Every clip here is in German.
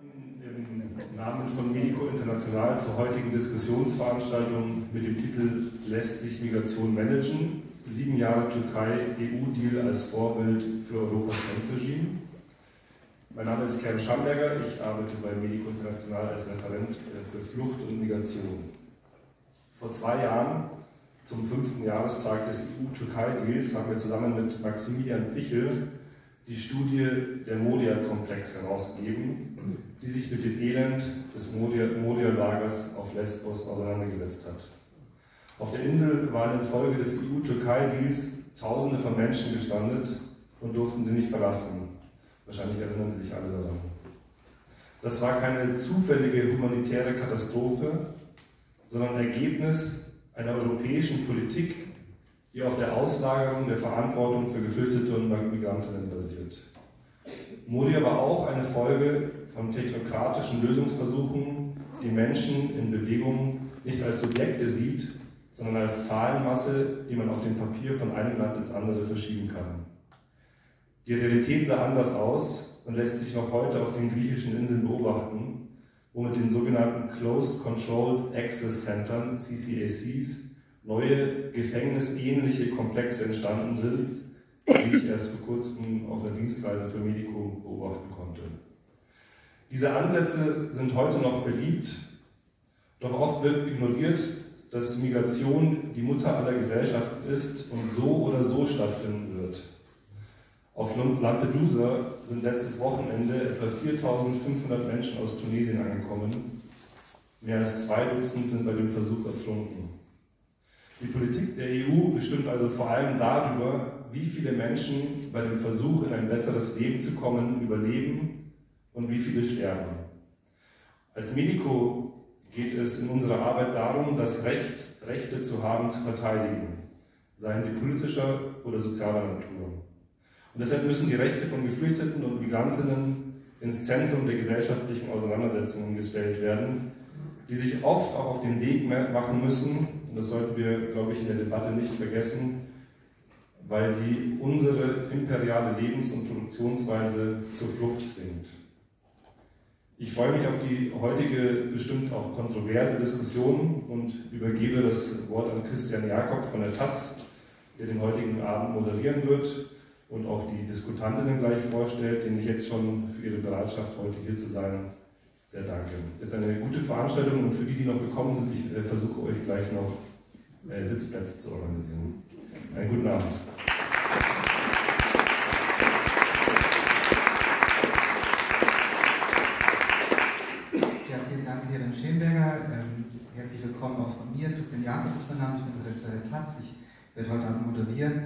Im Namen von Medico International zur heutigen Diskussionsveranstaltung mit dem Titel Lässt sich Migration managen? 7 Jahre Türkei-EU-Deal als Vorbild für Europas Grenzregime. Mein Name ist Kerem Schamberger, ich arbeite bei Medico International als Referent für Flucht und Migration. Vor 2 Jahren, zum 5. Jahrestag des EU-Türkei-Deals, haben wir zusammen mit Maximilian Pichel die Studie der Moria-Komplex herausgegeben, die sich mit dem Elend des Moria-Lagers auf Lesbos auseinandergesetzt hat. Auf der Insel waren infolge des EU-Türkei-Deals Tausende von Menschen gestrandet und durften sie nicht verlassen. Wahrscheinlich erinnern Sie sich alle daran. Das war keine zufällige humanitäre Katastrophe, sondern Ergebnis einer europäischen Politik, die auf der Auslagerung der Verantwortung für Geflüchtete und Migrantinnen basiert. Moria war auch eine Folge von technokratischen Lösungsversuchen, die Menschen in Bewegung nicht als Subjekte sieht, sondern als Zahlenmasse, die man auf dem Papier von einem Land ins andere verschieben kann. Die Realität sah anders aus und lässt sich noch heute auf den griechischen Inseln beobachten, wo mit den sogenannten Closed Controlled Access Centern, CCACs, neue gefängnisähnliche Komplexe entstanden sind, die ich erst vor kurzem auf einer Dienstreise für Medico beobachten konnte. Diese Ansätze sind heute noch beliebt, doch oft wird ignoriert, dass Migration die Mutter aller Gesellschaften ist und so oder so stattfinden wird. Auf Lampedusa sind letztes Wochenende etwa 4.500 Menschen aus Tunesien angekommen. Mehr als 2 Dutzend sind bei dem Versuch ertrunken. Die Politik der EU bestimmt also vor allem darüber, wie viele Menschen bei dem Versuch, in ein besseres Leben zu kommen, überleben und wie viele sterben. Als Medico geht es in unserer Arbeit darum, das Recht, Rechte zu haben, zu verteidigen, seien sie politischer oder sozialer Natur. Und deshalb müssen die Rechte von Geflüchteten und Migrantinnen ins Zentrum der gesellschaftlichen Auseinandersetzungen gestellt werden, die sich oft auch auf den Weg machen müssen, und das sollten wir, glaube ich, in der Debatte nicht vergessen, weil sie unsere imperiale Lebens- und Produktionsweise zur Flucht zwingt. Ich freue mich auf die heutige, bestimmt auch kontroverse Diskussion und übergebe das Wort an Christian Jakob von der taz, der den heutigen Abend moderieren wird und auch die Diskutantinnen gleich vorstellt, denen ich jetzt schon für ihre Bereitschaft, heute hier zu sein, sehr danke. Jetzt eine gute Veranstaltung und für die, die noch gekommen sind, ich versuche euch gleich noch Sitzplätze zu organisieren. Einen guten Abend. Ja, vielen Dank, Kerem Schamberger. Herzlich willkommen auch von mir. Christian Jakob ist mein Name, ich bin Redakteur der taz. Ich werde heute Abend moderieren.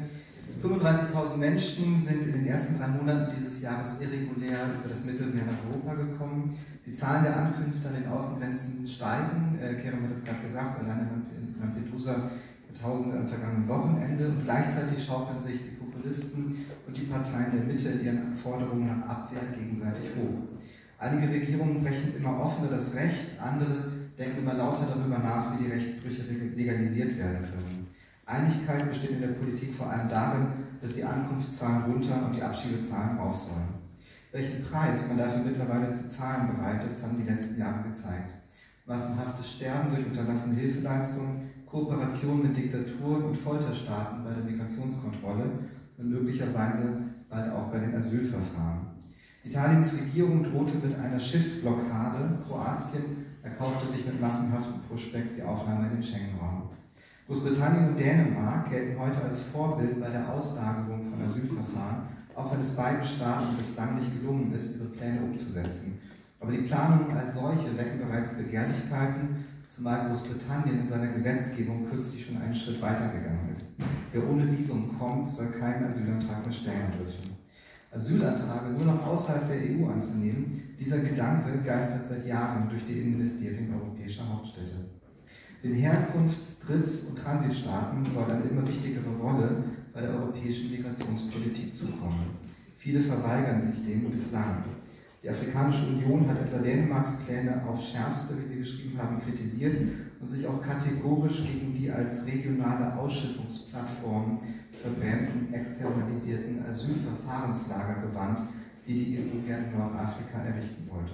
35.000 Menschen sind in den ersten 3 Monaten dieses Jahres irregulär über das Mittelmeer nach Europa gekommen. Die Zahlen der Ankünfte an den Außengrenzen steigen. Kerem hat es gerade gesagt, allein in Lampedusa Tausende am vergangenen Wochenende. Und gleichzeitig schaukeln sich die Populisten und die Parteien der Mitte in ihren Forderungen nach Abwehr gegenseitig hoch. Einige Regierungen brechen immer offener das Recht, andere denken immer lauter darüber nach, wie die Rechtsbrüche legalisiert werden können. Einigkeit besteht in der Politik vor allem darin, dass die Ankunftszahlen runter und die Abschiebezahlen rauf sollen. Welchen Preis man dafür mittlerweile zu zahlen bereit ist, haben die letzten Jahre gezeigt. Massenhaftes Sterben durch unterlassene Hilfeleistungen, Kooperation mit Diktaturen und Folterstaaten bei der Migrationskontrolle und möglicherweise bald auch bei den Asylverfahren. Italiens Regierung drohte mit einer Schiffsblockade. Kroatien erkaufte sich mit massenhaften Pushbacks die Aufnahme in den Schengen-Raum. Großbritannien und Dänemark gelten heute als Vorbild bei der Auslagerung von Asylverfahren, auch wenn es beiden Staaten bislang nicht gelungen ist, ihre Pläne umzusetzen. Aber die Planungen als solche wecken bereits Begehrlichkeiten, zumal Großbritannien in seiner Gesetzgebung kürzlich schon einen Schritt weitergegangen ist. Wer ohne Visum kommt, soll keinen Asylantrag mehr stellen dürfen. Asylanträge nur noch außerhalb der EU anzunehmen, dieser Gedanke geistert seit Jahren durch die Innenministerien europäischer Hauptstädte. Den Herkunfts-, Dritt- und Transitstaaten soll eine immer wichtigere Rolle bei der europäischen Migrationspolitik zukommen. Viele verweigern sich dem bislang. Die Afrikanische Union hat etwa Dänemarks Pläne aufs Schärfste, wie Sie geschrieben haben, kritisiert und sich auch kategorisch gegen die als regionale Ausschiffungsplattform verbrämten, externalisierten Asylverfahrenslager gewandt, die die EU gerne in Nordafrika errichten wollte.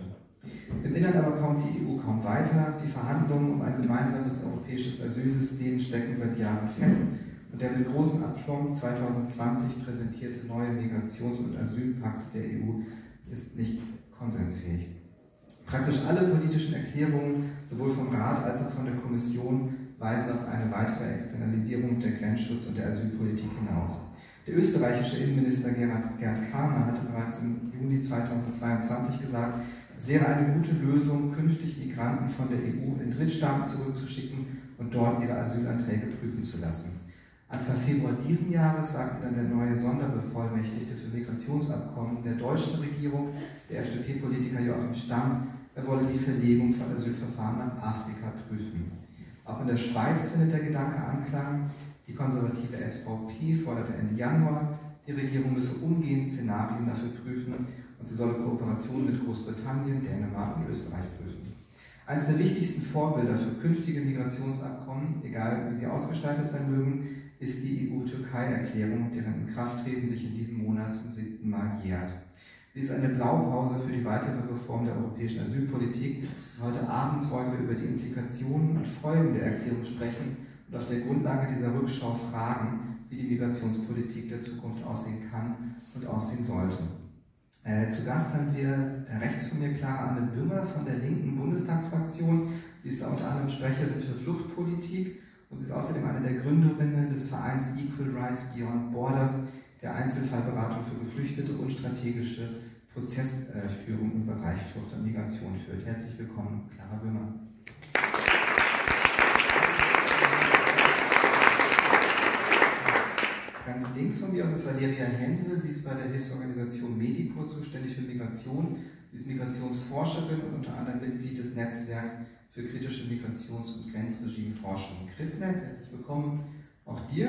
Im Innern aber kommt die EU kaum weiter. Die Verhandlungen um ein gemeinsames europäisches Asylsystem stecken seit Jahren fest und der mit großem Aplomb 2020 präsentierte neue Migrations- und Asylpakt der EU ist nicht konsensfähig. Praktisch alle politischen Erklärungen, sowohl vom Rat als auch von der Kommission, weisen auf eine weitere Externalisierung der Grenzschutz- und der Asylpolitik hinaus. Der österreichische Innenminister Gerd Karner hatte bereits im Juni 2022 gesagt, es wäre eine gute Lösung, künftig Migranten von der EU in Drittstaaten zurückzuschicken und dort ihre Asylanträge prüfen zu lassen. Anfang Februar diesen Jahres sagte dann der neue Sonderbevollmächtigte für Migrationsabkommen der deutschen Regierung, der FDP-Politiker Joachim Stamm, er wolle die Verlegung von Asylverfahren nach Afrika prüfen. Auch in der Schweiz findet der Gedanke Anklang. Die konservative SVP forderte Ende Januar, die Regierung müsse umgehend Szenarien dafür prüfen und sie solle Kooperationen mit Großbritannien, Dänemark und Österreich prüfen. Eines der wichtigsten Vorbilder für künftige Migrationsabkommen, egal wie sie ausgestaltet sein mögen, ist die EU-Türkei-Erklärung, deren Inkrafttreten sich in diesem Monat zum 7. Mal jährt. Sie ist eine Blaupause für die weitere Reform der europäischen Asylpolitik. Und heute Abend wollen wir über die Implikationen und Folgen der Erklärung sprechen und auf der Grundlage dieser Rückschau fragen, wie die Migrationspolitik der Zukunft aussehen kann und aussehen sollte. Zu Gast haben wir rechts von mir Clara Anne Bümmer von der linken Bundestagsfraktion. Sie ist da unter anderem Sprecherin für Fluchtpolitik und sie ist außerdem eine der Gründerinnen des Vereins Equal Rights Beyond Borders, der Einzelfallberatung für Geflüchtete und strategische Prozessführung im Bereich Flucht und Migration führt. Herzlich willkommen, Clara Bümmer. Ganz links von mir aus ist Valeria Hensel. Sie ist bei der Hilfsorganisation Medico zuständig für Migration. Sie ist Migrationsforscherin und unter anderem Mitglied des Netzwerks für kritische Migrations- und Grenzregimeforschung CRITNET. Herzlich willkommen auch dir.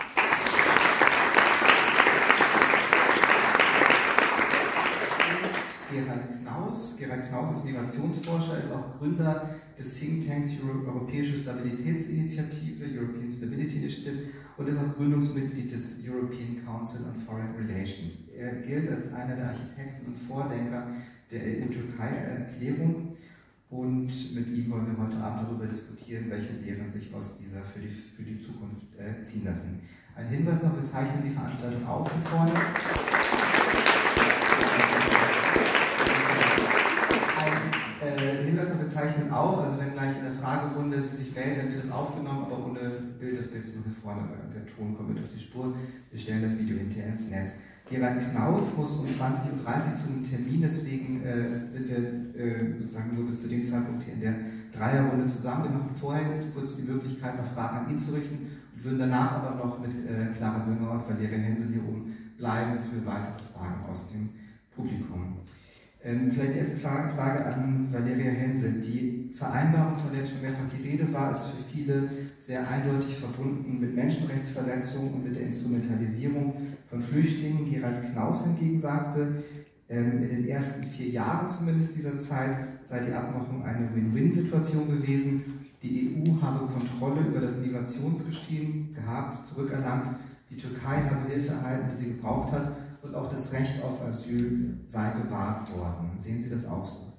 Gerald Knaus ist Migrationsforscher, ist auch Gründer des Thinktanks Europäische Stabilitätsinitiative, European Stability Initiative, und ist auch Gründungsmitglied des European Council on Foreign Relations. Er gilt als einer der Architekten und Vordenker der EU-Türkei-Erklärung und mit ihm wollen wir heute Abend darüber diskutieren, welche Lehren sich aus dieser für die Zukunft ziehen lassen. Ein Hinweis noch, wir zeichnen die Veranstaltung auf von vorne. Hinweis noch, wir zeichnen auf, also wenn gleich in der Fragerunde Sie sich melden, dann wird das aufgenommen, aber ohne Bild, das Bild ist nur hier vorne, der Ton kommt mit auf die Spur. Wir stellen das Video hinterher ins Netz. Gerald Knaus muss um 20:30 Uhr zu einem Termin, deswegen sind wir sozusagen nur bis zu dem Zeitpunkt hier in der Dreierrunde zusammen. Wir machen vorher kurz die Möglichkeit, noch Fragen an ihn zu richten und würden danach aber noch mit Clara Bümmer und Valeria Hensel hier oben bleiben für weitere Fragen aus dem Publikum. Vielleicht die erste Frage an Valeria Hensel. Die Vereinbarung, von der schon mehrfach die Rede war, ist für viele sehr eindeutig verbunden mit Menschenrechtsverletzungen und mit der Instrumentalisierung von Flüchtlingen. Gerald Knaus hingegen sagte, in den ersten 4 Jahren zumindest dieser Zeit sei die Abmachung eine Win-Win-Situation gewesen. Die EU habe Kontrolle über das Migrationsgeschehen gehabt, zurückerlangt. Die Türkei habe Hilfe erhalten, die sie gebraucht hat. Und auch das Recht auf Asyl sei gewahrt worden. Sehen Sie das auch so?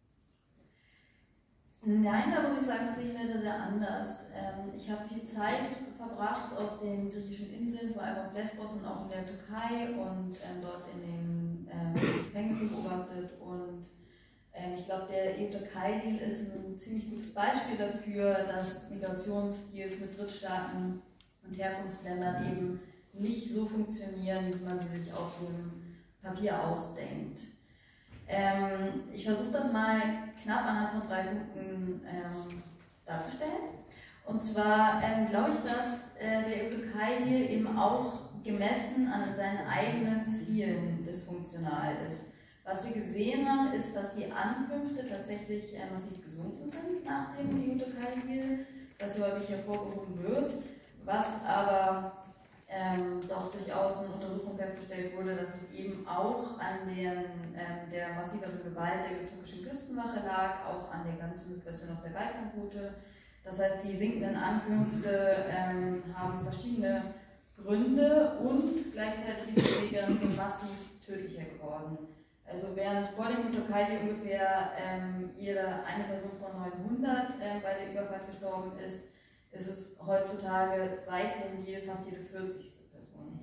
Nein, da muss ich sagen, das sehe ich leider sehr anders. Ich habe viel Zeit verbracht auf den griechischen Inseln, vor allem auf Lesbos und auch in der Türkei und dort in den Gefängnissen beobachtet. Und ich glaube, der EU-Türkei-Deal ist ein ziemlich gutes Beispiel dafür, dass Migrationsdeals mit Drittstaaten und Herkunftsländern eben nicht so funktionieren, wie man sie sich auf dem Papier ausdenkt. Ich versuche das mal knapp anhand von 3 Punkten darzustellen. Und zwar glaube ich, dass der EU-Türkei-Deal eben auch gemessen an seinen eigenen Zielen dysfunktional ist. Was wir gesehen haben, ist, dass die Ankünfte tatsächlich massiv gesunken sind nach dem EU-Türkei-Deal, was häufig hervorgehoben wird, was aber doch durchaus in Untersuchungen festgestellt wurde, dass es eben auch an der massiveren Gewalt der türkischen Küstenwache lag, auch an der ganzen Situation auf der Balkanroute. Das heißt, die sinkenden Ankünfte haben verschiedene Gründe und gleichzeitig ist die Seegrenze massiv tödlicher geworden. Also während vor dem Türkei ungefähr eine Person von 900 bei der Überfahrt gestorben ist, ist es heutzutage seit dem Deal fast jede 40. Person.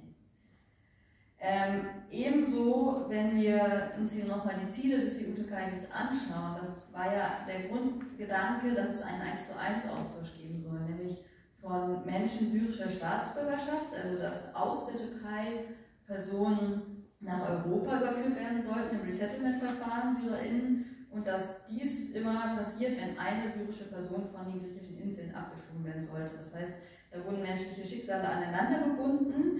Ebenso, wenn wir uns hier nochmal die Ziele des EU-Türkei-Deals anschauen, das war ja der Grundgedanke, dass es einen 1:1 Austausch geben soll, nämlich von Menschen syrischer Staatsbürgerschaft, also dass aus der Türkei Personen nach Europa überführt werden sollten im Resettlement-Verfahren, SyrerInnen, und dass dies immer passiert, wenn eine syrische Person von den griechischen Inseln abgeschoben werden sollte. Das heißt, da wurden menschliche Schicksale aneinander gebunden.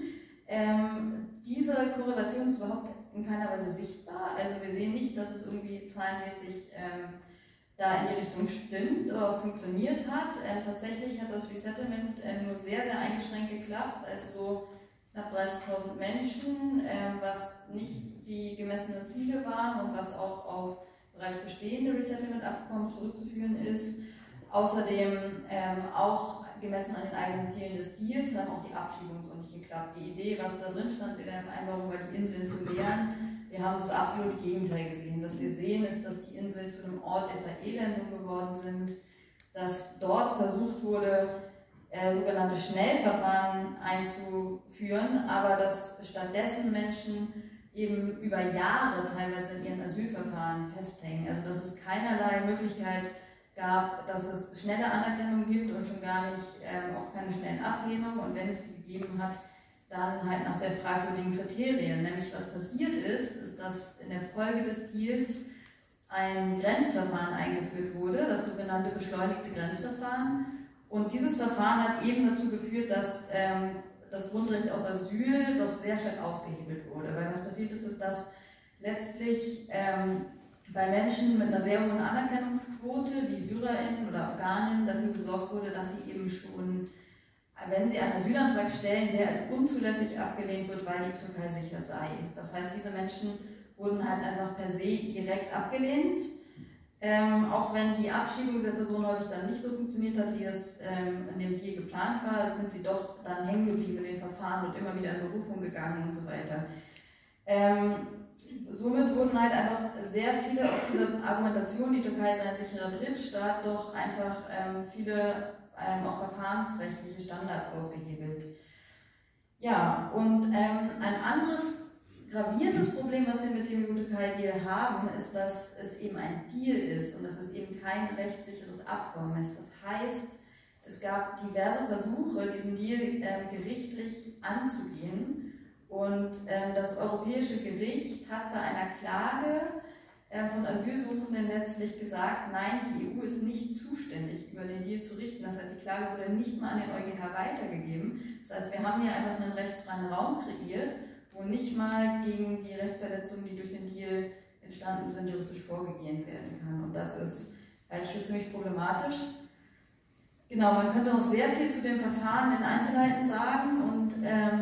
Diese Korrelation ist überhaupt in keiner Weise sichtbar. Also wir sehen nicht, dass es irgendwie zahlenmäßig da in die Richtung stimmt oder funktioniert hat. Tatsächlich hat das Resettlement nur sehr, sehr eingeschränkt geklappt. Also so knapp 30.000 Menschen, was nicht die gemessenen Ziele waren und was auch auf bereits bestehende Resettlement-Abkommen zurückzuführen ist. Außerdem auch gemessen an den eigenen Zielen des Deals haben auch die Abschiebungen so nicht geklappt. Die Idee, was da drin stand in der Vereinbarung, war die Inseln zu leeren. Wir haben das absolute Gegenteil gesehen. Was wir sehen, ist, dass die Inseln zu einem Ort der Verelendung geworden sind, dass dort versucht wurde, sogenannte Schnellverfahren einzuführen, aber dass stattdessen Menschen eben über Jahre teilweise in ihren Asylverfahren festhängen. Also dass es keinerlei Möglichkeit gab, dass es schnelle Anerkennung gibt und schon gar nicht auch keine schnellen Ablehnungen, und wenn es die gegeben hat, dann halt nach sehr fragwürdigen Kriterien. Nämlich was passiert ist, dass in der Folge des Deals ein Grenzverfahren eingeführt wurde, das sogenannte beschleunigte Grenzverfahren. Und dieses Verfahren hat eben dazu geführt, dass das Grundrecht auf Asyl doch sehr stark ausgehebelt wurde. Weil was passiert ist, dass letztlich bei Menschen mit einer sehr hohen Anerkennungsquote, wie SyrerInnen oder AfghanInnen, dafür gesorgt wurde, dass sie eben schon, wenn sie einen Asylantrag stellen, der als unzulässig abgelehnt wird, weil die Türkei sicher sei. Das heißt, diese Menschen wurden halt einfach per se direkt abgelehnt. Auch wenn die Abschiebung der Person häufig dann nicht so funktioniert hat, wie es in dem Deal geplant war, sind sie doch dann hängen geblieben in den Verfahren und immer wieder in Berufung gegangen und so weiter. Somit wurden halt einfach sehr viele auf diese Argumentation, die Türkei sei ein sicherer Drittstaat, doch einfach viele auch verfahrensrechtliche Standards ausgehebelt. Ja, und ein anderes gravierendes Problem, was wir mit dem EU-Türkei-Deal haben, ist, dass es eben ein Deal ist und dass es eben kein rechtssicheres Abkommen ist. Das heißt, es gab diverse Versuche, diesen Deal gerichtlich anzugehen, und das Europäische Gericht hat bei einer Klage von Asylsuchenden letztlich gesagt, nein, die EU ist nicht zuständig, über den Deal zu richten. Das heißt, die Klage wurde nicht mal an den EuGH weitergegeben. Das heißt, wir haben hier einfach einen rechtsfreien Raum kreiert, wo nicht mal gegen die Rechtsverletzungen, die durch den Deal entstanden sind, juristisch vorgegangen werden kann. Und das ist, halte ich für ziemlich problematisch. Genau, man könnte noch sehr viel zu dem Verfahren in Einzelheiten sagen, und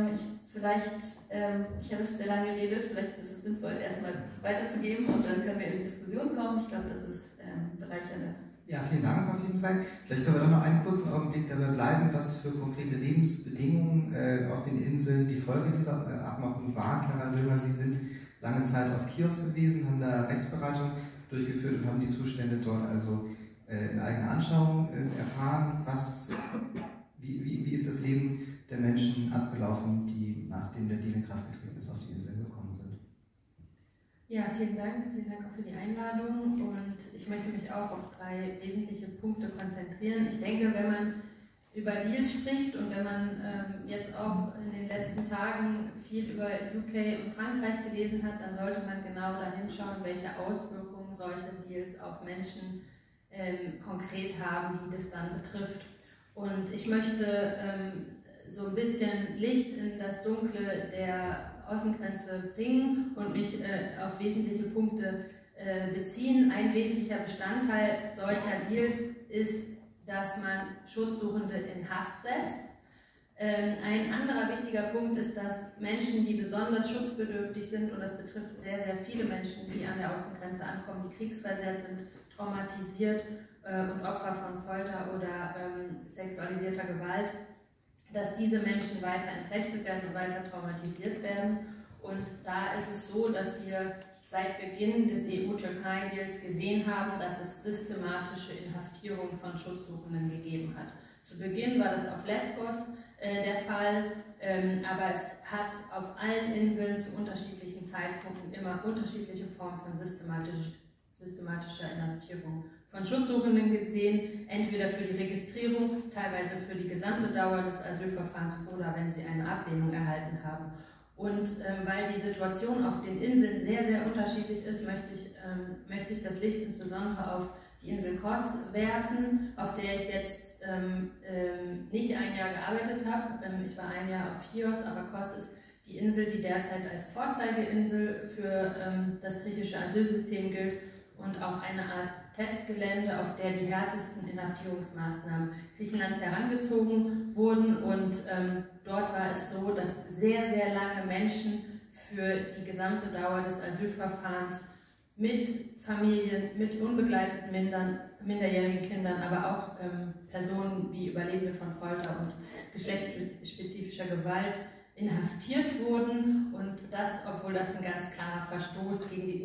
ich habe sehr lange geredet, vielleicht ist es sinnvoll, erstmal weiterzugeben und dann können wir in die Diskussion kommen. Ich glaube, das ist bereichernder. Ja, vielen Dank auf jeden Fall. Vielleicht können wir doch noch einen kurzen Augenblick dabei bleiben, was für konkrete Lebensbedingungen auf den Inseln die Folge dieser Abmachung war. Clara Römer, Sie sind lange Zeit auf Chios gewesen, haben da Rechtsberatung durchgeführt und haben die Zustände dort also in eigener Anschauung erfahren. Wie ist das Leben der Menschen abgelaufen, die nachdem der Deal in Kraft getreten ist, auf die Inseln gekommen sind? Ja, vielen Dank auch für die Einladung, und ich möchte mich auch auf 3 wesentliche Punkte konzentrieren. Ich denke, wenn man über Deals spricht und wenn man jetzt auch in den letzten Tagen viel über UK und Frankreich gelesen hat, dann sollte man genau da hinschauen, welche Auswirkungen solche Deals auf Menschen konkret haben, die das dann betrifft. Und ich möchte so ein bisschen Licht in das Dunkle der Außengrenze bringen und mich auf wesentliche Punkte beziehen. Ein wesentlicher Bestandteil solcher Deals ist, dass man Schutzsuchende in Haft setzt. Ein anderer wichtiger Punkt ist, dass Menschen, die besonders schutzbedürftig sind, und das betrifft sehr, sehr viele Menschen, die an der Außengrenze ankommen, die kriegsversehrt sind, traumatisiert und Opfer von Folter oder sexualisierter Gewalt, dass diese Menschen weiter entrechtet werden und weiter traumatisiert werden. Und da ist es so, dass wir seit Beginn des EU-Türkei-Deals gesehen haben, dass es systematische Inhaftierungen von Schutzsuchenden gegeben hat. Zu Beginn war das auf Lesbos der Fall, aber es hat auf allen Inseln zu unterschiedlichen Zeitpunkten immer unterschiedliche Formen von systematischer Inhaftierung von Schutzsuchenden gesehen, entweder für die Registrierung, teilweise für die gesamte Dauer des Asylverfahrens oder wenn sie eine Ablehnung erhalten haben. Und weil die Situation auf den Inseln sehr, sehr unterschiedlich ist, möchte ich das Licht insbesondere auf die Insel Kos werfen, auf der ich jetzt nicht ein Jahr gearbeitet habe. Ich war ein Jahr auf Chios, aber Kos ist die Insel, die derzeit als Vorzeigeinsel für das griechische Asylsystem gilt und auch eine Art Testgelände, auf der die härtesten Inhaftierungsmaßnahmen Griechenlands herangezogen wurden. Und dort war es so, dass sehr, sehr lange Menschen für die gesamte Dauer des Asylverfahrens mit Familien, mit unbegleiteten minderjährigen Kindern, aber auch Personen wie Überlebende von Folter und geschlechtsspezifischer Gewalt inhaftiert wurden, und das, obwohl das ein ganz klarer Verstoß gegen die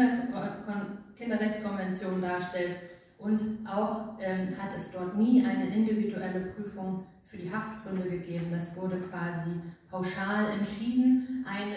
UN-Kinderrechtskonvention darstellt, und auch hat es dort nie eine individuelle Prüfung für die Haftgründe gegeben. Das wurde quasi pauschal entschieden. Ein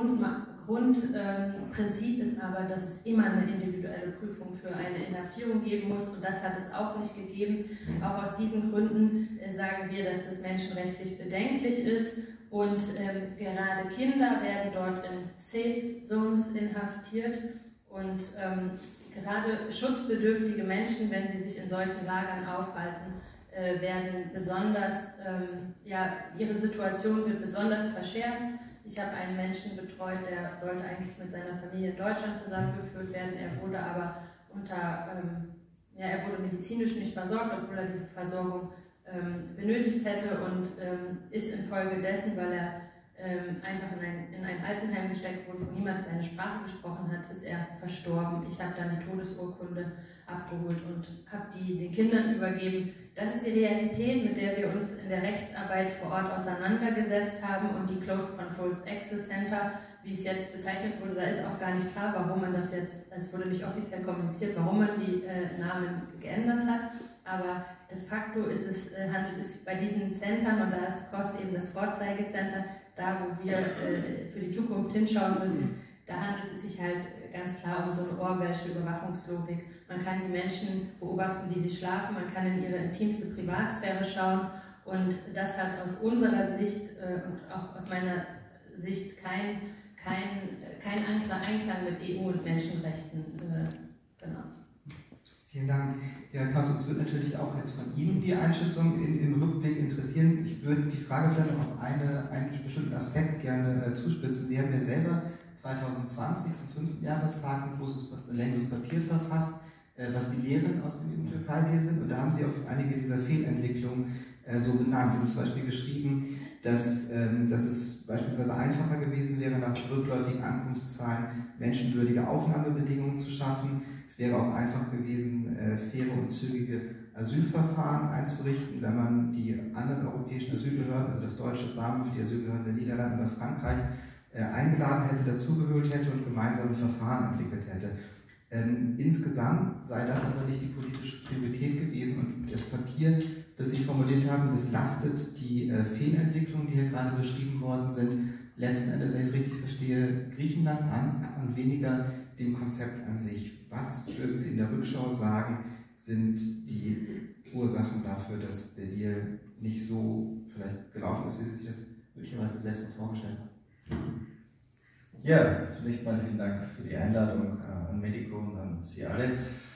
Grundprinzip ist aber, dass es immer eine individuelle Prüfung für eine Inhaftierung geben muss, und das hat es auch nicht gegeben. Auch aus diesen Gründen sagen wir, dass das menschenrechtlich bedenklich ist. Und gerade Kinder werden dort in Safe Zones inhaftiert, und gerade schutzbedürftige Menschen, wenn sie sich in solchen Lagern aufhalten, werden besonders, ihre Situation wird besonders verschärft. Ich habe einen Menschen betreut, der sollte eigentlich mit seiner Familie in Deutschland zusammengeführt werden. Er wurde aber er wurde medizinisch nicht versorgt, obwohl er diese Versorgung benötigt hätte, und ist infolgedessen, weil er einfach in ein Altenheim gesteckt wurde, wo niemand seine Sprache gesprochen hat, ist er verstorben. Ich habe dann die Todesurkunde abgeholt und habe die den Kindern übergeben. Das ist die Realität, mit der wir uns in der Rechtsarbeit vor Ort auseinandergesetzt haben, und die Close Controls Access Center, wie es jetzt bezeichnet wurde, da ist auch gar nicht klar, warum man das jetzt, es wurde nicht offiziell kommuniziert, warum man die Namen geändert hat, aber de facto handelt es bei diesen Centern, und da ist Kos eben das Vorzeigecenter, da wo wir für die Zukunft hinschauen müssen, da handelt es sich halt ganz klar um so eine Ohrwäsche-Überwachungslogik. Man kann die Menschen beobachten, wie sie schlafen, man kann in ihre intimste Privatsphäre schauen, und das hat aus unserer Sicht und auch aus meiner Sicht kein Einklang mit EU und Menschenrechten genannt. Vielen Dank. Ja, Klaus, uns würde natürlich auch jetzt von Ihnen die Einschätzung im Rückblick interessieren. Ich würde die Frage vielleicht noch auf einen bestimmten Aspekt gerne zuspitzen. Sie haben ja selber 2020 zum 5. Jahrestag ein längeres Papier verfasst, was die Lehren aus dem EU-Türkei-Deal sind. Und da haben Sie auf einige dieser Fehlentwicklungen so benannt. Sie haben zum Beispiel geschrieben, dass es beispielsweise einfacher gewesen wäre, nach rückläufigen Ankunftszahlen menschenwürdige Aufnahmebedingungen zu schaffen. Es wäre auch einfach gewesen, faire und zügige Asylverfahren einzurichten, wenn man die anderen europäischen Asylbehörden, also das deutsche BAMF, die Asylbehörden der Niederlande oder Frankreich, eingeladen hätte, dazugehört hätte und gemeinsame Verfahren entwickelt hätte. Insgesamt sei das aber nicht die politische Priorität gewesen, und das Papier, das Sie formuliert haben, das lastet die Fehlentwicklungen, die hier gerade beschrieben worden sind, letzten Endes, wenn ich es richtig verstehe, Griechenland an und weniger dem Konzept an sich. Was würden Sie in der Rückschau sagen, sind die Ursachen dafür, dass der Deal nicht so vielleicht gelaufen ist, wie Sie sich das möglicherweise selbst auch vorgestellt haben? Ja, zunächst mal vielen Dank für die Einladung an Medico und an Sie alle.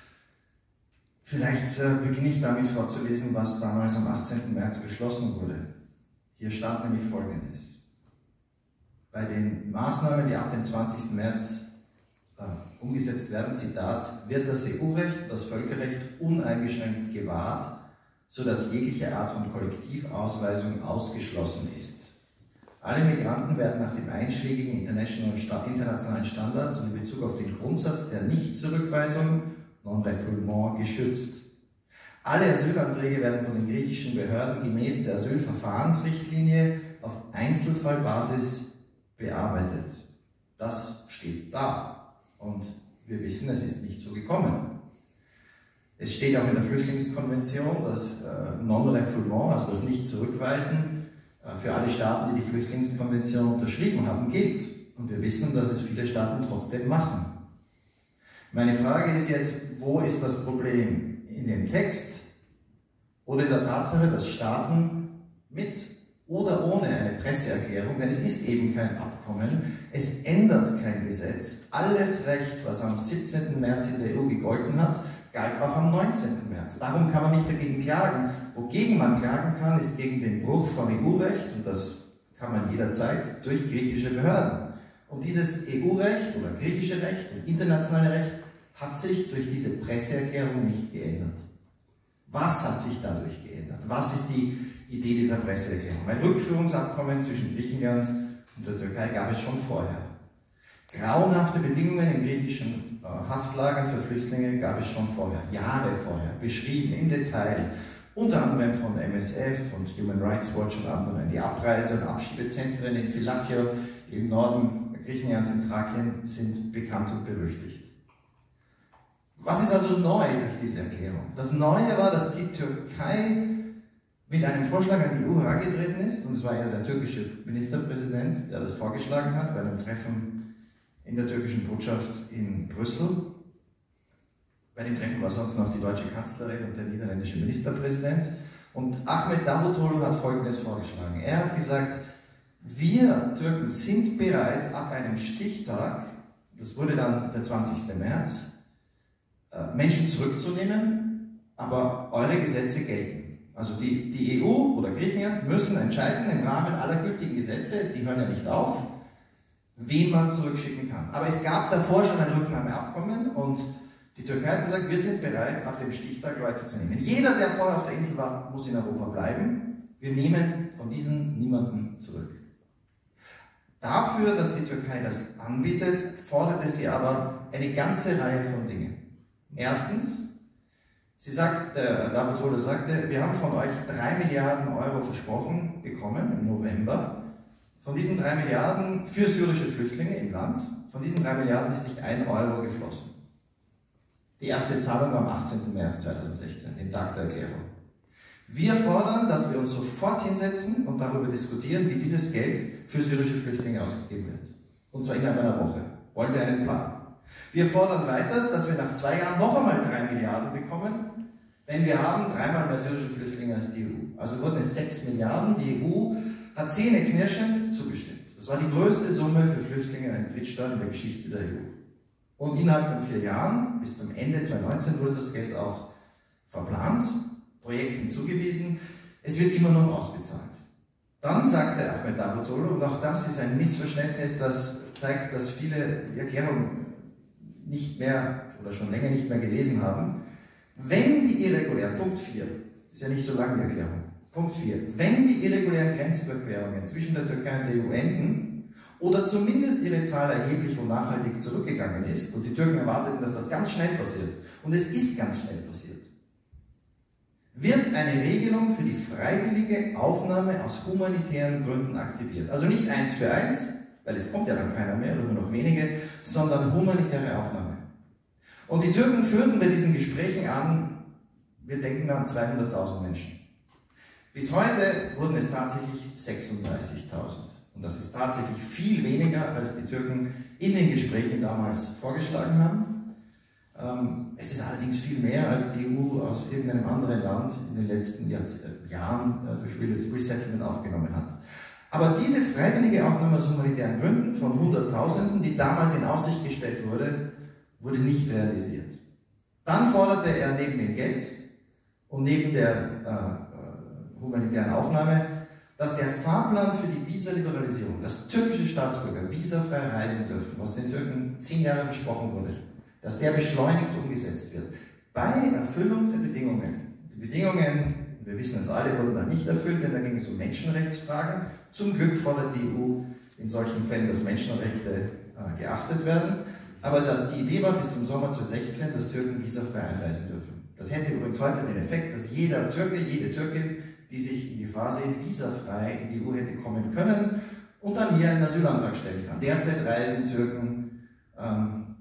Vielleicht beginne ich damit vorzulesen, was damals am 18. März beschlossen wurde. Hier stand nämlich Folgendes. Bei den Maßnahmen, die ab dem 20. März umgesetzt werden, Zitat, wird das EU-Recht und das Völkerrecht uneingeschränkt gewahrt, sodass jegliche Art von Kollektivausweisung ausgeschlossen ist. Alle Migranten werden nach dem einschlägigen internationalen Standards und in Bezug auf den Grundsatz der Nichtzurückweisung, Non-Refoulement, geschützt. Alle Asylanträge werden von den griechischen Behörden gemäß der Asylverfahrensrichtlinie auf Einzelfallbasis bearbeitet. Das steht da. Und wir wissen, es ist nicht so gekommen. Es steht auch in der Flüchtlingskonvention, dass Non-Refoulement, also das Nicht-Zurückweisen, für alle Staaten, die die Flüchtlingskonvention unterschrieben haben, gilt. Und wir wissen, dass es viele Staaten trotzdem machen. Meine Frage ist jetzt, wo ist das Problem? In dem Text oder in der Tatsache, dass Staaten mit oder ohne eine Presseerklärung, denn es ist eben kein Abkommen, es ändert kein Gesetz. Alles Recht, was am 17. März in der EU gegolten hat, galt auch am 19. März. Darum kann man nicht dagegen klagen. Wogegen man klagen kann, ist gegen den Bruch von EU-Recht, und das kann man jederzeit durch griechische Behörden. Und dieses EU-Recht oder griechische Recht und internationale Recht hat sich durch diese Presseerklärung nicht geändert. Was hat sich dadurch geändert? Was ist die Idee dieser Presseerklärung? Ein Rückführungsabkommen zwischen Griechenland und der Türkei gab es schon vorher. Grauenhafte Bedingungen in griechischen Haftlagern für Flüchtlinge gab es schon vorher, Jahre vorher, beschrieben im Detail, unter anderem von MSF und Human Rights Watch und anderen. Die Abreise- und Abschiebezentren in Phylakio im Norden Griechenlands in Thrakien sind bekannt und berüchtigt. Was ist also neu durch diese Erklärung? Das Neue war, dass die Türkei mit einem Vorschlag an die EU herangetreten ist, und es war ja der türkische Ministerpräsident, der das vorgeschlagen hat, bei einem Treffen in der türkischen Botschaft in Brüssel. Bei dem Treffen war sonst noch die deutsche Kanzlerin und der niederländische Ministerpräsident. Und Ahmet Davutoglu hat Folgendes vorgeschlagen. Er hat gesagt, wir Türken sind bereit, ab einem Stichtag, das wurde dann der 20. März, Menschen zurückzunehmen, aber eure Gesetze gelten. Also die EU oder Griechenland müssen entscheiden im Rahmen aller gültigen Gesetze, die hören ja nicht auf, wen man zurückschicken kann. Aber es gab davor schon ein Rücknahmeabkommen und die Türkei hat gesagt, wir sind bereit, ab dem Stichtag Leute zu nehmen. Jeder, der vorher auf der Insel war, muss in Europa bleiben. Wir nehmen von diesen niemanden zurück. Dafür, dass die Türkei das anbietet, forderte sie aber eine ganze Reihe von Dingen. Erstens, Davutoglu sagte, wir haben von euch 3 Milliarden Euro versprochen bekommen im November. Von diesen 3 Milliarden für syrische Flüchtlinge im Land, von diesen 3 Milliarden ist nicht 1 Euro geflossen. Die erste Zahlung war am 18. März 2016, dem Tag der Erklärung. Wir fordern, dass wir uns sofort hinsetzen und darüber diskutieren, wie dieses Geld für syrische Flüchtlinge ausgegeben wird. Und zwar innerhalb einer Woche. Wollen wir einen Plan? Wir fordern weiters, dass wir nach 2 Jahren noch einmal 3 Milliarden bekommen, denn wir haben 3-mal mehr syrische Flüchtlinge als die EU. Also wurden es 6 Milliarden. Die EU hat zähneknirschend zugestimmt. Das war die größte Summe für Flüchtlinge in einem Drittstaat in der Geschichte der EU. Und innerhalb von 4 Jahren, bis zum Ende 2019, wurde das Geld auch verplant, Projekten zugewiesen. Es wird immer noch ausbezahlt. Dann sagte Ahmet Davutoglu, und auch das ist ein Missverständnis, das zeigt, dass viele die Erklärung nicht mehr oder schon länger nicht mehr gelesen haben. Wenn die irregulären, Punkt 4, ist ja nicht so lang die Erklärung, Punkt 4, wenn die irregulären Grenzüberquerungen zwischen der Türkei und der EU enden oder zumindest ihre Zahl erheblich und nachhaltig zurückgegangen ist und die Türken erwarteten, dass das ganz schnell passiert und es ist ganz schnell passiert, wird eine Regelung für die freiwillige Aufnahme aus humanitären Gründen aktiviert. Also nicht 1 für 1, weil es kommt ja dann keiner mehr oder nur noch wenige, sondern humanitäre Aufnahme. Und die Türken führten bei diesen Gesprächen an, wir denken an 200.000 Menschen. Bis heute wurden es tatsächlich 36.000. Und das ist tatsächlich viel weniger, als die Türken in den Gesprächen damals vorgeschlagen haben. Es ist allerdings viel mehr, als die EU aus irgendeinem anderen Land in den letzten Jahren durch Resettlement aufgenommen hat. Aber diese freiwillige Aufnahme aus humanitären Gründen von Hunderttausenden, die damals in Aussicht gestellt wurde, wurde nicht realisiert. Dann forderte er neben dem Geld und neben der humanitären Aufnahme, dass der Fahrplan für die Visaliberalisierung, dass türkische Staatsbürger visafrei reisen dürfen, was den Türken 10 Jahre versprochen wurde, dass der beschleunigt umgesetzt wird, bei Erfüllung der Bedingungen. Die Bedingungen, wir wissen es alle, wurden dann nicht erfüllt, denn da ging es um Menschenrechtsfragen. Zum Glück fordert die EU in solchen Fällen, dass Menschenrechte geachtet werden. Aber die Idee war bis zum Sommer 2016, dass Türken visafrei einreisen dürfen. Das hätte übrigens heute den Effekt, dass jeder Türke, jede Türkin, die sich in Gefahr sieht, visafrei in die EU hätte kommen können und dann hier einen Asylantrag stellen kann. Derzeit reisen Türken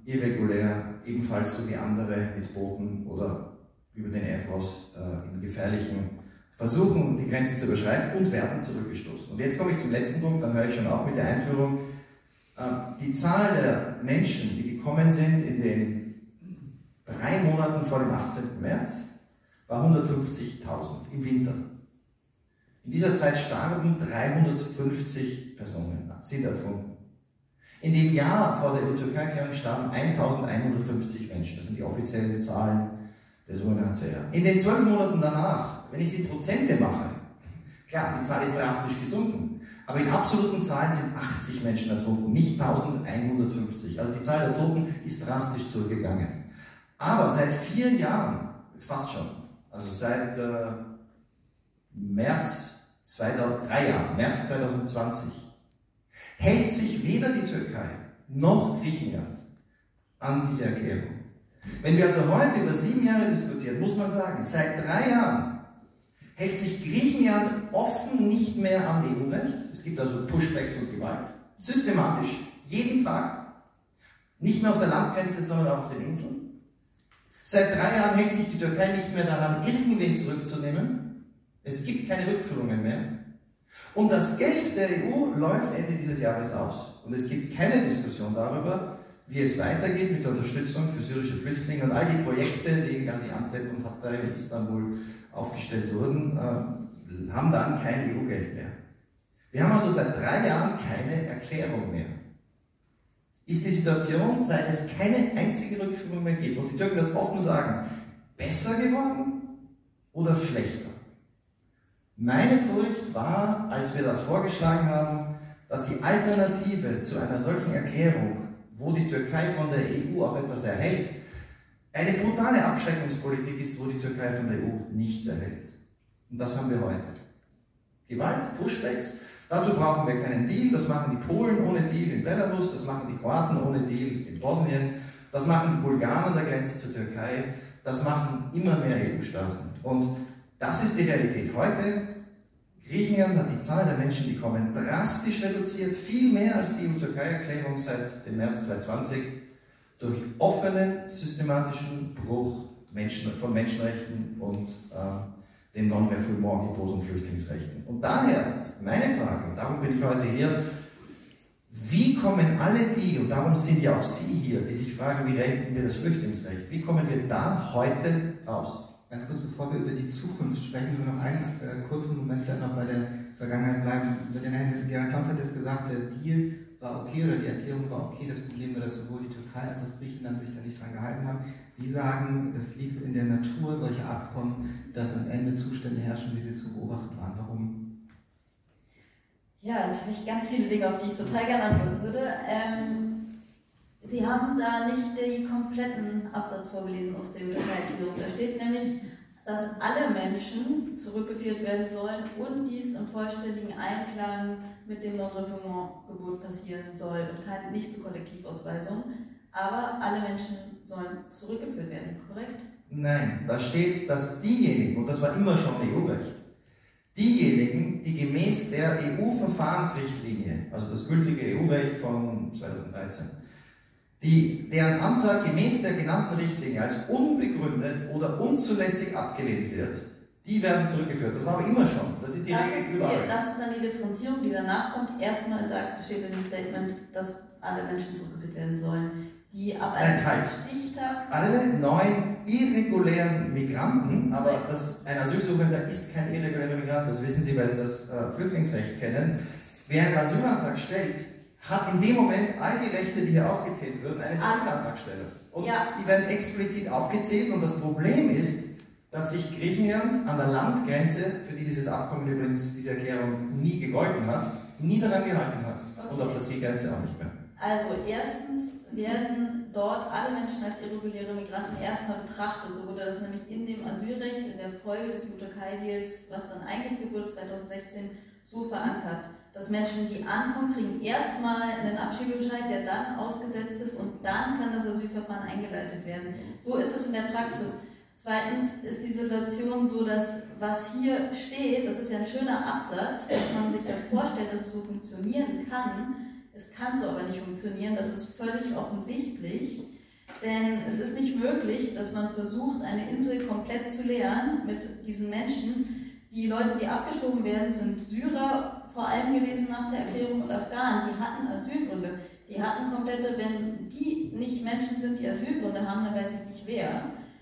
irregulär, ebenfalls so wie andere mit Booten oder über den Evros in gefährlichen Versuchen, die Grenze zu überschreiten und werden zurückgestoßen. Und jetzt komme ich zum letzten Punkt, dann höre ich schon auf mit der Einführung. Die Zahl der Menschen, die gekommen sind in den 3 Monaten vor dem 18. März, war 150.000 im Winter. In dieser Zeit starben 350 Personen, sind ertrunken. In dem Jahr vor der EU-Türkei-Erklärung starben 1.150 Menschen. Das sind die offiziellen Zahlen des UNHCR. In den 12 Monaten danach, wenn ich sie in Prozente mache, klar, die Zahl ist drastisch gesunken, aber in absoluten Zahlen sind 80 Menschen ertrunken, nicht 1.150. Also die Zahl der Toten ist drastisch zurückgegangen. Aber seit 4 Jahren, fast schon, also seit März 2020, hält sich weder die Türkei noch Griechenland an diese Erklärung. Wenn wir also heute über 7 Jahre diskutieren, muss man sagen, seit 3 Jahren hält sich Griechenland offen nicht mehr an EU-Recht. Es gibt also Pushbacks und Gewalt. Systematisch, jeden Tag. Nicht nur auf der Landgrenze, sondern auch auf den Inseln. Seit 3 Jahren hält sich die Türkei nicht mehr daran, irgendwen zurückzunehmen. Es gibt keine Rückführungen mehr. Und das Geld der EU läuft Ende dieses Jahres aus. Und es gibt keine Diskussion darüber, wie es weitergeht mit der Unterstützung für syrische Flüchtlinge und all die Projekte, die in Gaziantep und Hatay in Istanbul aufgestellt wurden, haben dann kein EU-Geld mehr. Wir haben also seit 3 Jahren keine Erklärung mehr. Ist die Situation, seit es keine einzige Rückführung mehr gibt, und die Türken das offen sagen, besser geworden oder schlechter? Meine Furcht war, als wir das vorgeschlagen haben, dass die Alternative zu einer solchen Erklärung, wo die Türkei von der EU auch etwas erhält, eine brutale Abschreckungspolitik ist, wo die Türkei von der EU nichts erhält. Und das haben wir heute. Gewalt, Pushbacks, dazu brauchen wir keinen Deal, das machen die Polen ohne Deal in Belarus, das machen die Kroaten ohne Deal in Bosnien, das machen die Bulgaren an der Grenze zur Türkei, das machen immer mehr EU-Staaten. Und das ist die Realität heute. Griechenland hat die Zahl der Menschen, die kommen, drastisch reduziert, viel mehr als die EU-Türkei-Erklärung seit dem März 2020, durch offenen, systematischen Bruch von Menschenrechten und dem Non-Refoulement-Gebot und Flüchtlingsrechten. Und daher ist meine Frage, und darum bin ich heute hier, wie kommen alle die, und darum sind ja auch Sie hier, die sich fragen, wie regeln wir das Flüchtlingsrecht, wie kommen wir da heute raus? Ganz kurz, bevor wir über die Zukunft sprechen, nur noch einen kurzen Moment vielleicht noch bei der Vergangenheit bleiben. Gerhard Klaus hat jetzt gesagt, der Deal war okay oder die Erklärung war okay. Das Problem war, dass sowohl die Türkei als auch Griechenland sich da nicht dran gehalten haben. Sie sagen, das liegt in der Natur solcher Abkommen, dass am Ende Zustände herrschen, wie sie zu beobachten waren. Warum? Ja, jetzt habe ich ganz viele Dinge, auf die ich total gerne antworten würde. Sie haben da nicht den kompletten Absatz vorgelesen aus der EU-Erklärung. Da steht nämlich, dass alle Menschen zurückgeführt werden sollen und dies im vollständigen Einklang mit dem Non-Refoulement-Gebot passieren soll und nicht zur Kollektivausweisung. Aber alle Menschen sollen zurückgeführt werden, korrekt? Nein, da steht, dass diejenigen, und das war immer schon EU-Recht, diejenigen, die gemäß der EU-Verfahrensrichtlinie, also das gültige EU-Recht von 2013, deren Antrag gemäß der genannten Richtlinie als unbegründet oder unzulässig abgelehnt wird, die werden zurückgeführt. Das war aber immer schon. Das ist die Regel überall. Das ist dann die Differenzierung, die danach kommt. Erstmal steht in dem Statement, dass alle Menschen zurückgeführt werden sollen. Die ab einem Stichtag... Alle neuen irregulären Migranten, aber ein Asylsuchender ist kein irregulärer Migrant, das wissen Sie, weil Sie das Flüchtlingsrecht kennen. Wer einen Asylantrag stellt, hat in dem Moment all die Rechte, die hier aufgezählt würden, eines Asylantragstellers. Und die werden explizit aufgezählt und das Problem ist, dass sich Griechenland an der Landgrenze, für die dieses Abkommen übrigens, diese Erklärung nie gegolten hat, nie daran gehalten hat. Okay. Und auf der Seegrenze auch nicht mehr. Also erstens werden dort alle Menschen als irreguläre Migranten erstmal betrachtet. So wurde das nämlich in dem Asylrecht in der Folge des EU-Türkei-Deals, was dann eingeführt wurde 2016, so verankert. Dass Menschen, die ankommen, kriegen erstmal einen Abschiebebescheid, der dann ausgesetzt ist und dann kann das Asylverfahren eingeleitet werden. So ist es in der Praxis. Zweitens ist die Situation so, dass was hier steht, das ist ja ein schöner Absatz, dass man sich das vorstellt, dass es so funktionieren kann. Es kann so aber nicht funktionieren, das ist völlig offensichtlich, denn es ist nicht möglich, dass man versucht, eine Insel komplett zu leeren mit diesen Menschen. Die Leute, die abgeschoben werden, sind Syrer vor allem gewesen nach der Erklärung und Afghanen, die hatten Asylgründe. Die hatten komplette, wenn die nicht Menschen sind, die Asylgründe haben, dann weiß ich nicht wer.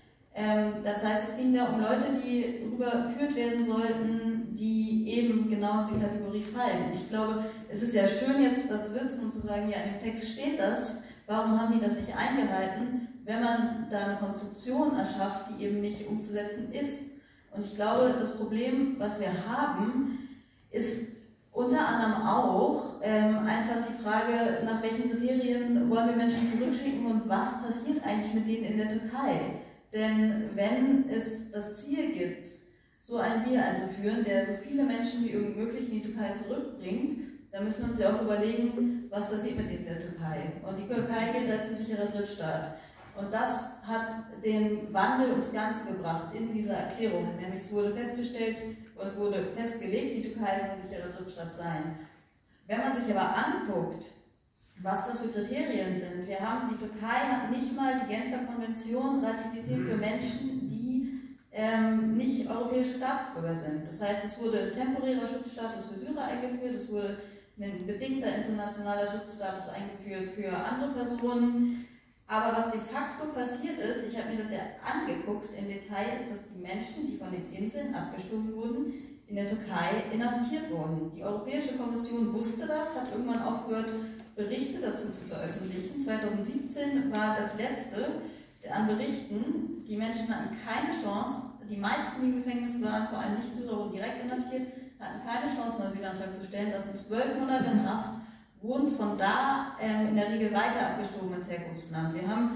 Das heißt, es ging da um Leute, die überführt werden sollten, die eben genau in die Kategorie fallen. Und ich glaube, es ist ja schön, jetzt da zu sitzen und zu sagen, ja, in dem Text steht das, warum haben die das nicht eingehalten, wenn man da eine Konstruktion erschafft, die eben nicht umzusetzen ist. Und ich glaube, das Problem, was wir haben, ist unter anderem auch einfach die Frage, nach welchen Kriterien wollen wir Menschen zurückschicken und was passiert eigentlich mit denen in der Türkei. Denn wenn es das Ziel gibt, so einen Deal einzuführen, der so viele Menschen wie irgend möglich in die Türkei zurückbringt, dann müssen wir uns ja auch überlegen, was passiert mit denen in der Türkei. Und die Türkei gilt als ein sicherer Drittstaat. Und das hat den Wandel ums Ganze gebracht in dieser Erklärung. Nämlich es wurde festgestellt, oder es wurde festgelegt, die Türkei soll ein sicherer Drittstaat sein. Wenn man sich aber anguckt, was das für Kriterien sind, die Türkei hat nicht mal die Genfer Konvention ratifiziert für Menschen, die nicht europäische Staatsbürger sind. Das heißt, es wurde ein temporärer Schutzstatus für Syrer eingeführt, es wurde ein bedingter internationaler Schutzstatus eingeführt für andere Personen. Aber was de facto passiert ist, ich habe mir das ja angeguckt im Detail, ist, dass die Menschen, die von den Inseln abgeschoben wurden, in der Türkei inhaftiert wurden. Die Europäische Kommission wusste das, hat irgendwann aufgehört, Berichte dazu zu veröffentlichen. 2017 war das letzte an Berichten. Die Menschen hatten keine Chance, die meisten, die im Gefängnis waren, vor allem Nicht-Syrer, wurden direkt inhaftiert, hatten keine Chance, einen Asylantrag zu stellen, saßen 12 Monate in Haft, wurden von da in der Regel weiter abgeschoben ins Herkunftsland.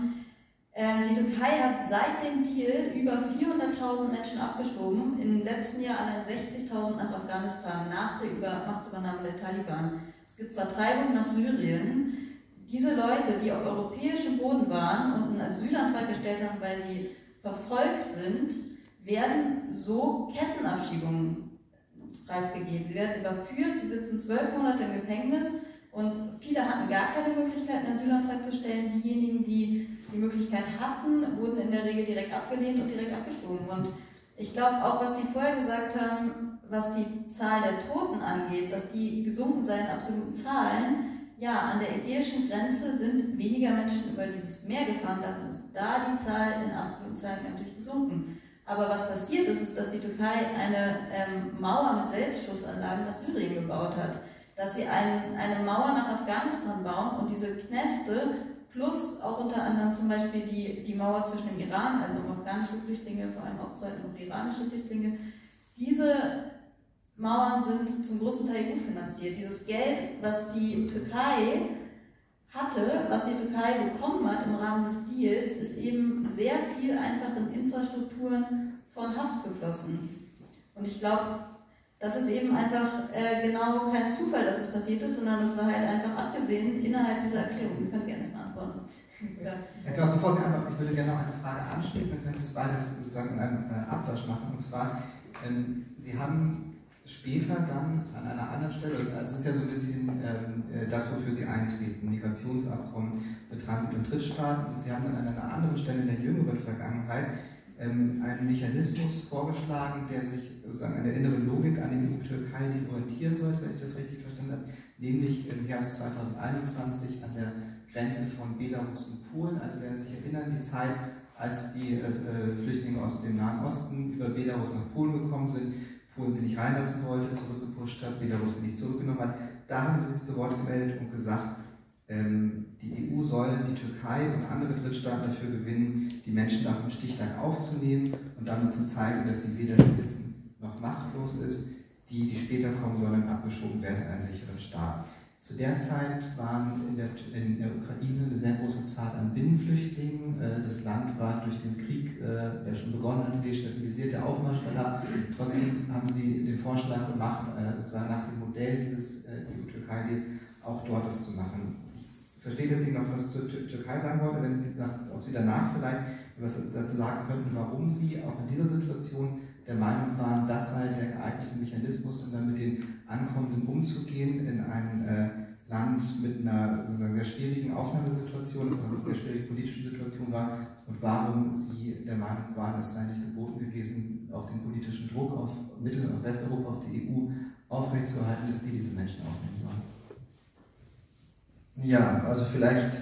Die Türkei hat seit dem Deal über 400.000 Menschen abgeschoben, im letzten Jahr allein 60.000 nach Afghanistan, nach der Machtübernahme der Taliban. Es gibt Vertreibung nach Syrien. Diese Leute, die auf europäischem Boden waren und einen Asylantrag gestellt haben, weil sie verfolgt sind, werden so Kettenabschiebungen preisgegeben. Sie werden überführt, sie sitzen 12 Monate im Gefängnis und viele hatten gar keine Möglichkeit, einen Asylantrag zu stellen. Diejenigen, die die Möglichkeit hatten, wurden in der Regel direkt abgelehnt und direkt abgeschoben. Und ich glaube auch, was Sie vorher gesagt haben, was die Zahl der Toten angeht, dass die gesunken seien in absoluten Zahlen, ja, an der ägäischen Grenze sind weniger Menschen über dieses Meer gefahren, davon ist da die Zahl in absoluten Zahlen natürlich gesunken. Aber was passiert ist, ist, dass die Türkei eine Mauer mit Selbstschussanlagen nach Syrien gebaut hat, dass sie eine Mauer nach Afghanistan bauen und diese Kneste plus auch unter anderem zum Beispiel die Mauer zwischen dem Iran, also um afghanische Flüchtlinge, vor allem aufzuhalten, auch iranische Flüchtlinge, diese Mauern sind zum größten Teil EU-finanziert. Dieses Geld, was die Türkei hatte, was die Türkei bekommen hat im Rahmen des Deals, ist eben sehr viel einfach in Infrastrukturen von Haft geflossen. Und ich glaube, das ist eben einfach genau kein Zufall, dass das passiert ist, sondern es war halt einfach abgesehen innerhalb dieser Erklärung. Sie können gerne erstmal antworten. Ja. Herr Klaus, bevor Sie antworten, ich würde gerne noch eine Frage anschließen, dann können Sie es beides sozusagen in einem Abwasch machen. Und zwar, Sie haben später dann an einer anderen Stelle, es ist ja so ein bisschen das, wofür Sie eintreten, Migrationsabkommen mit Transit- und Drittstaaten, und Sie haben dann an einer anderen Stelle in der jüngeren Vergangenheit einen Mechanismus vorgeschlagen, der sich sozusagen an der inneren Logik an den EU-Türkei-Deal orientieren sollte, wenn ich das richtig verstanden habe, nämlich im Herbst 2021 an der Grenze von Belarus und Polen. Alle werden sich erinnern, die Zeit, als die Flüchtlinge aus dem Nahen Osten über Belarus nach Polen gekommen sind, Polen sie nicht reinlassen wollte, zurückgepusht hat, Belarus sie nicht zurückgenommen hat. Da haben sie sich zu Wort gemeldet und gesagt, die EU soll die Türkei und andere Drittstaaten dafür gewinnen, die Menschen nach dem Stichtag aufzunehmen und damit zu zeigen, dass sie weder gewissen noch machtlos ist, die später kommen sollen, abgeschoben werden in einen sicheren Staat. Zu der Zeit waren in der Ukraine eine sehr große Zahl an Binnenflüchtlingen. Das Land war durch den Krieg, der schon begonnen hatte, destabilisiert, der Aufmarsch war da. Trotzdem haben sie den Vorschlag gemacht, sozusagen nach dem Modell dieses EU-Türkei-Deals auch dort das zu machen. Ich verstehe, dass Sie noch was zur Türkei sagen wollten, ob Sie danach vielleicht was dazu sagen könnten, warum Sie auch in dieser Situation der Meinung waren, das sei der geeignete Mechanismus, um dann mit den Ankommenden umzugehen in einem Land mit einer sozusagen sehr schwierigen Aufnahmesituation, es auch eine sehr schwierige politische Situation war und warum Sie der Meinung waren, es sei nicht geboten gewesen, auch den politischen Druck auf Mittel- und auf Westeuropa, auf die EU aufrechtzuerhalten, dass die diese Menschen aufnehmen sollen. Ja, also vielleicht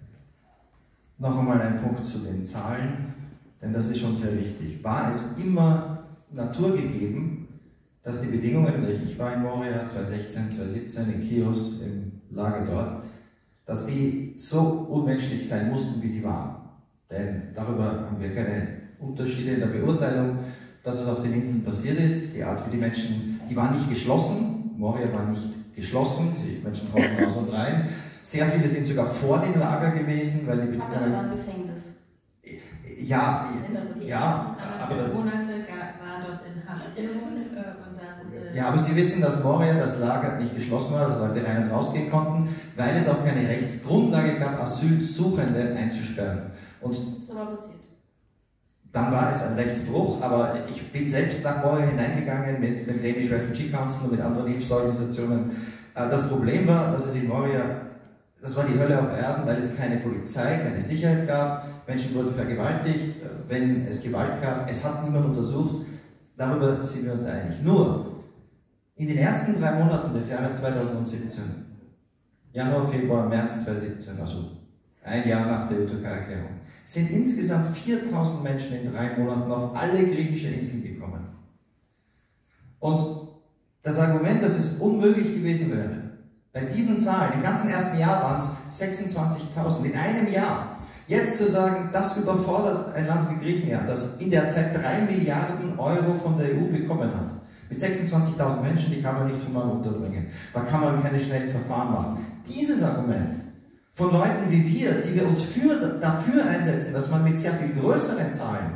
noch einmal ein Punkt zu den Zahlen, denn das ist schon sehr wichtig. War es immer naturgegeben, dass die Bedingungen, ich war in Moria 2016, 2017 in Chios im Lager dort, dass die so unmenschlich sein mussten, wie sie waren. Denn darüber haben wir keine Unterschiede in der Beurteilung, dass was auf den Inseln passiert ist. Die Art, wie die Menschen, die waren nicht geschlossen, Moria war nicht geschlossen, die Menschen kommen raus und rein. Sehr viele sind sogar vor dem Lager gewesen, weil die Bedingungen... Hat aber ein Gefängnis. Ja, ja, aber Monate war dort in Haftierung und dann... Ja, aber Sie wissen, dass Moria, das Lager, nicht geschlossen war, dass Leute rein und rausgehen konnten, weil es auch keine Rechtsgrundlage gab, Asylsuchende einzusperren. Und das ist aber passiert. Dann war es ein Rechtsbruch, aber ich bin selbst nach Moria hineingegangen mit dem Danish Refugee Council und mit anderen Hilfsorganisationen. Das Problem war, dass es in Moria, das war die Hölle auf Erden, weil es keine Polizei, keine Sicherheit gab, Menschen wurden vergewaltigt, wenn es Gewalt gab, es hat niemand untersucht, darüber sind wir uns einig. Nur, in den ersten 3 Monaten des Jahres 2017, Januar, Februar, März 2017, also ein Jahr nach der EU-Türkei-Erklärung, sind insgesamt 4000 Menschen in 3 Monaten auf alle griechischen Inseln gekommen. Und das Argument, dass es unmöglich gewesen wäre, bei diesen Zahlen, im ganzen ersten Jahr waren es 26.000, in einem Jahr, jetzt zu sagen, das überfordert ein Land wie Griechenland, das in der Zeit 3 Milliarden Euro von der EU bekommen hat. Mit 26.000 Menschen, die kann man nicht human unterbringen. Da kann man keine schnellen Verfahren machen. Dieses Argument von Leuten wie wir, die wir uns dafür einsetzen, dass man mit sehr viel größeren Zahlen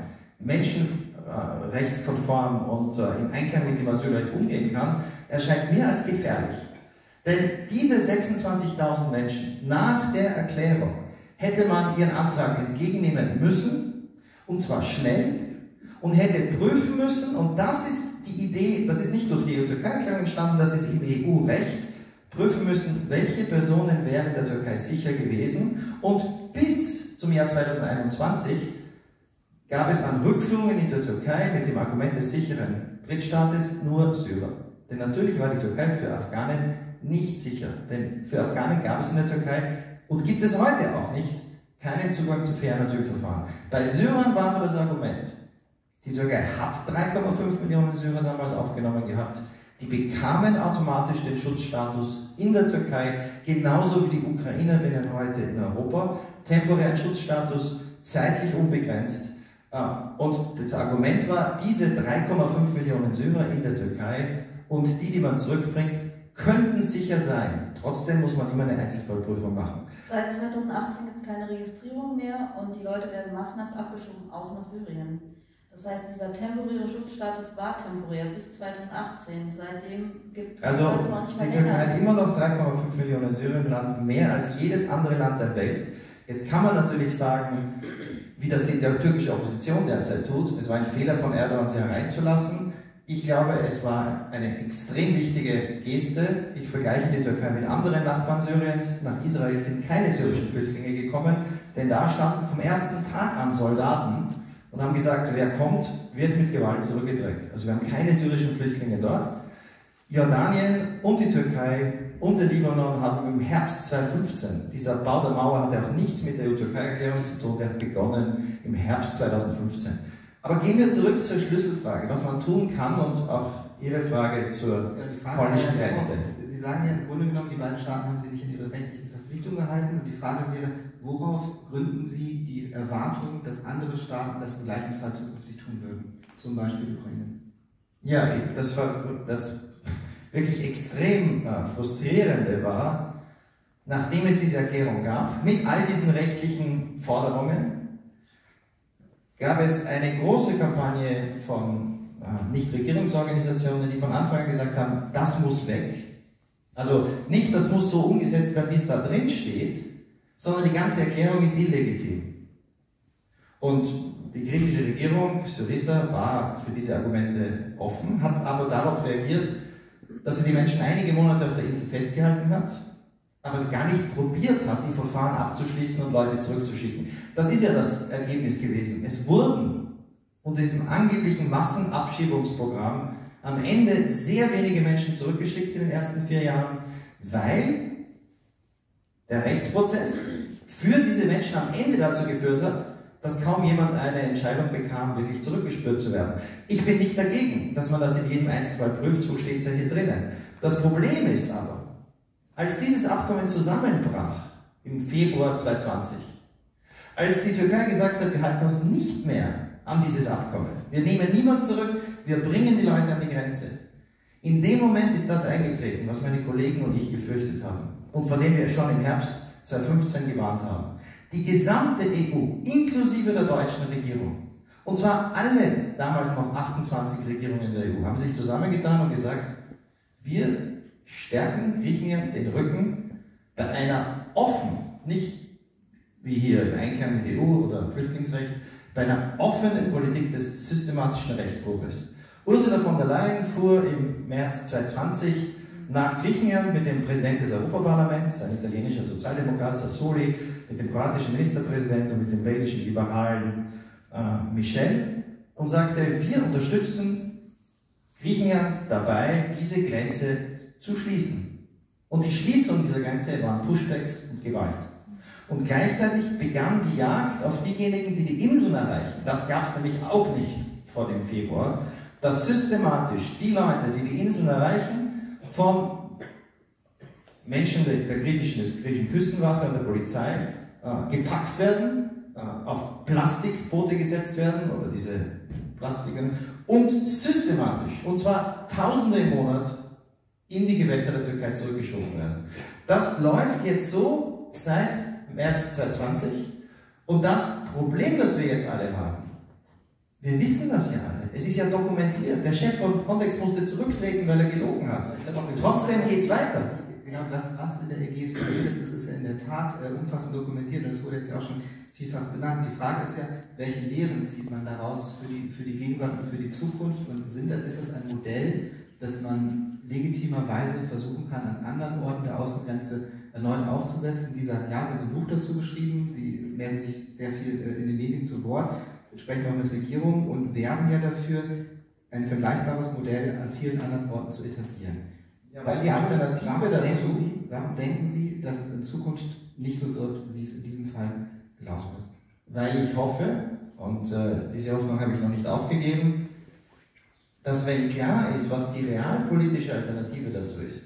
menschenrechtskonform und im Einklang mit dem Asylrecht umgehen kann, erscheint mir als gefährlich. Denn diese 26.000 Menschen nach der Erklärung hätte man ihren Antrag entgegennehmen müssen, und zwar schnell, und hätte prüfen müssen, und das ist die Idee, das ist nicht durch die EU-Türkei-Erklärung entstanden, das ist im EU-Recht, prüfen müssen, welche Personen wären in der Türkei sicher gewesen, und bis zum Jahr 2021 gab es an Rückführungen in der Türkei mit dem Argument des sicheren Drittstaates nur Syrer. Denn natürlich war die Türkei für Afghanen nicht sicher, denn für Afghanen gab es in der Türkei und gibt es heute auch nicht keinen Zugang zu fairen Asylverfahren. Bei Syrern war aber das Argument, die Türkei hat 3,5 Millionen Syrer damals aufgenommen gehabt, die bekamen automatisch den Schutzstatus in der Türkei, genauso wie die Ukrainerinnen heute in Europa, temporären Schutzstatus, zeitlich unbegrenzt. Und das Argument war, diese 3,5 Millionen Syrer in der Türkei und die man zurückbringt, könnten sicher sein. Trotzdem muss man immer eine Einzelfallprüfung machen. Seit 2018 gibt es keine Registrierung mehr und die Leute werden massenhaft abgeschoben, auch nach Syrien. Das heißt, dieser temporäre Schutzstatus war temporär bis 2018. Seitdem gibt es also das noch nicht die verlängert. Türkei hat immer noch 3,5 Millionen Syrer im Land, mehr als jedes andere Land der Welt. Jetzt kann man natürlich sagen, wie das die türkische Opposition derzeit tut, es war ein Fehler von Erdogan, sie hereinzulassen. Ich glaube, es war eine extrem wichtige Geste. Ich vergleiche die Türkei mit anderen Nachbarn Syriens. Nach Israel sind keine syrischen Flüchtlinge gekommen, denn da standen vom ersten Tag an Soldaten und haben gesagt, wer kommt, wird mit Gewalt zurückgedrängt. Also wir haben keine syrischen Flüchtlinge dort. Jordanien und die Türkei und der Libanon haben im Herbst 2015, dieser Bau der Mauer hatte auch nichts mit der EU-Türkei-Erklärung zu tun, der hat begonnen im Herbst 2015. Aber gehen wir zurück zur Schlüsselfrage, was man tun kann und auch Ihre Frage zur polnischen Grenze. Sie sagen ja im Grunde genommen, die beiden Staaten haben sich nicht an ihre rechtlichen Verpflichtungen gehalten und die Frage wäre, worauf gründen Sie die Erwartung, dass andere Staaten das im gleichen Fall zukünftig tun würden? Zum Beispiel die Ukraine. Ja, das wirklich extrem frustrierende war, nachdem es diese Erklärung gab, mit all diesen rechtlichen Forderungen, gab es eine große Kampagne von Nichtregierungsorganisationen, die von Anfang an gesagt haben, das muss weg. Also nicht, das muss so umgesetzt werden, wie es da drin steht, sondern die ganze Erklärung ist illegitim. Und die griechische Regierung, Syriza, war für diese Argumente offen, hat aber darauf reagiert, dass sie die Menschen einige Monate auf der Insel festgehalten hat, aber gar nicht probiert hat, die Verfahren abzuschließen und Leute zurückzuschicken. Das ist ja das Ergebnis gewesen. Es wurden unter diesem angeblichen Massenabschiebungsprogramm am Ende sehr wenige Menschen zurückgeschickt in den ersten 4 Jahren, weil der Rechtsprozess für diese Menschen am Ende dazu geführt hat, dass kaum jemand eine Entscheidung bekam, wirklich zurückgeführt zu werden. Ich bin nicht dagegen, dass man das in jedem Einzelfall prüft, so steht es ja hier drinnen. Das Problem ist aber, als dieses Abkommen zusammenbrach im Februar 2020, als die Türkei gesagt hat, wir halten uns nicht mehr an dieses Abkommen, wir nehmen niemanden zurück, wir bringen die Leute an die Grenze. In dem Moment ist das eingetreten, was meine Kollegen und ich gefürchtet haben und vor dem wir schon im Herbst 2015 gewarnt haben. Die gesamte EU, inklusive der deutschen Regierung, und zwar alle damals noch 28 Regierungen der EU, haben sich zusammengetan und gesagt, wir stärken Griechenland den Rücken bei einer nicht wie hier im Einklang mit EU oder Flüchtlingsrecht, bei einer offenen Politik des systematischen Rechtsbruches. Ursula von der Leyen fuhr im März 2020 nach Griechenland mit dem Präsidenten des Europaparlaments, ein italienischer Sozialdemokrat Sassoli, mit dem kroatischen Ministerpräsidenten und mit dem belgischen Liberalen Michel und sagte, wir unterstützen Griechenland dabei, diese Grenze zu schließen. Und die Schließung dieser Grenze waren Pushbacks und Gewalt. Und gleichzeitig begann die Jagd auf diejenigen, die die Inseln erreichen. Das gab es nämlich auch nicht vor dem Februar, dass systematisch die Leute, die die Inseln erreichen, von Menschen der griechischen Küstenwache und der Polizei gepackt werden, auf Plastikboote gesetzt werden, oder diese Plastiken, und systematisch, und zwar Tausende im Monat, in die Gewässer der Türkei zurückgeschoben werden. Das läuft jetzt so seit März 2020 und das Problem, das wir jetzt alle haben, wir wissen das ja alle, es ist ja dokumentiert, der Chef von Frontex musste zurücktreten, weil er gelogen hat. Trotzdem geht es weiter. Genau, was in der Ägäis passiert ist, ist in der Tat umfassend dokumentiert und es wurde jetzt auch schon vielfach benannt. Die Frage ist ja, welche Lehren zieht man daraus für die Gegenwart und für die Zukunft und ist es ein Modell, das man legitimerweise versuchen kann, an anderen Orten der Außengrenze erneut aufzusetzen? Sie sagen, ja, Sie haben ein Buch dazu geschrieben, Sie melden sich sehr viel in den Medien zu Wort, sprechen auch mit Regierungen und werben ja dafür, ein vergleichbares Modell an vielen anderen Orten zu etablieren. Ja, weil die Alternative dazu... Warum denken Sie, dass es in Zukunft nicht so wird, wie es in diesem Fall gelaufen ist? Weil ich hoffe, und diese Hoffnung habe ich noch nicht aufgegeben, dass wenn klar ist, was die realpolitische Alternative dazu ist,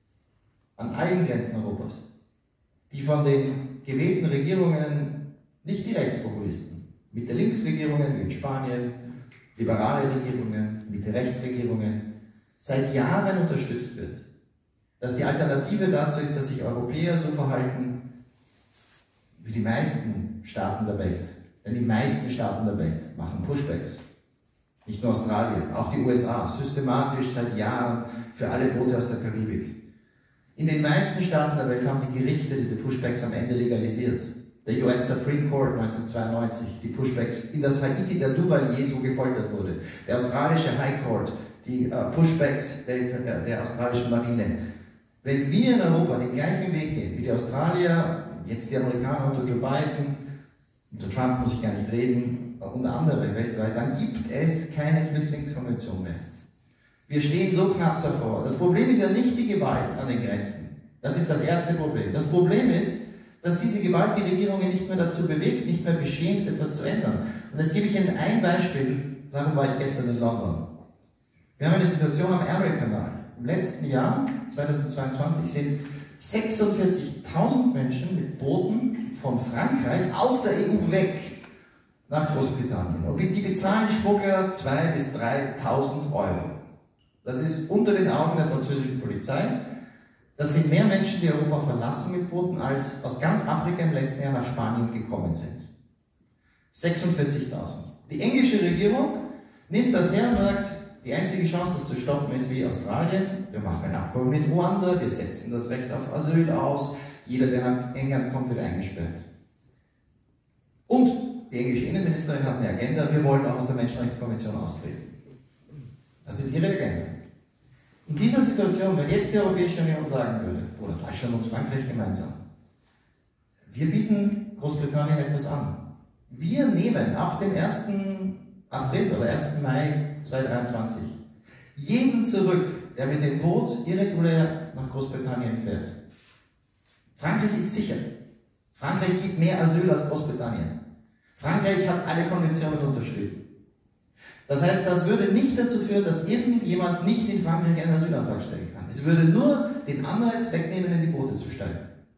an allen Grenzen Europas, die von den gewählten Regierungen, nicht die Rechtspopulisten, Mitte-Links-Regierungen wie in Spanien, liberale Regierungen, Mitte-Rechts-Regierungen, seit Jahren unterstützt wird, dass die Alternative dazu ist, dass sich Europäer so verhalten wie die meisten Staaten der Welt. Denn die meisten Staaten der Welt machen Pushbacks. Nicht nur Australien, auch die USA, systematisch seit Jahren für alle Boote aus der Karibik. In den meisten Staaten der Welt haben die Gerichte diese Pushbacks am Ende legalisiert. Der US Supreme Court 1992, die Pushbacks in das Haiti der Duvalier so gefoltert wurde. Der australische High Court, die Pushbacks der australischen Marine. Wenn wir in Europa den gleichen Weg gehen wie die Australier, jetzt die Amerikaner unter Joe Biden, unter Trump muss ich gar nicht reden, und andere weltweit, dann gibt es keine Flüchtlingskonvention mehr. Wir stehen so knapp davor. Das Problem ist ja nicht die Gewalt an den Grenzen. Das ist das erste Problem. Das Problem ist, dass diese Gewalt die Regierungen nicht mehr dazu bewegt, nicht mehr beschämt, etwas zu ändern. Und jetzt gebe ich Ihnen ein Beispiel, darum war ich gestern in London. Wir haben eine Situation am Ärmelkanal. Im letzten Jahr, 2022, sind 46.000 Menschen mit Booten von Frankreich aus der EU weg nach Großbritannien. Und die bezahlen Schmuggler 2.000 bis 3.000 Euro. Das ist unter den Augen der französischen Polizei. Das sind mehr Menschen, die Europa verlassen mit Booten, als aus ganz Afrika im letzten Jahr nach Spanien gekommen sind. 46.000. Die englische Regierung nimmt das her und sagt, die einzige Chance, das zu stoppen, ist wie Australien. Wir machen ein Abkommen mit Ruanda, wir setzen das Recht auf Asyl aus, jeder, der nach England kommt, wird eingesperrt. Und die englische Innenministerin hat eine Agenda, wir wollen auch aus der Menschenrechtskonvention austreten. Das ist ihre Agenda. In dieser Situation, wenn jetzt die Europäische Union sagen würde, oder Deutschland und Frankreich gemeinsam, wir bieten Großbritannien etwas an. Wir nehmen ab dem 1. April oder 1. Mai 2023 jeden zurück, der mit dem Boot irregulär nach Großbritannien fährt. Frankreich ist sicher. Frankreich gibt mehr Asyl als Großbritannien. Frankreich hat alle Konventionen unterschrieben. Das heißt, das würde nicht dazu führen, dass irgendjemand nicht in Frankreich einen Asylantrag stellen kann. Es würde nur den Anreiz wegnehmen, in die Boote zu steigen.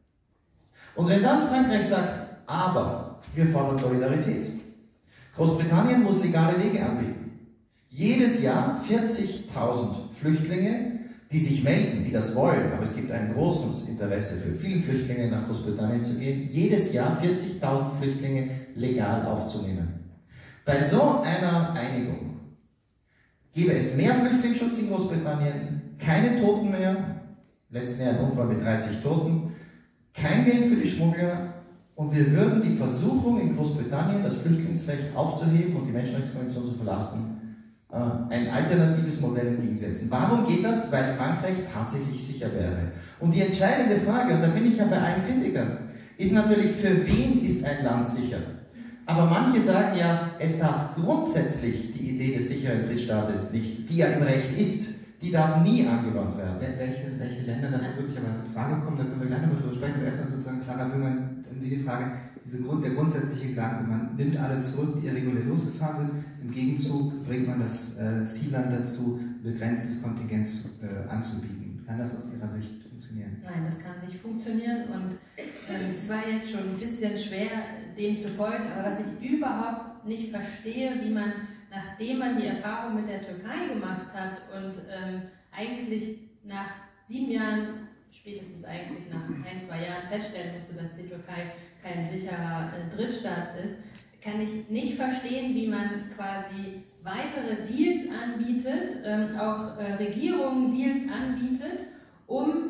Und wenn dann Frankreich sagt, aber wir fordern Solidarität. Großbritannien muss legale Wege anbieten. Jedes Jahr 40.000 Flüchtlinge, die sich melden, die das wollen, aber es gibt ein großes Interesse für viele Flüchtlinge nach Großbritannien zu gehen, jedes Jahr 40.000 Flüchtlinge legal aufzunehmen. Bei so einer Einigung gäbe es mehr Flüchtlingsschutz in Großbritannien, keine Toten mehr, letzten Jahr ein Unfall mit 30 Toten, kein Geld für die Schmuggler und wir würden die Versuchung in Großbritannien, das Flüchtlingsrecht aufzuheben und die Menschenrechtskonvention zu verlassen, ein alternatives Modell entgegensetzen. Warum geht das? Weil Frankreich tatsächlich sicher wäre. Und die entscheidende Frage, und da bin ich ja bei allen Kritikern, ist natürlich, für wen ist ein Land sicher? Aber manche sagen ja, es darf grundsätzlich die Idee des sicheren Drittstaates nicht, die ja im Recht ist, die darf nie angewandt werden. Welche Länder dafür möglicherweise in Frage kommen, da können wir gleich nochmal drüber sprechen. Aber erstmal sozusagen, Clara Böhmer, an Sie die Frage, der grundsätzliche Gedanke, man nimmt alle zurück, die irregulär losgefahren sind, im Gegenzug bringt man das Zielland dazu, ein begrenztes Kontingent anzubieten. Kann das aus Ihrer Sicht funktionieren? Nein, das kann nicht funktionieren und es war jetzt schon ein bisschen schwer, dem zu folgen, aber was ich überhaupt nicht verstehe, wie man, nachdem man die Erfahrung mit der Türkei gemacht hat und eigentlich nach 7 Jahren, spätestens eigentlich nach 1-2 Jahren feststellen musste, dass die Türkei kein sicherer Drittstaat ist, kann ich nicht verstehen, wie man quasi weitere Deals anbietet, auch Regierungen Deals anbietet, um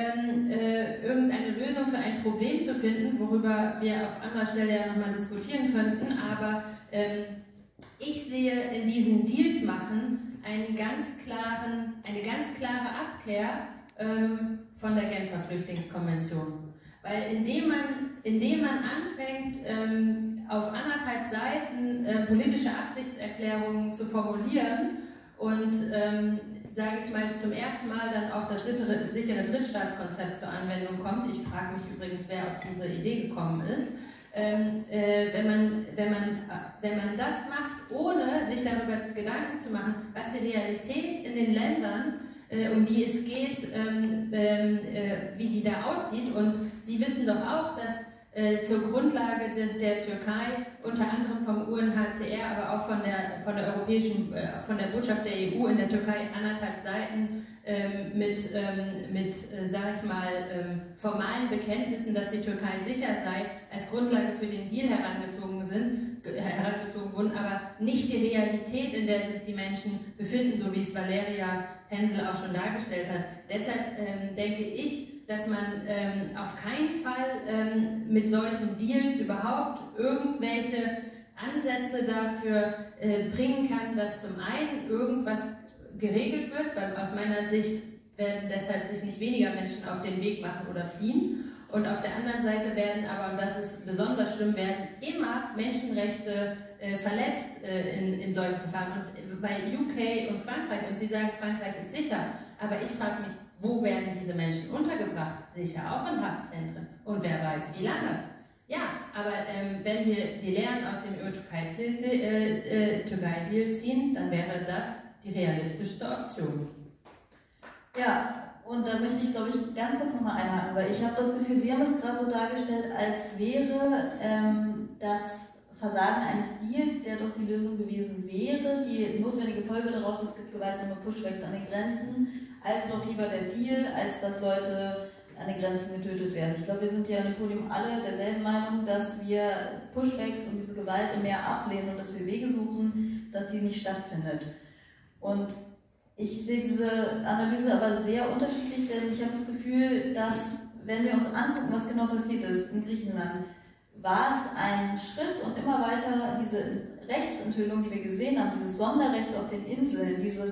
irgendeine Lösung für ein Problem zu finden, worüber wir auf anderer Stelle ja nochmal diskutieren könnten, aber ich sehe in diesen Deals machen eine ganz klare Abkehr von der Genfer Flüchtlingskonvention. Weil indem man anfängt, auf 1,5 Seiten politische Absichtserklärungen zu formulieren und, sage ich mal, zum ersten Mal dann auch das sichere Drittstaatskonzept zur Anwendung kommt, ich frage mich übrigens, wer auf diese Idee gekommen ist, wenn man das macht, ohne sich darüber Gedanken zu machen, was die Realität in den Ländern, um die es geht, wie die da aussieht. Und Sie wissen doch auch, dass zur Grundlage der Türkei, unter anderem vom UNHCR, aber auch von der Botschaft der EU in der Türkei 1,5 Seiten sag ich mal, formalen Bekenntnissen, dass die Türkei sicher sei, als Grundlage für den Deal herangezogen wurden, aber nicht die Realität, in der sich die Menschen befinden, so wie es Valeria Hensel auch schon dargestellt hat. Deshalb denke ich, dass man auf keinen Fall mit solchen Deals überhaupt irgendwelche Ansätze dafür bringen kann, dass zum einen irgendwas geregelt wird, weil aus meiner Sicht werden deshalb sich nicht weniger Menschen auf den Weg machen oder fliehen. Und auf der anderen Seite werden aber, und das ist besonders schlimm, werden immer Menschenrechte verletzt in solchen Verfahren. Und bei UK und Frankreich, und Sie sagen, Frankreich ist sicher, aber ich frage mich, wo werden diese Menschen untergebracht? Sicher auch in Haftzentren. Und wer weiß, wie lange? Ja, aber wenn wir die Lehren aus dem Türkei-Deal ziehen, dann wäre das die realistischste Option. Ja, und da möchte ich, glaube ich, ganz kurz nochmal einhaken, weil ich habe das Gefühl, Sie haben es gerade so dargestellt, als wäre das Versagen eines Deals, der doch die Lösung gewesen wäre, die notwendige Folge daraus, es gibt gewaltsame Pushbacks an den Grenzen, also doch lieber der Deal, als dass Leute an den Grenzen getötet werden. Ich glaube, wir sind hier an dem Podium alle derselben Meinung, dass wir Pushbacks und diese Gewalt im Meer ablehnen und dass wir Wege suchen, dass die nicht stattfindet. Und ich sehe diese Analyse aber sehr unterschiedlich, denn ich habe das Gefühl, dass, wenn wir uns angucken, was genau passiert ist in Griechenland, war es ein Schritt und immer weiter diese Rechtsenthüllung, die wir gesehen haben, dieses Sonderrecht auf den Inseln,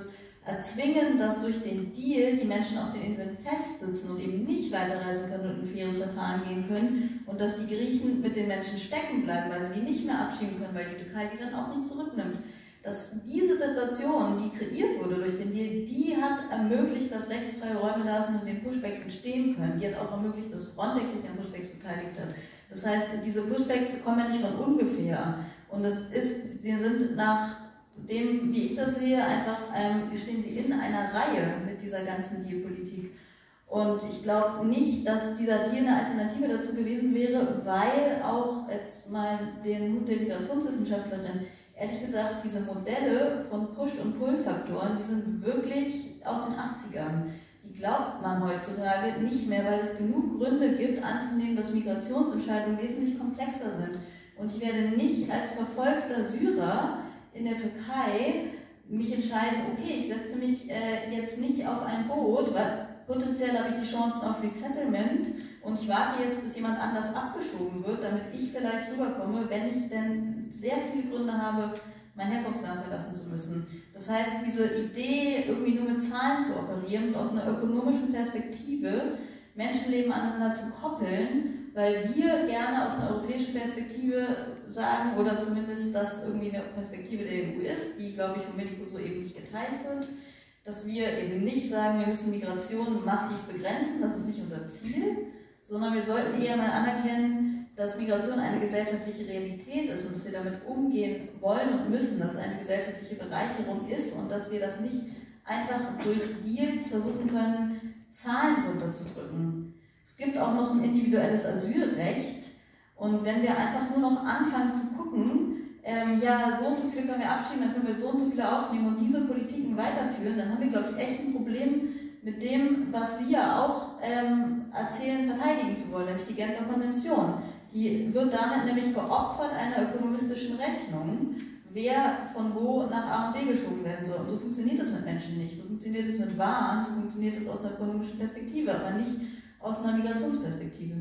erzwingen, dass durch den Deal die Menschen auf den Inseln festsitzen und eben nicht weiterreisen können und ein faires Verfahren gehen können und dass die Griechen mit den Menschen stecken bleiben, weil sie die nicht mehr abschieben können, weil die Türkei die dann auch nicht zurücknimmt. Dass diese Situation, die kreiert wurde durch den Deal, die hat ermöglicht, dass rechtsfreie Räume da sind und den Pushbacks entstehen können. Die hat auch ermöglicht, dass Frontex sich an Pushbacks beteiligt hat. Das heißt, diese Pushbacks kommen ja nicht von ungefähr. Und sie sind nach dem, wie ich das sehe, einfach stehen sie in einer Reihe mit dieser ganzen Deal-Politik. Und ich glaube nicht, dass dieser Deal eine Alternative dazu gewesen wäre, weil auch jetzt mal den Mut der Migrationswissenschaftlerin, ehrlich gesagt, diese Modelle von Push- und Pull-Faktoren, die sind wirklich aus den 80ern. Die glaubt man heutzutage nicht mehr, weil es genug Gründe gibt, anzunehmen, dass Migrationsentscheidungen wesentlich komplexer sind. Und ich werde nicht als verfolgter Syrer in der Türkei mich entscheiden, okay, ich setze mich jetzt nicht auf ein Boot, weil potenziell habe ich die Chancen auf Resettlement und ich warte jetzt, bis jemand anders abgeschoben wird, damit ich vielleicht rüberkomme, wenn ich denn sehr viele Gründe habe, mein Herkunftsland verlassen zu müssen. Das heißt, diese Idee, irgendwie nur mit Zahlen zu operieren und aus einer ökonomischen Perspektive Menschenleben aneinander zu koppeln, weil wir gerne aus einer europäischen Perspektive sagen, oder zumindest das irgendwie eine Perspektive der EU ist, die, glaube ich, von Medico so eben nicht geteilt wird, dass wir eben nicht sagen, wir müssen Migration massiv begrenzen, das ist nicht unser Ziel, sondern wir sollten eher mal anerkennen, dass Migration eine gesellschaftliche Realität ist und dass wir damit umgehen wollen und müssen, dass es eine gesellschaftliche Bereicherung ist und dass wir das nicht einfach durch Deals versuchen können, Zahlen runterzudrücken. Es gibt auch noch ein individuelles Asylrecht und wenn wir einfach nur noch anfangen zu gucken, ja, so und so viele können wir abschieben, dann können wir so und so viele aufnehmen und diese Politiken weiterführen, dann haben wir, glaube ich, echt ein Problem mit dem, was Sie ja auch erzählen, verteidigen zu wollen, nämlich die Genfer Konvention. Die wird damit nämlich geopfert einer ökonomistischen Rechnung, wer von wo nach A und B geschoben werden soll. Und so funktioniert das mit Menschen nicht. So funktioniert es mit Waren, so funktioniert es aus einer ökonomischen Perspektive, aber nicht aus einer Migrationsperspektive.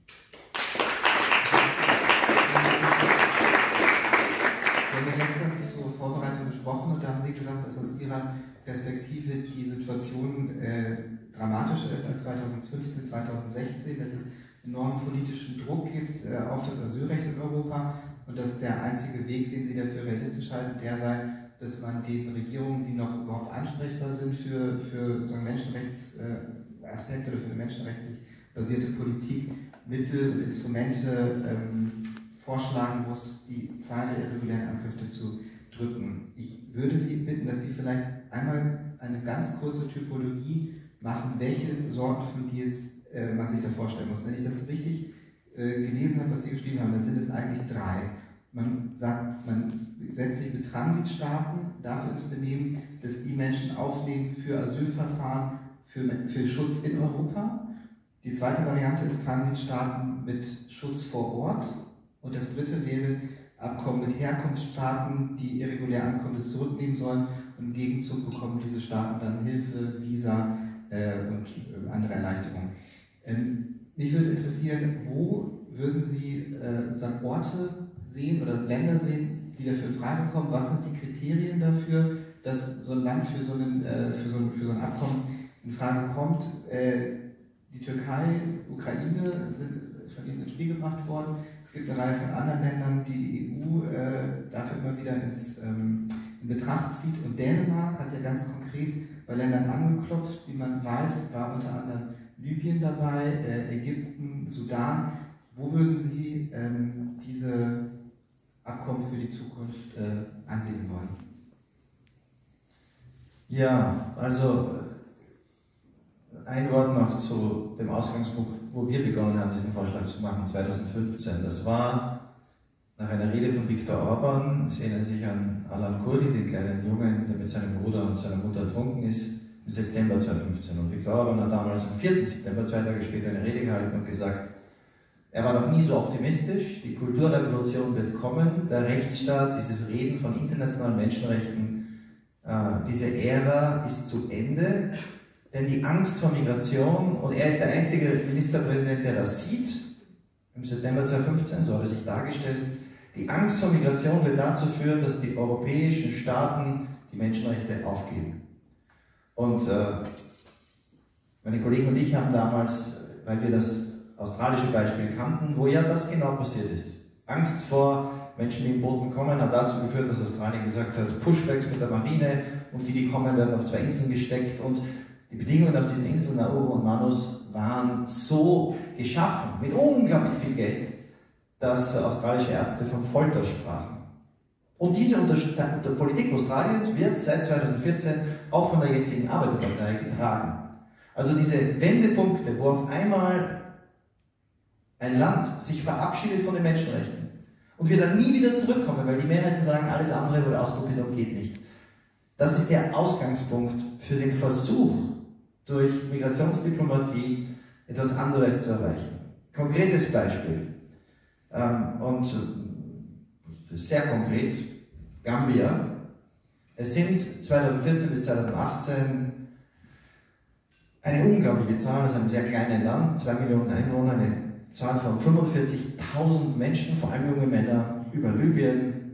Wir haben ja gestern zur Vorbereitung gesprochen und da haben Sie gesagt, dass aus Ihrer Perspektive die Situation dramatischer ist als 2015, 2016, dass es enormen politischen Druck gibt auf das Asylrecht in Europa und dass der einzige Weg, den Sie dafür realistisch halten, der sei, dass man den Regierungen, die noch überhaupt ansprechbar sind für sozusagen Menschenrechtsaspekte oder für eine menschenrechtlich basierte Politik, Mittel und Instrumente vorschlagen muss, die Zahl der irregulären Ankünfte zu drücken. Ich würde Sie bitten, dass Sie vielleicht einmal eine ganz kurze Typologie machen, welche Sorten von Deals man sich das vorstellen muss. Wenn ich das richtig gelesen habe, was Sie geschrieben haben, dann sind es eigentlich 3. Man sagt, man setzt sich mit Transitstaaten dafür ins Benehmen, dass die Menschen aufnehmen für Asylverfahren, für Schutz in Europa. Die zweite Variante ist Transitstaaten mit Schutz vor Ort. Und das dritte wäre Abkommen mit Herkunftsstaaten, die irregulär Ankommende zurücknehmen sollen und im Gegenzug bekommen diese Staaten dann Hilfe, Visa und andere Erleichterungen. Mich würde interessieren, wo würden Sie Orte sehen oder Länder sehen, die dafür in Frage kommen? Was sind die Kriterien dafür, dass so ein Land für so ein Abkommen in Frage kommt? Die Türkei, Ukraine sind von Ihnen ins Spiel gebracht worden. Es gibt eine Reihe von anderen Ländern, die die EU dafür immer wieder in Betracht zieht. Und Dänemark hat ja ganz konkret bei Ländern angeklopft, wie man weiß, war unter anderem Libyen dabei, Ägypten, Sudan. Wo würden Sie diese Abkommen für die Zukunft ansehen wollen? Ja, also ein Wort noch zu dem Ausgangspunkt, wo wir begonnen haben, diesen Vorschlag zu machen, 2015. Das war nach einer Rede von Viktor Orban. Sie erinnern sich an Alan Kurdi, den kleinen Jungen, der mit seinem Bruder und seiner Mutter ertrunken ist, im September 2015. Und Viktor Orban hat damals am 4. September, 2 Tage später, eine Rede gehalten und gesagt, er war noch nie so optimistisch, die Kulturrevolution wird kommen, der Rechtsstaat, dieses Reden von internationalen Menschenrechten, diese Ära ist zu Ende. Denn die Angst vor Migration, und er ist der einzige Ministerpräsident, der das sieht, im September 2015, so hat er sich dargestellt, die Angst vor Migration wird dazu führen, dass die europäischen Staaten die Menschenrechte aufgeben. Und meine Kollegen und ich haben damals, weil wir das australische Beispiel kannten, wo ja das genau passiert ist. Angst vor Menschen, die in Booten kommen, hat dazu geführt, dass Australien gesagt hat, Pushbacks mit der Marine und die kommen, werden auf 2 Inseln gesteckt und die Bedingungen auf diesen Inseln, Nauru und Manus, waren so geschaffen, mit unglaublich viel Geld, dass australische Ärzte von Folter sprachen. Und diese Politik Australiens wird seit 2014 auch von der jetzigen Arbeiterpartei getragen. Also diese Wendepunkte, wo auf einmal ein Land sich verabschiedet von den Menschenrechten und wir dann nie wieder zurückkommen, weil die Mehrheiten sagen, alles andere wurde ausprobiert und geht nicht. Das ist der Ausgangspunkt für den Versuch, durch Migrationsdiplomatie etwas anderes zu erreichen. Konkretes Beispiel. Und sehr konkret, Gambia. Es sind 2014 bis 2018 eine unglaubliche Zahl, das ist ein sehr kleines Land, 2 Millionen Einwohner, eine Zahl von 45.000 Menschen, vor allem junge Männer, über Libyen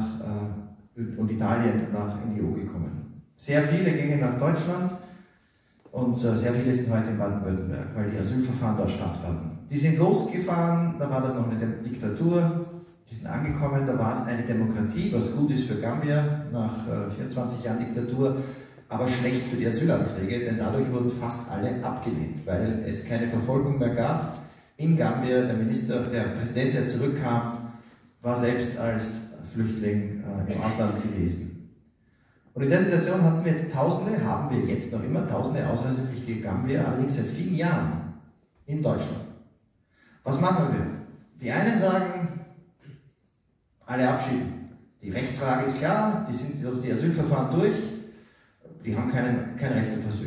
und Italien in die EU gekommen. Sehr viele gingen nach Deutschland und sehr viele sind heute in Baden-Württemberg, weil die Asylverfahren dort stattfanden. Die sind losgefahren, da war das noch eine Diktatur, die sind angekommen, da war es eine Demokratie, was gut ist für Gambia nach 24 Jahren Diktatur, aber schlecht für die Asylanträge, denn dadurch wurden fast alle abgelehnt, weil es keine Verfolgung mehr gab. In Gambia, der Präsident, der zurückkam, war selbst als Flüchtling im Ausland gewesen. Und in der Situation hatten wir jetzt haben wir jetzt noch immer Tausende ausreisepflichtige Gambia, allerdings seit vielen Jahren in Deutschland. Was machen wir? Die einen sagen, alle abschieben. Die Rechtsfrage ist klar, die sind durch die Asylverfahren durch, die haben kein Recht auf Asyl.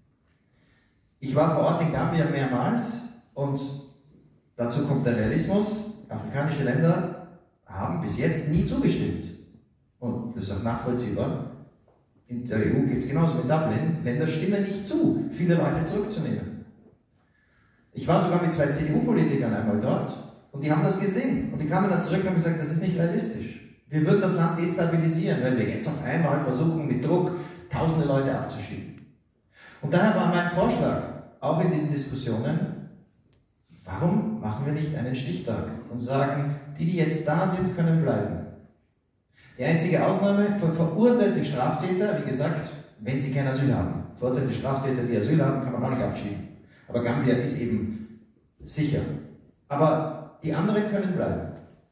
Ich war vor Ort in Gambia mehrmals und dazu kommt der Realismus. Afrikanische Länder haben bis jetzt nie zugestimmt. Und das ist auch nachvollziehbar. In der EU geht es genauso mit Dublin. Länder stimmen nicht zu, viele Leute zurückzunehmen. Ich war sogar mit 2 CDU-Politikern einmal dort und die haben das gesehen. Und die kamen dann zurück und haben gesagt, das ist nicht realistisch. Wir würden das Land destabilisieren, wenn wir jetzt auf einmal versuchen, mit Druck tausende Leute abzuschieben. Und daher war mein Vorschlag, auch in diesen Diskussionen, warum machen wir nicht einen Stichtag und sagen, die jetzt da sind, können bleiben. Die einzige Ausnahme für verurteilte Straftäter, wie gesagt, wenn sie kein Asyl haben. Verurteilte Straftäter, die Asyl haben, kann man auch nicht abschieben. Aber Gambia ist eben sicher. Aber die anderen können bleiben.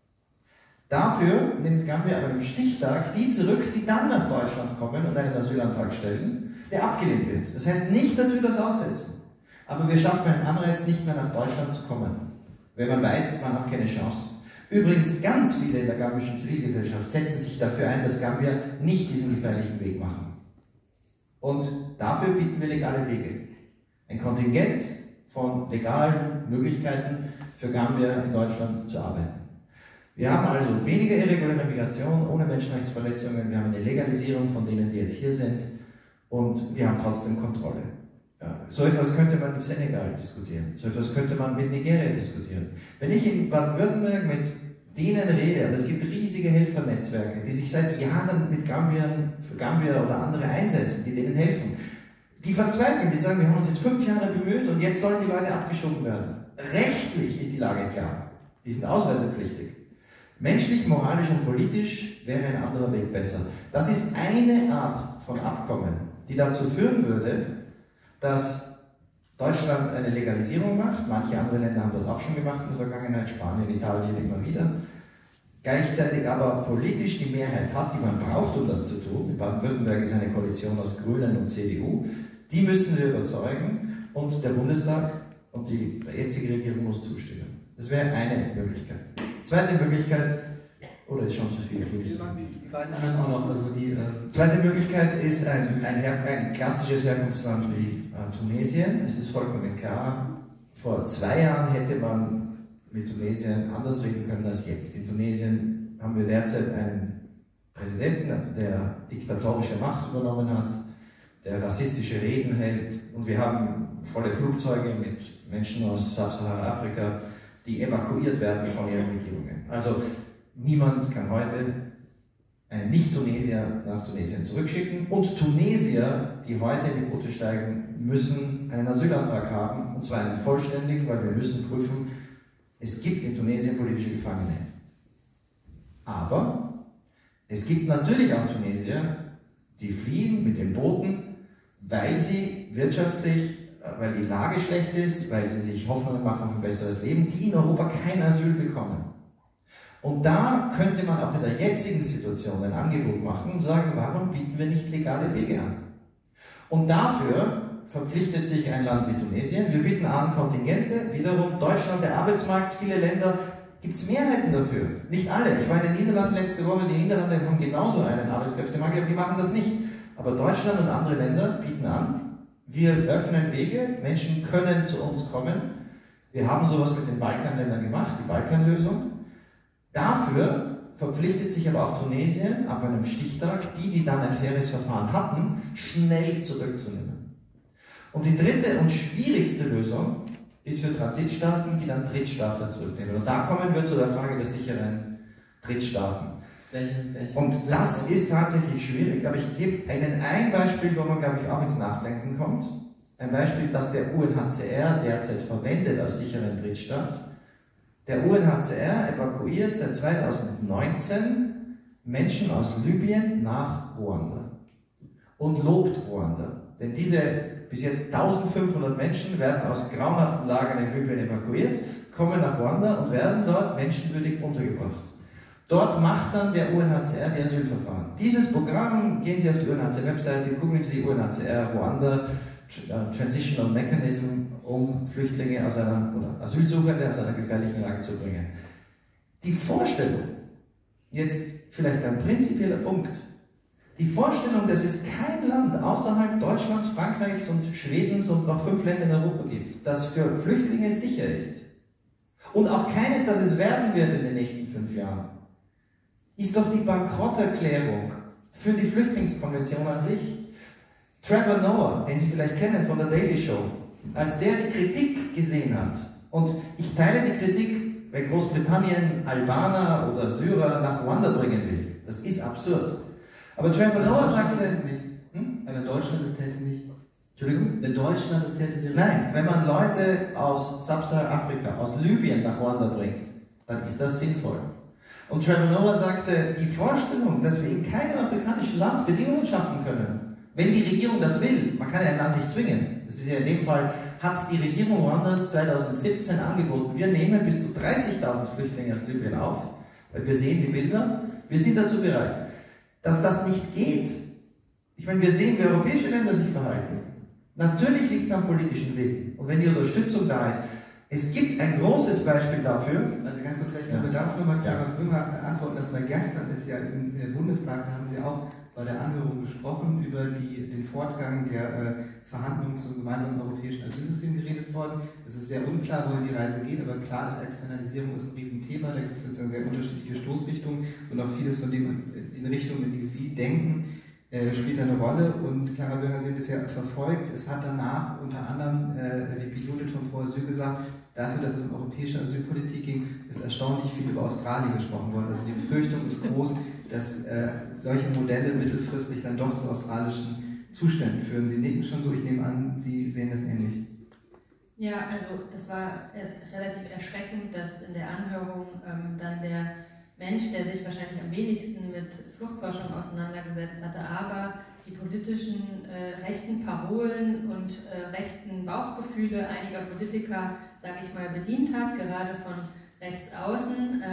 Dafür nimmt Gambia aber im Stichtag die zurück, die dann nach Deutschland kommen und einen Asylantrag stellen, der abgelehnt wird. Das heißt nicht, dass wir das aussetzen. Aber wir schaffen einen Anreiz, nicht mehr nach Deutschland zu kommen, wenn man weiß, man hat keine Chance. Übrigens, ganz viele in der gambischen Zivilgesellschaft setzen sich dafür ein, dass Gambia nicht diesen gefährlichen Weg machen. Und dafür bieten wir legale Wege. Ein Kontingent von legalen Möglichkeiten für Gambia in Deutschland zu arbeiten. Wir haben also weniger irreguläre Migration ohne Menschenrechtsverletzungen, wir haben eine Legalisierung von denen, die jetzt hier sind und wir haben trotzdem Kontrolle. So etwas könnte man mit Senegal diskutieren, so etwas könnte man mit Nigeria diskutieren. Wenn ich in Baden-Württemberg mit denen rede, und es gibt riesige Helfernetzwerke, die sich seit Jahren mit für Gambia oder andere einsetzen, die denen helfen, die verzweifeln, die sagen, wir haben uns jetzt 5 Jahre bemüht und jetzt sollen die Leute abgeschoben werden. Rechtlich ist die Lage klar, die sind ausreisepflichtig. Menschlich, moralisch und politisch wäre ein anderer Weg besser. Das ist eine Art von Abkommen, die dazu führen würde, dass Deutschland eine Legalisierung macht. Manche andere Länder haben das auch schon gemacht in der Vergangenheit, Spanien, Italien immer wieder. Gleichzeitig aber politisch die Mehrheit hat, die man braucht, um das zu tun. In Baden-Württemberg ist eine Koalition aus Grünen und CDU. Die müssen wir überzeugen und der Bundestag und die jetzige Regierung muss zustimmen. Das wäre eine Möglichkeit. Zweite Möglichkeit, oder ist schon zu viel? Die beiden anderen auch noch. Also die zweite Möglichkeit ist ein klassisches Herkunftsland wie Tunesien. Es ist vollkommen klar, vor 2 Jahren hätte man mit Tunesien anders reden können als jetzt. In Tunesien haben wir derzeit einen Präsidenten, der diktatorische Macht übernommen hat, der rassistische Reden hält und wir haben volle Flugzeuge mit Menschen aus Sub-Sahara-Afrika, die evakuiert werden von ihren Regierungen. Also niemand kann heute einen Nicht-Tunesier nach Tunesien zurückschicken und Tunesier, die heute in die Boote steigen, müssen einen Asylantrag haben, und zwar einen vollständigen, weil wir müssen prüfen, es gibt in Tunesien politische Gefangene. Aber es gibt natürlich auch Tunesier, die fliehen mit den Booten, weil sie wirtschaftlich, weil die Lage schlecht ist, weil sie sich Hoffnungen machen auf ein besseres Leben, die in Europa kein Asyl bekommen. Und da könnte man auch in der jetzigen Situation ein Angebot machen und sagen, warum bieten wir nicht legale Wege an? Und dafür verpflichtet sich ein Land wie Tunesien. Wir bieten an Kontingente, wiederum Deutschland, der Arbeitsmarkt, viele Länder, gibt es Mehrheiten dafür. Nicht alle. Ich war in den Niederlanden letzte Woche, die Niederlande haben genauso einen Arbeitskräftemarkt, aber die machen das nicht. Aber Deutschland und andere Länder bieten an, wir öffnen Wege, Menschen können zu uns kommen. Wir haben sowas mit den Balkanländern gemacht, die Balkanlösung. Dafür verpflichtet sich aber auch Tunesien, ab einem Stichtag, die dann ein faires Verfahren hatten, schnell zurückzunehmen. Und die dritte und schwierigste Lösung ist für Transitstaaten, die dann Drittstaatler zurücknehmen. Und da kommen wir zu der Frage der sicheren Drittstaaten. Welche? Und das ist tatsächlich schwierig, aber ich gebe Ihnen ein Beispiel, wo man, glaube ich, auch ins Nachdenken kommt. Ein Beispiel, das der UNHCR derzeit verwendet als sicheren Drittstaat. Der UNHCR evakuiert seit 2019 Menschen aus Libyen nach Ruanda und lobt Ruanda. Denn diese bis jetzt 1500 Menschen werden aus grauenhaften Lagern in Libyen evakuiert, kommen nach Ruanda und werden dort menschenwürdig untergebracht. Dort macht dann der UNHCR die Asylverfahren. Dieses Programm, gehen Sie auf die UNHCR-Webseite, gucken Sie UNHCR Ruanda, Transitional Mechanism, um Flüchtlinge oder Asylsuchende aus einer gefährlichen Lage zu bringen. Die Vorstellung, jetzt vielleicht ein prinzipieller Punkt, die Vorstellung, dass es kein Land außerhalb Deutschlands, Frankreichs und Schwedens und noch 5 Länder in Europa gibt, das für Flüchtlinge sicher ist und auch keines, das es werden wird in den nächsten 5 Jahren, ist doch die Bankrotterklärung für die Flüchtlingskonvention an sich. Trevor Noah, den Sie vielleicht kennen von der Daily Show, als der die Kritik gesehen hat, und ich teile die Kritik, weil Großbritannien Albaner oder Syrer nach Ruanda bringen will. Das ist absurd. Aber Trevor Noah sagte... Aber Deutschland das täte nicht. Entschuldigung? Wenn Deutschland das täte, sie... Nein, wenn man Leute aus Sub-Sahara-Afrika, aus Libyen nach Ruanda bringt, dann ist das sinnvoll. Und Trevor Noah sagte, die Vorstellung, dass wir in keinem afrikanischen Land Bedingungen schaffen können, wenn die Regierung das will, man kann ja ein Land nicht zwingen, das ist ja in dem Fall, hat die Regierung Ruandas 2017 angeboten, wir nehmen bis zu 30.000 Flüchtlinge aus Libyen auf, weil wir sehen die Bilder, wir sind dazu bereit. Dass das nicht geht, ich meine, wir sehen, wie europäische Länder sich verhalten. Natürlich liegt es am politischen Willen. Und wenn die Unterstützung da ist, es gibt ein großes Beispiel dafür. Also ganz kurz, vielleicht darf ich nochmal Clara Böhmer antworten lassen, weil gestern ist ja im Bundestag, da haben Sie auch bei der Anhörung gesprochen, über den Fortgang der Verhandlungen zum gemeinsamen europäischen Asylsystem geredet worden. Es ist sehr unklar, wohin die Reise geht, aber klar ist, Externalisierung ist ein Riesenthema, da gibt es sozusagen sehr unterschiedliche Stoßrichtungen und auch vieles von dem in Richtung, in die Sie denken, spielt eine Rolle. Und Clara Böhmer, Sie haben das ja verfolgt. Es hat danach unter anderem, wie Judith von Pro Asyl gesagt, dafür, dass es um europäische Asylpolitik ging, ist erstaunlich viel über Australien gesprochen worden. Also die Befürchtung ist groß, dass solche Modelle mittelfristig dann doch zu australischen Zuständen führen. Sie nicken schon so, ich nehme an, Sie sehen das ähnlich. Ja, also das war relativ erschreckend, dass in der Anhörung dann der Mensch, der sich wahrscheinlich am wenigsten mit Fluchtforschung auseinandergesetzt hatte, aber die politischen rechten Parolen und rechten Bauchgefühle einiger Politiker, sage ich mal, bedient hat, gerade von rechts außen,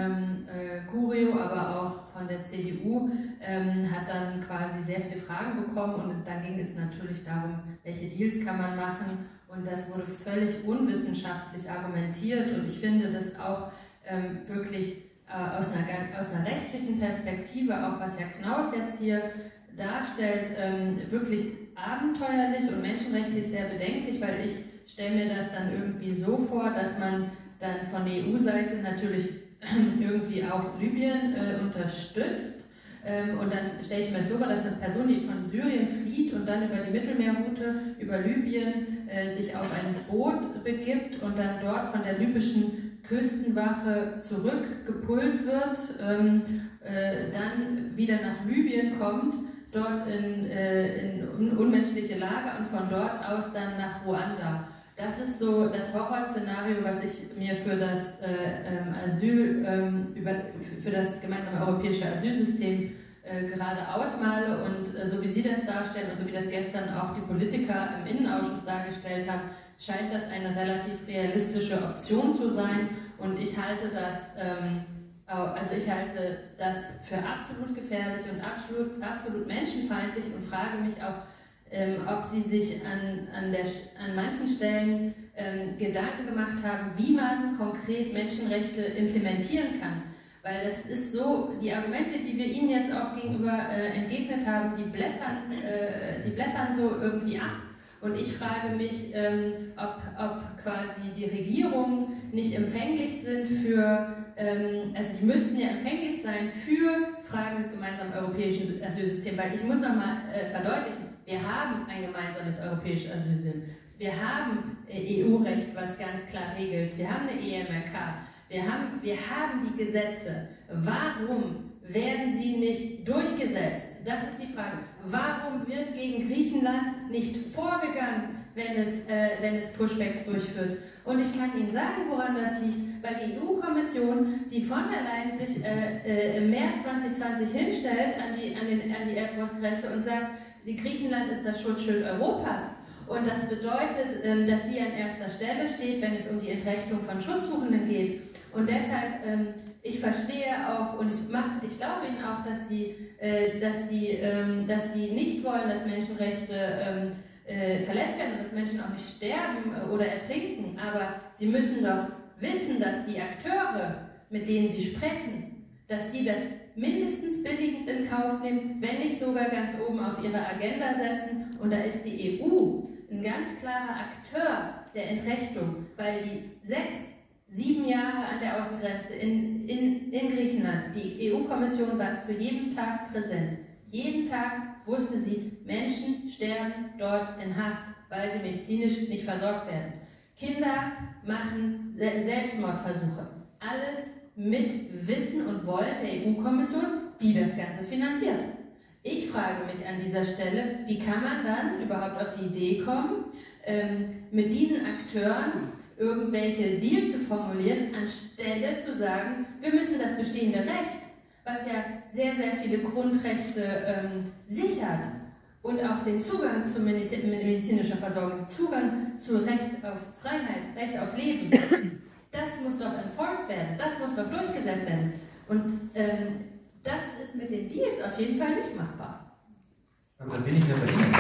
Curio, aber auch von der CDU, hat dann quasi sehr viele Fragen bekommen und dann ging es natürlich darum, welche Deals kann man machen, und das wurde völlig unwissenschaftlich argumentiert, und ich finde das auch wirklich aus einer rechtlichen Perspektive, auch was Herr Knaus jetzt hier darstellt, wirklich abenteuerlich und menschenrechtlich sehr bedenklich, weil ich stelle mir das dann irgendwie so vor, dass man dann von der EU-Seite natürlich irgendwie auch Libyen unterstützt, und dann stelle ich mir so vor, dass eine Person, die von Syrien flieht und dann über die Mittelmeerroute, über Libyen sich auf ein Boot begibt und dann dort von der libyschen Küstenwache zurückgepullt wird, dann wieder nach Libyen kommt, dort in unmenschliche Lager und von dort aus dann nach Ruanda. Das ist so das Horrorszenario, was ich mir für das für das gemeinsame europäische Asylsystem gerade ausmale, und so wie Sie das darstellen und so wie das gestern auch die Politiker im Innenausschuss dargestellt haben, scheint das eine relativ realistische Option zu sein, und ich halte das für absolut gefährlich und absolut menschenfeindlich und frage mich auch, ob Sie sich an manchen Stellen Gedanken gemacht haben, wie man konkret Menschenrechte implementieren kann. Weil das ist so, die Argumente, die wir Ihnen jetzt auch gegenüber entgegnet haben, die blättern so irgendwie ab. Und ich frage mich, ob quasi die Regierungen nicht empfänglich sind für, also die müssten ja empfänglich sein für Fragen des gemeinsamen europäischen Asylsystems. Weil ich muss nochmal verdeutlichen, wir haben ein gemeinsames europäisches Asylsystem. Wir haben EU-Recht, was ganz klar regelt. Wir haben eine EMRK. Wir haben die Gesetze. Warum werden sie nicht durchgesetzt? Das ist die Frage. Warum wird gegen Griechenland nicht vorgegangen, wenn es Pushbacks durchführt? Und ich kann Ihnen sagen, woran das liegt, weil die EU-Kommission, die von der Leyen sich im März 2020 hinstellt an die Elfenbeinsgrenze und sagt, Griechenland ist das Schutzschild Europas. Und das bedeutet, dass sie an erster Stelle steht, wenn es um die Entrechtung von Schutzsuchenden geht. Und deshalb, ich verstehe auch und ich glaube Ihnen auch, dass Sie nicht wollen, dass Menschenrechte verletzt werden und dass Menschen auch nicht sterben oder ertrinken. Aber Sie müssen doch wissen, dass die Akteure, mit denen Sie sprechen, dass die das mindestens billigend in Kauf nehmen, wenn nicht sogar ganz oben auf ihre Agenda setzen. Und da ist die EU ein ganz klarer Akteur der Entrechtung, weil die 6-7 Jahre an der Außengrenze in Griechenland, die EU-Kommission war zu jedem Tag präsent. Jeden Tag wusste sie, Menschen sterben dort in Haft, weil sie medizinisch nicht versorgt werden. Kinder machen Selbstmordversuche. Alles mit Wissen und Wollen der EU-Kommission, die das Ganze finanziert. Ich frage mich an dieser Stelle, wie kann man dann überhaupt auf die Idee kommen, mit diesen Akteuren irgendwelche Deals zu formulieren, anstelle zu sagen, wir müssen das bestehende Recht, was ja sehr, sehr viele Grundrechte sichert und auch den Zugang zu medizinischer Versorgung, Zugang zu Recht auf Freiheit, Recht auf Leben, das muss doch enforced werden, das muss doch durchgesetzt werden. Und das ist mit den Deals auf jeden Fall nicht machbar. Aber da bin ich ja bei Ihnen.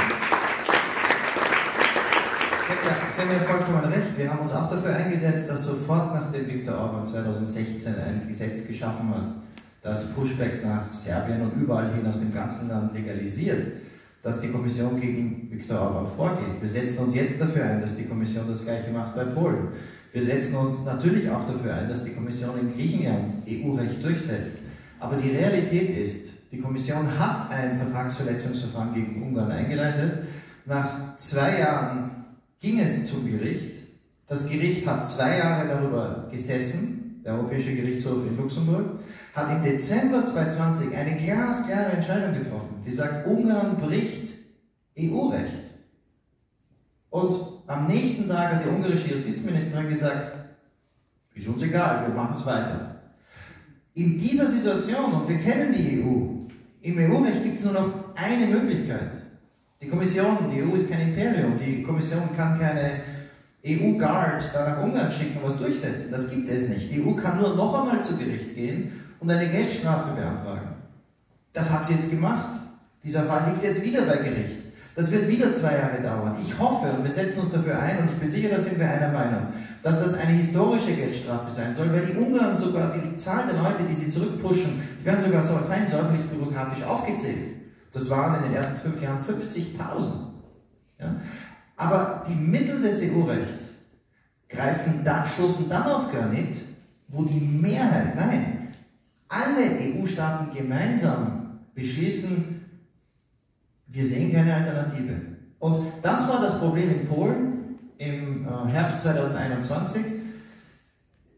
Sie haben ja vollkommen recht. Wir haben uns auch dafür eingesetzt, dass sofort nachdem Viktor Orban 2016 ein Gesetz geschaffen hat, das Pushbacks nach Serbien und überall hin aus dem ganzen Land legalisiert, dass die Kommission gegen Viktor Orban vorgeht. Wir setzen uns jetzt dafür ein, dass die Kommission das Gleiche macht bei Polen. Wir setzen uns natürlich auch dafür ein, dass die Kommission in Griechenland EU-Recht durchsetzt. Aber die Realität ist, die Kommission hat ein Vertragsverletzungsverfahren gegen Ungarn eingeleitet. Nach 2 Jahren ging es zum Gericht. Das Gericht hat 2 Jahre darüber gesessen, der Europäische Gerichtshof in Luxemburg, hat im Dezember 2020 eine glasklare Entscheidung getroffen, die sagt, Ungarn bricht EU-Recht. Und am nächsten Tag hat die ungarische Justizministerin gesagt, ist uns egal, wir machen es weiter. In dieser Situation, und wir kennen die EU, im EU-Recht gibt es nur noch eine Möglichkeit. Die Kommission, die EU ist kein Imperium, die Kommission kann keine EU-Guard da nach Ungarn schicken und was durchsetzen. Das gibt es nicht. Die EU kann nur noch einmal zu Gericht gehen und eine Geldstrafe beantragen. Das hat sie jetzt gemacht. Dieser Fall liegt jetzt wieder bei Gericht. Das wird wieder 2 Jahre dauern. Ich hoffe, und wir setzen uns dafür ein, und ich bin sicher, da sind wir einer Meinung, dass das eine historische Geldstrafe sein soll, weil die Ungarn sogar, die Zahl der Leute, die sie zurückpushen, die werden sogar so fein säuberlich bürokratisch aufgezählt. Das waren in den ersten 5 Jahren 50.000. Ja? Aber die Mittel des EU-Rechts stoßen dann auf Granit, wo die Mehrheit, nein, alle EU-Staaten gemeinsam beschließen, wir sehen keine Alternative. Und das war das Problem in Polen im Herbst 2021.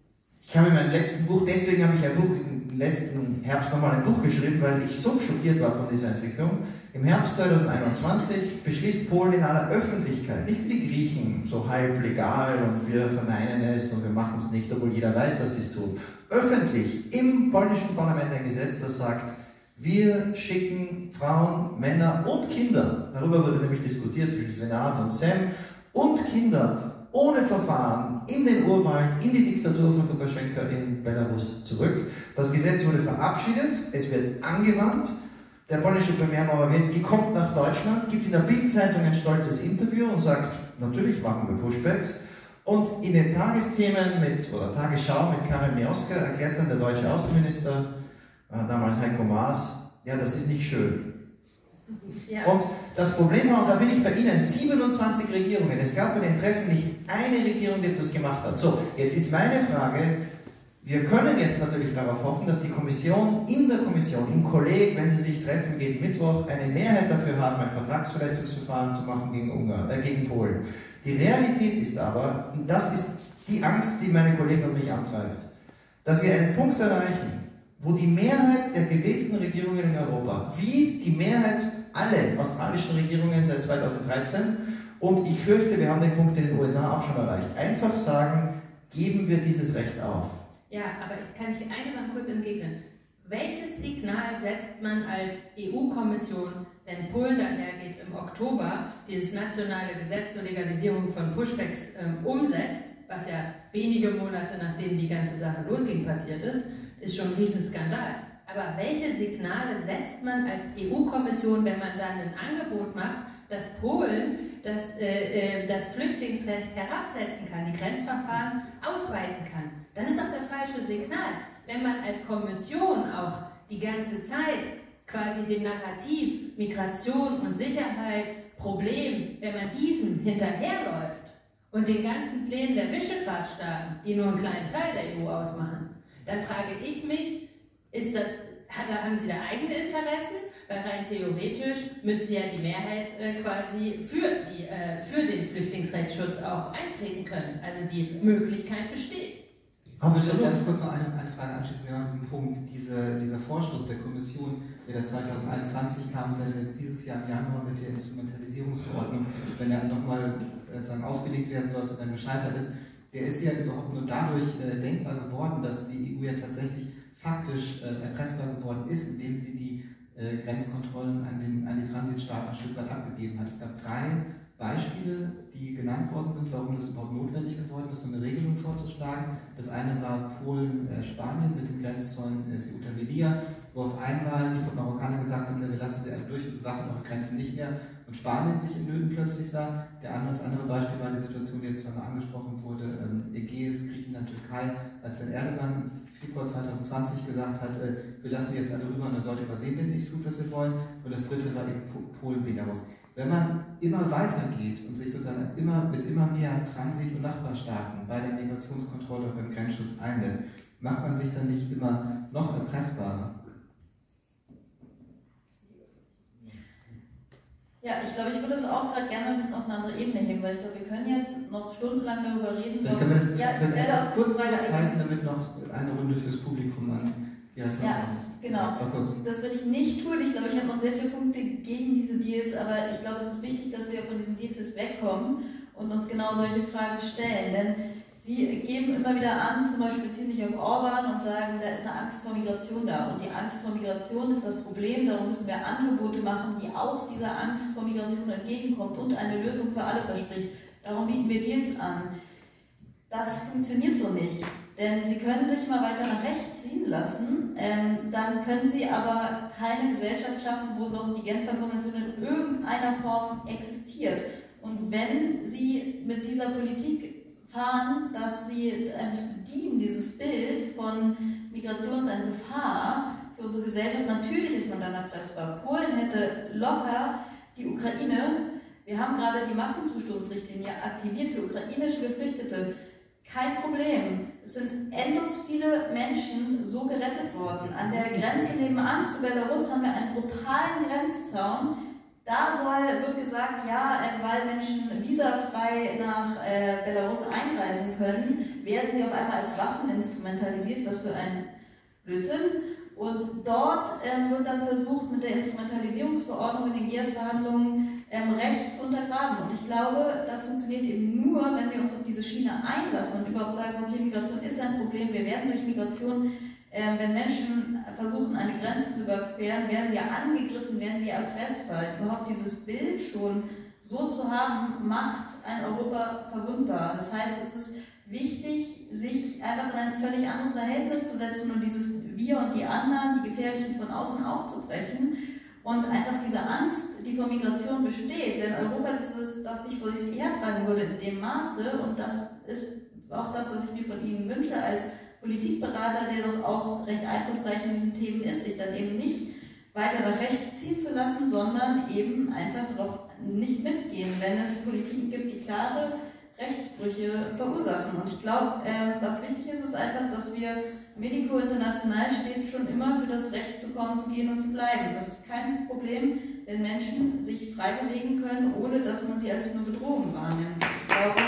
Ich habe in meinem letzten Buch, deswegen habe ich im letzten Herbst nochmal ein Buch geschrieben, weil ich so schockiert war von dieser Entwicklung. Im Herbst 2021 beschließt Polen in aller Öffentlichkeit, nicht wie die Griechen, so halb legal und wir verneinen es und wir machen es nicht, obwohl jeder weiß, dass sie es tun. Öffentlich im polnischen Parlament ein Gesetz, das sagt, wir schicken Frauen, Männer und Kinder, darüber wurde nämlich diskutiert zwischen Senat und Sejm, und Kinder ohne Verfahren in den Urwald, in die Diktatur von Lukaschenka in Belarus zurück. Das Gesetz wurde verabschiedet, es wird angewandt. Der polnische Premier Morawiecki kommt nach Deutschland, gibt in der Bild-Zeitung ein stolzes Interview und sagt, natürlich machen wir Pushbacks. Und in den Tagesthemen oder Tagesschau mit Karin Mioska erklärt dann der deutsche Außenminister, damals Heiko Maas, ja, das ist nicht schön. Ja. Und das Problem war, und da bin ich bei Ihnen, 27 Regierungen. Es gab bei dem Treffen nicht eine Regierung, die etwas gemacht hat. So, jetzt ist meine Frage, wir können jetzt natürlich darauf hoffen, dass die Kommission, im Kolleg, wenn sie sich treffen, jeden Mittwoch, eine Mehrheit dafür haben, ein Vertragsverletzungsverfahren zu machen gegen Polen. Die Realität ist aber, und das ist die Angst, die meine Kollegen und mich antreibt, dass wir einen Punkt erreichen, wo die Mehrheit der gewählten Regierungen in Europa, wie die Mehrheit alle australischen Regierungen seit 2013, und ich fürchte, wir haben den Punkt in den USA auch schon erreicht, einfach sagen, geben wir dieses Recht auf. Ja, aber ich kann nicht eine Sache kurz entgegnen. Welches Signal setzt man als EU-Kommission, wenn Polen dahergeht, im Oktober dieses nationale Gesetz zur Legalisierung von Pushbacks umsetzt, was ja wenige Monate nachdem die ganze Sache losging passiert ist schon ein Riesenskandal. Aber welche Signale setzt man als EU-Kommission, wenn man dann ein Angebot macht, dass Polen das Flüchtlingsrecht herabsetzen kann, die Grenzverfahren ausweiten kann? Das ist doch das falsche Signal. Wenn man als Kommission auch die ganze Zeit quasi dem Narrativ Migration und Sicherheit, Problem, wenn man diesem hinterherläuft und den ganzen Plänen der Visegrad-Staaten, die nur einen kleinen Teil der EU ausmachen, dann frage ich mich, haben Sie da eigene Interessen? Weil rein theoretisch müsste ja die Mehrheit quasi für den Flüchtlingsrechtsschutz auch eintreten können. Also die Möglichkeit besteht. Aber ich will ganz kurz noch eine Frage anschließen, genau an diesem Punkt. Dieser Vorstoß der Kommission, der da 2021 kam, der jetzt dieses Jahr im Januar mit der Instrumentalisierungsverordnung, wenn er nochmal aufgelegt werden sollte, dann gescheitert ist, der ist ja überhaupt nur dadurch denkbar geworden, dass die EU ja tatsächlich faktisch erpressbar geworden ist, indem sie die Grenzkontrollen an die Transitstaaten ein Stück weit abgegeben hat. Es gab 3 Beispiele, die genannt worden sind, warum das überhaupt notwendig geworden ist, so eine Regelung vorzuschlagen. Das eine war Polen-Spanien mit dem Grenzzoll Ceuta Melilla, wo auf einmal die Marokkaner gesagt haben, wir lassen sie alle durch und bewachen eure Grenzen nicht mehr, und Spanien sich in Nöten plötzlich sah. Das andere Beispiel war die Situation, die jetzt zweimal angesprochen wurde, Ägäis, Griechenland, Türkei, als dann Erdogan im Februar 2020 gesagt hat, wir lassen jetzt alle rüber und dann sollt ihr mal sehen, wenn ihr nicht tut, was wir wollen. Und das dritte war eben Polen-Belarus. Wenn man immer weitergeht und sich sozusagen mit immer mehr Transit- und Nachbarstaaten bei der Migrationskontrolle und beim Grenzschutz einlässt, macht man sich dann nicht immer noch erpressbarer? Ja, ich glaube, ich würde es auch gerade gerne ein bisschen auf eine andere Ebene heben, weil ich glaube, wir können jetzt noch stundenlang darüber reden. Vielleicht können wir das ich werde auf kurz Zeiten, damit noch eine Runde fürs Publikum an. Ja, genau. Das will ich nicht tun. Ich glaube, ich habe noch sehr viele Punkte gegen diese Deals, aber ich glaube, es ist wichtig, dass wir von diesen Deals jetzt wegkommen und uns genau solche Fragen stellen. Denn Sie geben immer wieder an, zum Beispiel beziehen sich auf Orban und sagen, da ist eine Angst vor Migration da. Und die Angst vor Migration ist das Problem, darum müssen wir Angebote machen, die auch dieser Angst vor Migration entgegenkommt und eine Lösung für alle verspricht. Darum bieten wir Deals an. Das funktioniert so nicht. Denn Sie können sich mal weiter nach rechts ziehen lassen, dann können Sie aber keine Gesellschaft schaffen, wo noch die Genfer Konvention in irgendeiner Form existiert. Und wenn Sie mit dieser Politik fahren, dass Sie bedienen, dieses Bild von Migration als eine Gefahr für unsere Gesellschaft, natürlich ist man dann erpressbar. Polen hätte locker die Ukraine, wir haben gerade die Massenzustoßrichtlinie aktiviert für ukrainische Geflüchtete. Kein Problem. Es sind endlos viele Menschen so gerettet worden. An der Grenze nebenan zu Belarus haben wir einen brutalen Grenzzaun. wird gesagt, ja, weil Menschen visafrei nach Belarus einreisen können, werden sie auf einmal als Waffen instrumentalisiert, was für ein Blödsinn. Und dort wird dann versucht, mit der Instrumentalisierungsverordnung in den GIAS-Verhandlungen Recht zu untergraben. Und ich glaube, das funktioniert eben nur, wenn wir uns auf diese Schiene einlassen und überhaupt sagen, okay, Migration ist ein Problem, wir werden durch Migration, wenn Menschen versuchen, eine Grenze zu überqueren, werden wir angegriffen, werden wir erpressbar. Überhaupt dieses Bild schon so zu haben, macht ein Europa verwundbar. Das heißt, es ist wichtig, sich einfach in ein völlig anderes Verhältnis zu setzen und dieses Wir und die anderen, die Gefährlichen von außen aufzubrechen und einfach diese Angst, die vor Migration besteht, wenn Europa das nicht vor sich hertragen würde in dem Maße, und das ist auch das, was ich mir von Ihnen wünsche als Politikberater, der doch auch recht einflussreich in diesen Themen ist, sich dann eben nicht weiter nach rechts ziehen zu lassen, sondern eben einfach darauf nicht mitgehen, wenn es Politiken gibt, die klare Rechtsbrüche verursachen. Und ich glaube, was wichtig ist, ist einfach, dass wir, Medico International steht schon immer für das Recht zu kommen, zu gehen und zu bleiben. Das ist kein Problem, wenn Menschen sich frei bewegen können, ohne dass man sie als eine Bedrohung wahrnimmt. Ich glaube,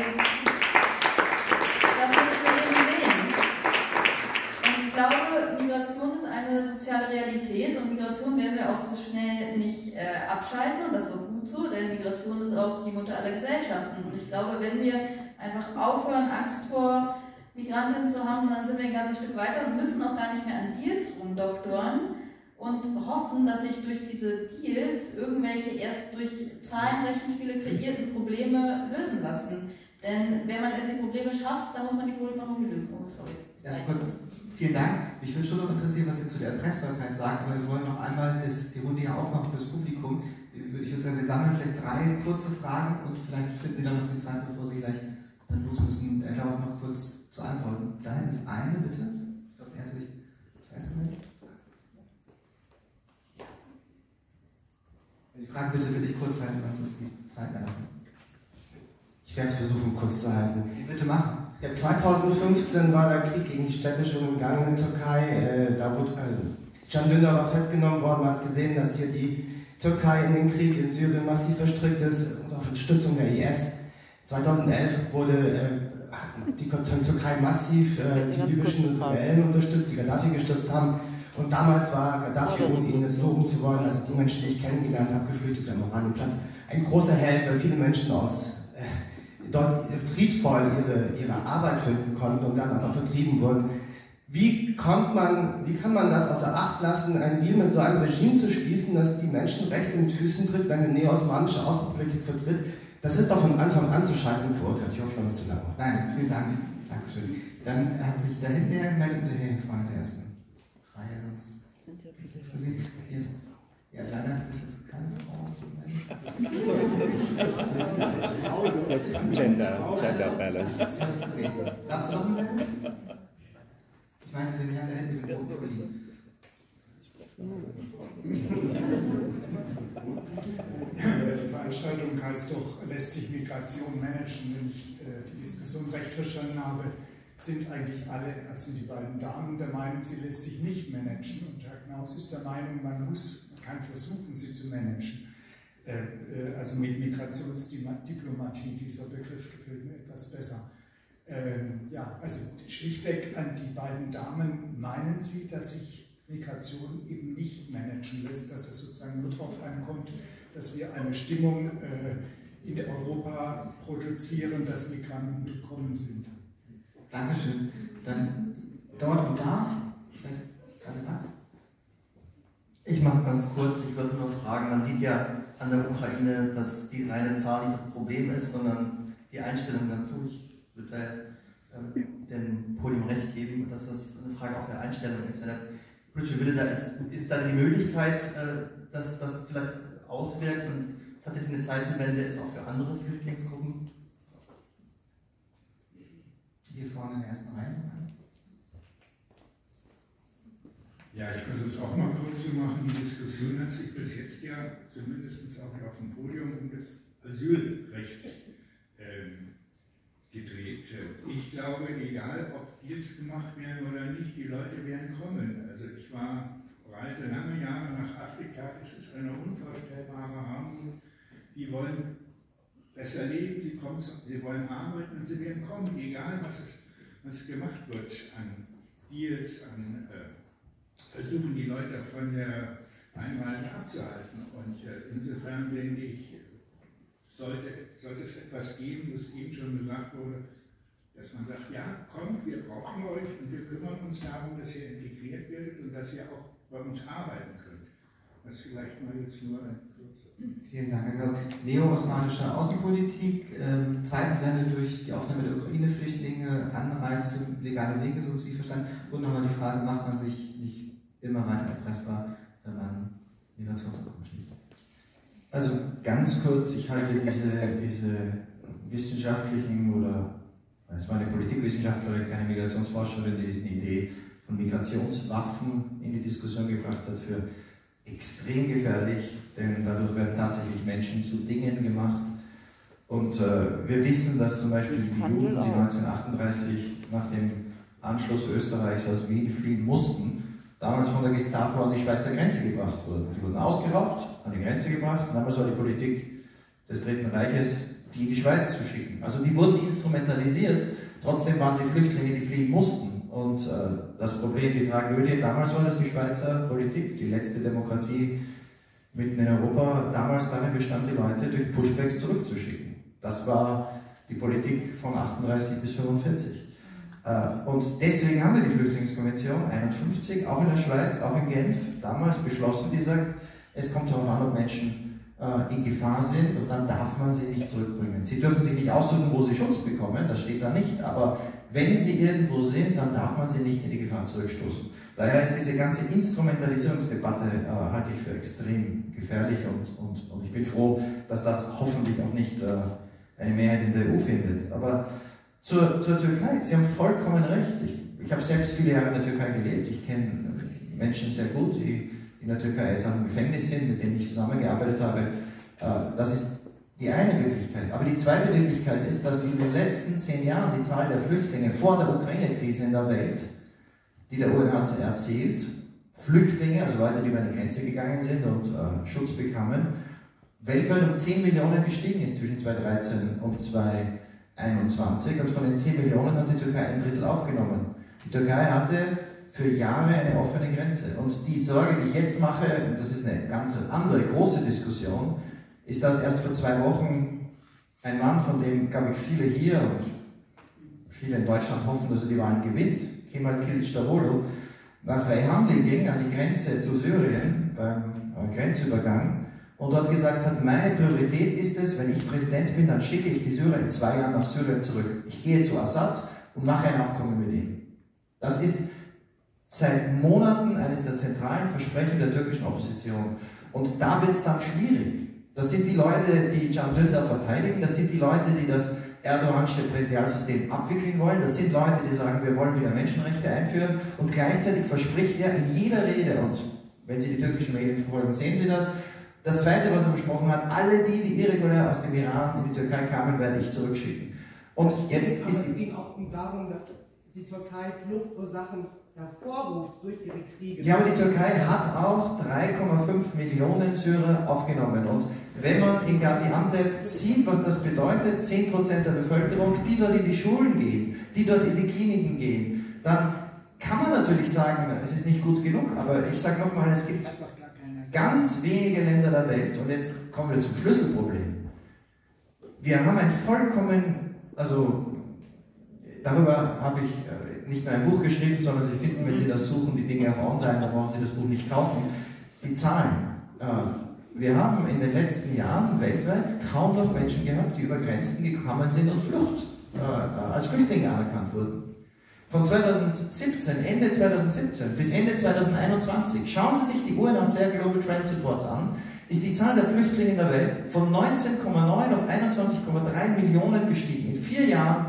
das müssen wir eben sehen. Und ich glaube, Migration ist eine soziale Realität und Migration werden wir auch so schnell nicht abschalten, und das ist auch gut so, denn Migration ist auch die Mutter aller Gesellschaften. Und ich glaube, wenn wir einfach aufhören, Angst vor Migrantinnen zu haben, dann sind wir ein ganzes Stück weiter und müssen auch gar nicht mehr an Deals rumdoktoren und hoffen, dass sich durch diese Deals irgendwelche erst durch Zahlenrechenspiele kreierten Probleme lösen lassen. Denn wenn man erst die Probleme schafft, dann muss man die Probleme auch irgendwie lösen. Oh, sorry. Vielen Dank. Mich würde schon noch interessieren, was ihr zu der Erpressbarkeit sagt, aber wir wollen noch einmal die Runde hier aufmachen fürs Publikum. Ich würde sagen, wir sammeln vielleicht 3 kurze Fragen und vielleicht findet ihr dann noch die Zeit, bevor Sie gleich dann los müssen, darauf noch kurz zu antworten. Dahin ist eine, bitte. Ich glaube, er hat sich zuerst gemeldet. Die Frage bitte für dich kurz halten, sonst ist die Zeit leider. Ich werde es versuchen, kurz zu halten. Bitte machen. Ja, 2015 war der Krieg gegen die Städte schon im Gang in der Türkei. Da wurde Can Dündar war festgenommen worden. Man hat gesehen, dass hier die Türkei in den Krieg in Syrien massiv verstrickt ist und auf Unterstützung der IS. 2011 hat die Türkei massiv die libyschen Rebellen unterstützt, die Gaddafi gestürzt haben. Und damals war Gaddafi, ohne ihn jetzt loben zu wollen, also die Menschen, die ich kennengelernt habe, geflüchtet am Oranienplatz, ein großer Held, weil viele Menschen dort friedvoll ihre Arbeit finden konnten und dann aber vertrieben wurden. Wie kann man das außer Acht lassen, einen Deal mit so einem Regime zu schließen, das die Menschenrechte mit Füßen tritt, eine neo-osmanische Außenpolitik vertritt? Das ist doch von Anfang an zu scheitern verurteilt. Ich hoffe, ich war nicht zu lange. Nein, vielen Dank. Dankeschön. Dann hat sich da hinten her gemeldet und hier vorne der ersten Reihe, sonst nichts gesehen. Hier. Ja, leider hat sich jetzt keine Frau gemeldet. Gender Balance. Das habe ich gesehen. Darfst du noch eine Meldung? Ich meinte den Herrn da hinten mit dem roten Pulli. Die Veranstaltung heißt doch, lässt sich Migration managen. Wenn ich die Diskussion recht verstanden habe, sind eigentlich alle, also sind die beiden Damen der Meinung, sie lässt sich nicht managen. Und Herr Knaus ist der Meinung, man kann versuchen, sie zu managen. Also mit Migrationsdiplomatie, dieser Begriff gefällt mir etwas besser. Ja, also schlichtweg an die beiden Damen, meinen Sie, dass sich Migration eben nicht managen lässt, dass es sozusagen nur darauf ankommt, dass wir eine Stimmung in Europa produzieren, dass Migranten willkommen sind? Dankeschön. Dann dort und da, vielleicht gerade was? Ich mache ganz kurz, ich würde nur fragen, man sieht ja an der Ukraine, dass die reine Zahl nicht das Problem ist, sondern die Einstellung dazu. Ich würde dem Podium recht geben, dass das eine Frage auch der Einstellung ist. Wenn der politische Wille da ist da die Möglichkeit, dass das vielleicht auswirkt und tatsächlich eine Zeitenwende ist auch für andere Flüchtlingsgruppen? Hier vorne in der ersten Reihe. Ja, ich versuche es auch mal kurz zu machen. Die Diskussion hat sich bis jetzt ja zumindest auch auf dem Podium um das Asylrecht gedreht. Ich glaube, egal ob Deals gemacht werden oder nicht, die Leute werden kommen. Also ich reiste lange Jahre nach Afrika Afrika ist es eine unvorstellbare Armut. Die wollen besser leben, sie wollen arbeiten und sie werden kommen, egal was gemacht wird an Deals, an Versuchen, die Leute von der Einwanderung abzuhalten. Und insofern denke ich, sollte es etwas geben, was eben schon gesagt wurde, dass man sagt, ja, kommt, wir brauchen euch und wir kümmern uns darum, dass ihr integriert werdet und dass ihr auch bei uns arbeiten könnt. Das vielleicht mal jetzt nur ein kurzer. Vielen Dank, Herr Klaus. Neo-osmanische Außenpolitik, Zeitenwende durch die Aufnahme der Ukraine-Flüchtlinge, Anreize, legale Wege, so Sie verstanden. Und nochmal die Frage, macht man sich nicht immer weiter erpressbar, wenn man Migrationsabkommen schließt? Also ganz kurz, ich halte diese wissenschaftlichen oder, es war eine Politikwissenschaftlerin, keine Migrationsforscherin, die diese Idee von Migrationswaffen in die Diskussion gebracht hat, für extrem gefährlich, denn dadurch werden tatsächlich Menschen zu Dingen gemacht. Und wir wissen, dass zum Beispiel die Juden, die 1938 nach dem Anschluss Österreichs aus Wien fliehen mussten, damals von der Gestapo an die Schweizer Grenze gebracht wurden. Die wurden ausgeraubt, an die Grenze gebracht, und damals war die Politik des Dritten Reiches, die in die Schweiz zu schicken. Also die wurden instrumentalisiert, trotzdem waren sie Flüchtlinge, die fliehen mussten. Und das Problem, die Tragödie damals war, dass die Schweizer Politik, die letzte Demokratie mitten in Europa, damals darin bestand, die Leute durch Pushbacks zurückzuschicken. Das war die Politik von 38 bis 45. Und deswegen haben wir die Flüchtlingskonvention 51, auch in der Schweiz, auch in Genf, damals beschlossen, die sagt, es kommt darauf an, ob Menschen in Gefahr sind, und dann darf man sie nicht zurückbringen. Sie dürfen sich nicht aussuchen, wo sie Schutz bekommen, das steht da nicht, aber wenn sie irgendwo sind, dann darf man sie nicht in die Gefahr zurückstoßen. Daher ist diese ganze Instrumentalisierungsdebatte, halte ich für extrem gefährlich, und ich bin froh, dass das hoffentlich auch nicht eine Mehrheit in der EU findet. Aber zur Türkei, Sie haben vollkommen recht. Ich habe selbst viele Jahre in der Türkei gelebt, ich kenne Menschen sehr gut, die in der Türkei jetzt auch im Gefängnis sind, mit denen ich zusammengearbeitet habe. Das ist die eine Möglichkeit. Aber die zweite Möglichkeit ist, dass in den letzten 10 Jahren die Zahl der Flüchtlinge vor der Ukraine-Krise in der Welt, die der UNHCR zählt, Flüchtlinge, also Leute, die über die Grenze gegangen sind und Schutz bekamen, weltweit um 10 Millionen gestiegen ist zwischen 2013 und 2021. Und von den 10 Millionen hat die Türkei 1/3 aufgenommen. Die Türkei hatte für Jahre eine offene Grenze. Und die Sorge, die ich jetzt mache, und das ist eine ganz andere, große Diskussion, ist, dass erst vor 2 Wochen ein Mann, von dem, glaube ich, viele hier und viele in Deutschland hoffen, dass er die Wahlen gewinnt, Kemal Kılıçdaroğlu, nach Reyhanli ging, an die Grenze zu Syrien, beim Grenzübergang, und dort gesagt hat, meine Priorität ist es, wenn ich Präsident bin, dann schicke ich die Syrer in 2 Jahren nach Syrien zurück. Ich gehe zu Assad und mache ein Abkommen mit ihm. Das ist seit Monaten eines der zentralen Versprechen der türkischen Opposition. Und da wird es dann schwierig. Das sind die Leute, die Can Dündar verteidigen, das sind die Leute, die das Erdoğanische Präsidialsystem abwickeln wollen, das sind Leute, die sagen, wir wollen wieder Menschenrechte einführen, und gleichzeitig verspricht er in jeder Rede, und wenn Sie die türkischen Medien verfolgen, sehen Sie das. Das Zweite, was er versprochen hat, alle die irregulär aus dem Iran in die Türkei kamen, werde ich zurückschicken. Und jetzt ist es ging auch darum, dass die Türkei Fluchtursachen hervorruft durch ihre Kriege. Ja, aber die Türkei hat auch 3,5 Millionen Syrer aufgenommen. Und wenn man in Gaziantep sieht, was das bedeutet, 10% der Bevölkerung, die dort in die Schulen gehen, die dort in die Kliniken gehen, dann kann man natürlich sagen, es ist nicht gut genug. Aber ich sage nochmal, es gibt ganz wenige Länder der Welt, und jetzt kommen wir zum Schlüsselproblem. Wir haben ein vollkommen, also darüber habe ich nicht nur ein Buch geschrieben, sondern Sie finden, wenn Sie das suchen, die Dinge auch online, da brauchen Sie das Buch nicht kaufen. Die Zahlen. Wir haben in den letzten Jahren weltweit kaum noch Menschen gehabt, die über Grenzen gekommen sind und als Flüchtlinge anerkannt wurden. Von 2017, Ende 2017 bis Ende 2021, schauen Sie sich die UNHCR Global Trend Reports an, ist die Zahl der Flüchtlinge in der Welt von 19,9 auf 21,3 Millionen gestiegen. In 4 Jahren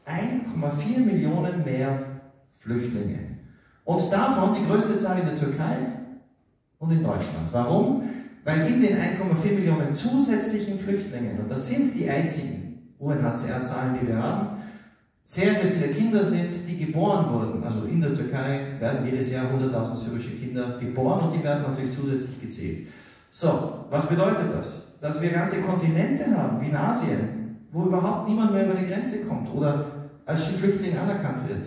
1,4 Millionen mehr Flüchtlinge. Und davon die größte Zahl in der Türkei und in Deutschland. Warum? Weil in den 1,4 Millionen zusätzlichen Flüchtlingen, und das sind die einzigen UNHCR-Zahlen, die wir haben, sehr, sehr viele Kinder sind, die geboren wurden. Also in der Türkei werden jedes Jahr 100.000 syrische Kinder geboren und die werden natürlich zusätzlich gezählt. So, was bedeutet das? Dass wir ganze Kontinente haben, wie in Asien, wo überhaupt niemand mehr über die Grenze kommt oder als Flüchtling anerkannt wird.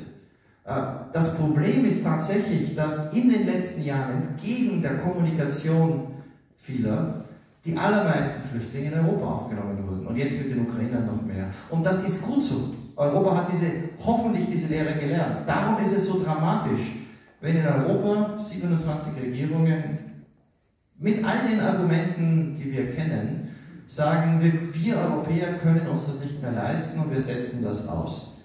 Das Problem ist tatsächlich, dass in den letzten Jahren entgegen der Kommunikation vieler die allermeisten Flüchtlinge in Europa aufgenommen wurden und jetzt mit den Ukrainern noch mehr. Und das ist gut so. Europa hat hoffentlich diese Lehre gelernt. Darum ist es so dramatisch, wenn in Europa 27 Regierungen mit all den Argumenten, die wir kennen, sagen, wir Europäer können uns das nicht mehr leisten und wir setzen das aus.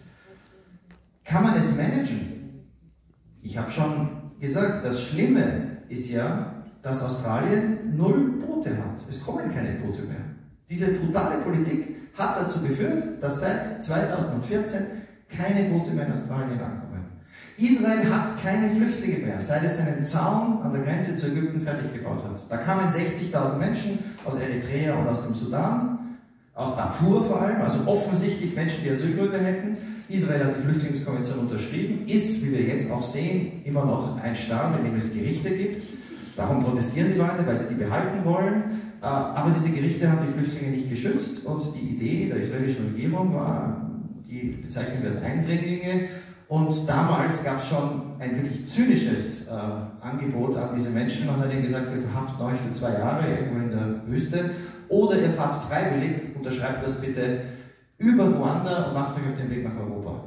Kann man es managen? Ich habe schon gesagt, das Schlimme ist ja, dass Australien 0 Boote hat. Es kommen keine Boote mehr. Diese brutale Politik hat dazu geführt, dass seit 2014 keine Boote mehr in Australien ankommen. Israel hat keine Flüchtlinge mehr, seit es einen Zaun an der Grenze zu Ägypten fertig gebaut hat. Da kamen 60.000 Menschen aus Eritrea und aus dem Sudan, aus Darfur vor allem, also offensichtlich Menschen, die Asylgründe hätten. Israel hat die Flüchtlingskonvention unterschrieben, ist, wie wir jetzt auch sehen, immer noch ein Staat, in dem es Gerichte gibt. Darum protestieren die Leute, weil sie die behalten wollen. Aber diese Gerichte haben die Flüchtlinge nicht geschützt und die Idee der israelischen Regierung war, die bezeichnen wir als Eindringlinge. Und damals gab es schon ein wirklich zynisches Angebot an diese Menschen. Man hat ihnen gesagt, wir verhaften euch für 2 Jahre irgendwo in der Wüste oder ihr fahrt freiwillig, unterschreibt das bitte, über Ruanda und macht euch auf den Weg nach Europa.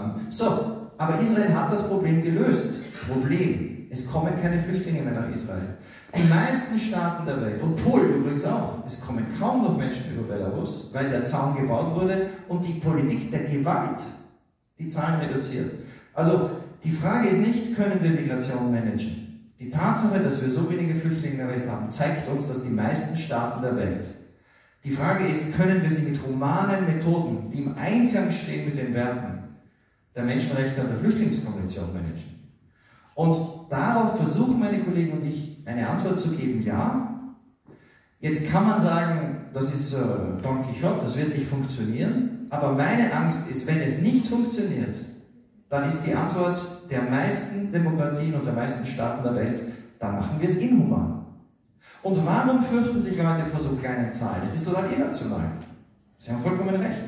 Aber Israel hat das Problem gelöst. Problem, es kommen keine Flüchtlinge mehr nach Israel. Die meisten Staaten der Welt, und Polen übrigens auch, es kommen kaum noch Menschen über Belarus, weil der Zaun gebaut wurde und die Politik der Gewalt die Zahlen reduziert. Also die Frage ist nicht, können wir Migration managen? Die Tatsache, dass wir so wenige Flüchtlinge in der Welt haben, zeigt uns, dass die meisten Staaten der Welt. Die Frage ist, können wir sie mit humanen Methoden, die im Einklang stehen mit den Werten der Menschenrechte und der Flüchtlingskonvention managen? Und darauf versuchen meine Kollegen und ich eine Antwort zu geben, ja. Jetzt kann man sagen, das ist Don Quixote, das wird nicht funktionieren. Aber meine Angst ist, wenn es nicht funktioniert, dann ist die Antwort der meisten Demokratien und der meisten Staaten der Welt, dann machen wir es inhuman. Und warum fürchten sich Leute vor so kleinen Zahlen? Es ist total irrational. Sie haben vollkommen recht.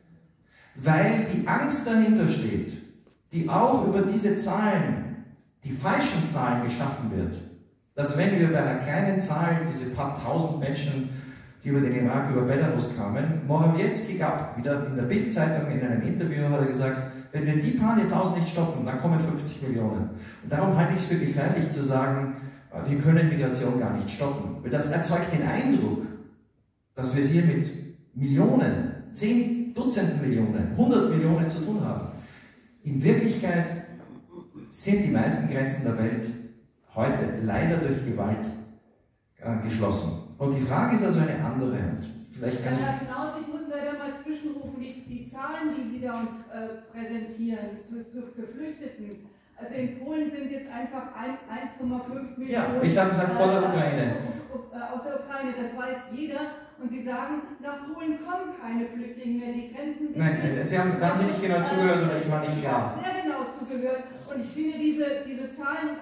Weil die Angst dahinter steht, die auch über diese Zahlen, die falschen Zahlen geschaffen wird, dass wenn wir bei einer kleinen Zahl, diese paar tausend Menschen, die über den Irak, über Belarus kamen, Morawiecki gab wieder in der Bild-Zeitung in einem Interview, hat er gesagt, wenn wir die paar 1000 nicht stoppen, dann kommen 50 Millionen. Und darum halte ich es für gefährlich zu sagen, wir können Migration gar nicht stoppen. Weil das erzeugt den Eindruck, dass wir es hier mit Millionen, 10 Dutzenden Millionen, 100 Millionen zu tun haben. In Wirklichkeit sind die meisten Grenzen der Welt heute leider durch Gewalt geschlossen. Und die Frage ist also eine andere. Und vielleicht kann Herr Knaus, ich muss leider mal zwischenrufen, die Zahlen, die Sie da uns präsentieren zu Geflüchteten, also in Polen sind jetzt einfach 1,5 Millionen. Ja, ich habe gesagt vor der Ukraine. Aus der Ukraine, das weiß jeder. Und Sie sagen, nach Polen kommen keine Flüchtlinge mehr, die Grenzen sind. Nein, da haben Sie nicht genau zugehört oder ich war nicht klar. Ich habe sehr genau zugehört. Und ich finde diese Zahlen.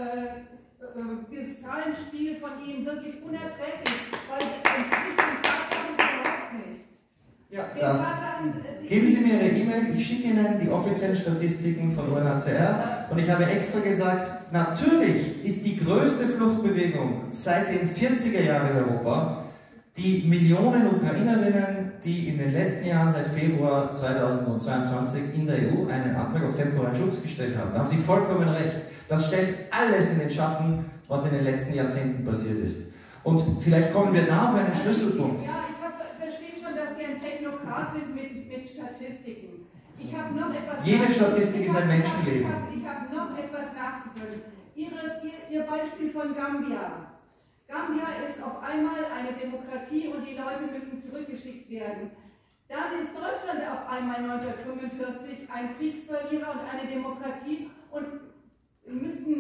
Dieses Zahlenspiel von Ihnen wirklich unerträglich, weil es entspricht den Tatsachen überhaupt nicht. Ja, dann geben Sie mir Ihre E-Mail, ich schicke Ihnen die offiziellen Statistiken von UNHCR und ich habe extra gesagt, natürlich ist die größte Fluchtbewegung seit den 40er Jahren in Europa die Millionen Ukrainerinnen, die in den letzten Jahren seit Februar 2022 in der EU einen Antrag auf temporären Schutz gestellt haben. Da haben Sie vollkommen recht. Das stellt alles in den Schatten, was in den letzten Jahrzehnten passiert ist. Und vielleicht kommen wir da auf einen Schlüsselpunkt. Ja, ich verstehe schon, dass Sie ein Technokrat sind mit Statistiken. Ich habe noch etwas. Jede Statistik ist ein Menschenleben. Ich habe noch etwas nachzufüllen. Ihr Beispiel von Gambia. Gambia ist auf einmal eine Demokratie und die Leute müssen zurückgeschickt werden. Dann ist Deutschland auf einmal 1945 ein Kriegsverlierer und eine Demokratie und müssten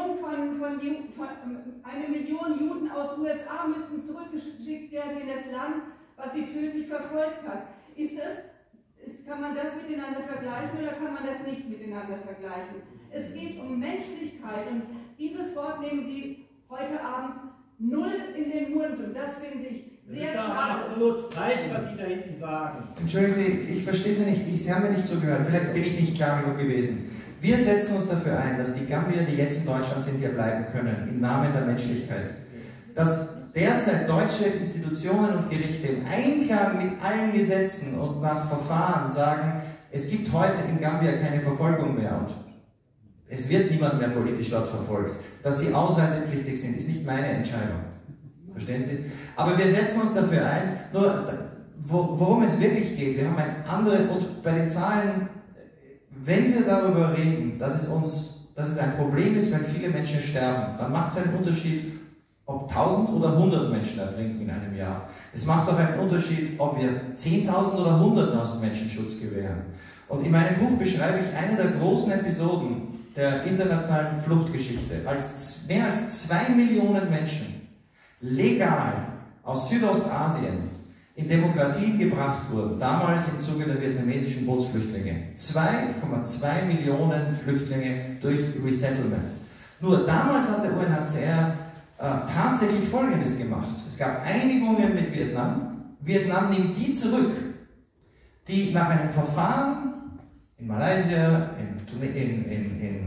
eine Million Juden aus USA müssten zurückgeschickt werden in das Land, was sie tödlich verfolgt hat. kann man das miteinander vergleichen oder kann man das nicht miteinander vergleichen? Es geht um Menschlichkeit und dieses Wort nehmen Sie heute Abend null in den Mund und das finde ich sehr schade. Absolut falsch, was Sie da hinten sagen. Entschuldigen Sie, ich verstehe Sie nicht, Sie haben mir nicht zugehört, vielleicht bin ich nicht klar genug gewesen. Wir setzen uns dafür ein, dass die Gambier, die jetzt in Deutschland sind, hier bleiben können, im Namen der Menschlichkeit. Dass derzeit deutsche Institutionen und Gerichte im Einklang mit allen Gesetzen und nach Verfahren sagen, es gibt heute in Gambia keine Verfolgung mehr und es wird niemand mehr politisch dort verfolgt. Dass sie ausreisepflichtig sind, ist nicht meine Entscheidung. Verstehen Sie? Aber wir setzen uns dafür ein, nur worum es wirklich geht, wir haben eine andere, und bei den Zahlen, wenn wir darüber reden, dass es ein Problem ist, wenn viele Menschen sterben, dann macht es einen Unterschied, ob 1000 oder 100 Menschen ertrinken in einem Jahr. Es macht auch einen Unterschied, ob wir 10.000 oder 100.000 Menschen Schutz gewähren. Und in meinem Buch beschreibe ich eine der großen Episoden der internationalen Fluchtgeschichte, als mehr als 2 Millionen Menschen legal aus Südostasien in Demokratien gebracht wurden, damals im Zuge der vietnamesischen Bootsflüchtlinge. 2,2 Millionen Flüchtlinge durch Resettlement. Nur damals hat der UNHCR tatsächlich Folgendes gemacht. Es gab Einigungen mit Vietnam. Vietnam nimmt die zurück, die nach einem Verfahren in Malaysia, in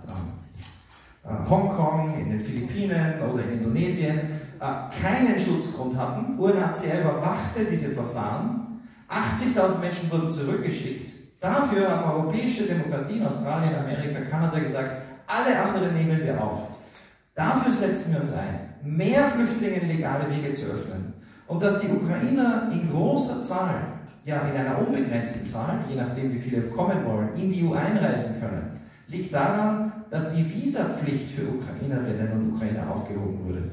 Hongkong, in den Philippinen oder in Indonesien keinen Schutzgrund hatten. UNHCR überwachte diese Verfahren. 80.000 Menschen wurden zurückgeschickt. Dafür haben europäische Demokratien, Australien, Amerika, Kanada gesagt, alle anderen nehmen wir auf. Dafür setzen wir uns ein, mehr Flüchtlingen legale Wege zu öffnen. Und dass die Ukrainer in großer Zahl, ja in einer unbegrenzten Zahl, je nachdem wie viele kommen wollen, in die EU einreisen können, liegt daran, dass die Visapflicht für Ukrainerinnen und Ukrainer aufgehoben wurde.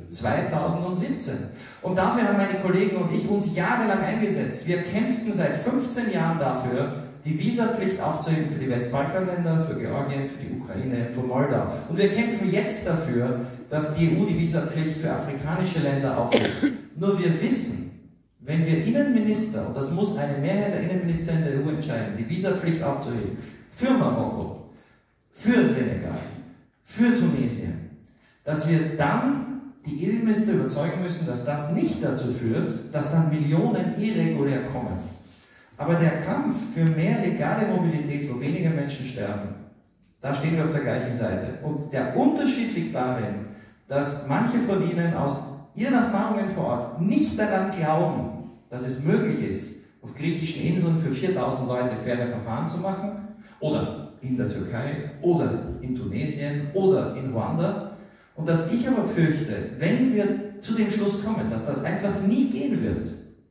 2017. Und dafür haben meine Kollegen und ich uns jahrelang eingesetzt. Wir kämpften seit 15 Jahren dafür, die Visapflicht aufzuheben für die Westbalkanländer, für Georgien, für die Ukraine, für Moldau. Und wir kämpfen jetzt dafür, dass die EU die Visapflicht für afrikanische Länder aufhebt. Nur wir wissen, wenn wir Innenminister, und das muss eine Mehrheit der Innenminister in der EU entscheiden, die Visapflicht aufzuheben, für Marokko, für Senegal, für Tunesien, dass wir dann die Innenminister überzeugen müssen, dass das nicht dazu führt, dass dann Millionen irregulär kommen. Aber der Kampf für mehr legale Mobilität, wo weniger Menschen sterben, da stehen wir auf der gleichen Seite. Und der Unterschied liegt darin, dass manche von Ihnen aus ihren Erfahrungen vor Ort nicht daran glauben, dass es möglich ist, auf griechischen Inseln für 4.000 Leute faire Verfahren zu machen, oder in der Türkei, oder in Tunesien, oder in Ruanda. Und dass ich aber fürchte, wenn wir zu dem Schluss kommen, dass das einfach nie gehen wird,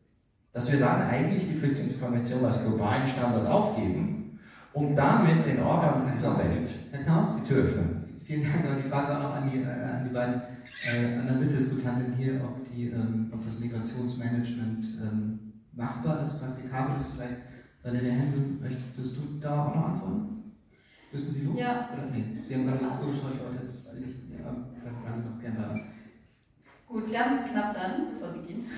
dass wir dann eigentlich die Flüchtlingskonvention als globalen Standard aufgeben und damit den Organs dieser Welt die Tür öffnen. Vielen Dank, aber die Frage war noch an die beiden anderen Mitdiskutanten hier, ob das Migrationsmanagement machbar ist, praktikabel ist. Vielleicht, Valeria Hensel, möchtest du da auch noch antworten? Wissen Sie los? Ja. Oder? Nee, Sie haben gerade gesagt, ich wollte jetzt nicht, ja, dann waren Sie noch gern bei uns. Gut, ganz knapp dann, bevor Sie gehen.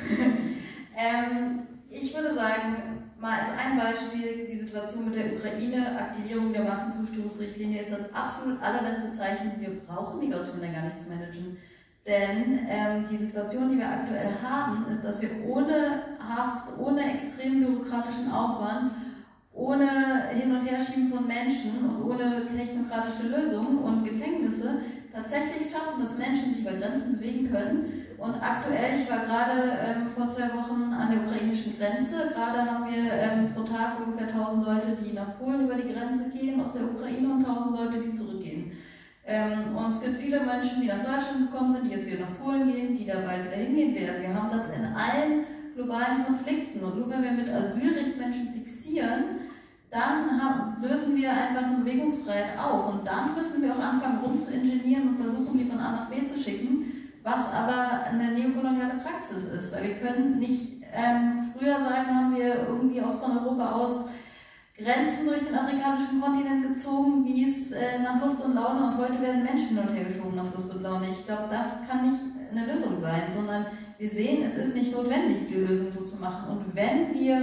Ich würde sagen, mal als ein Beispiel, die Situation mit der Ukraine, Aktivierung der Massenzustimmungsrichtlinie ist das absolut allerbeste Zeichen. Wir brauchen Migration ja gar nicht zu managen. Denn die Situation, die wir aktuell haben, ist, dass wir ohne Haft, ohne extrem bürokratischen Aufwand, ohne Hin- und Herschieben von Menschen und ohne technokratische Lösungen und Gefängnisse tatsächlich schaffen, dass Menschen sich über Grenzen bewegen können. Und aktuell, ich war gerade vor 2 Wochen an der ukrainischen Grenze, gerade haben wir pro Tag ungefähr 1000 Leute, die nach Polen über die Grenze gehen aus der Ukraine und 1000 Leute, die zurückgehen. Und es gibt viele Menschen, die nach Deutschland gekommen sind, die jetzt wieder nach Polen gehen, die da bald wieder hingehen werden. Wir haben das in allen globalen Konflikten und nur wenn wir mit Asylrecht Menschen fixieren, dann lösen wir einfach eine Bewegungsfreiheit auf und dann müssen wir auch anfangen rumzuingenieren und versuchen, die von A nach B zu schicken, was aber eine neokoloniale Praxis ist, weil wir können nicht früher sagen, haben wir irgendwie von Europa aus Grenzen durch den afrikanischen Kontinent gezogen, wie es nach Lust und Laune und heute werden Menschen hin und her geschoben nach Lust und Laune. Ich glaube, das kann nicht eine Lösung sein, sondern wir sehen, es ist nicht notwendig, diese Lösung so zu machen. Und wenn wir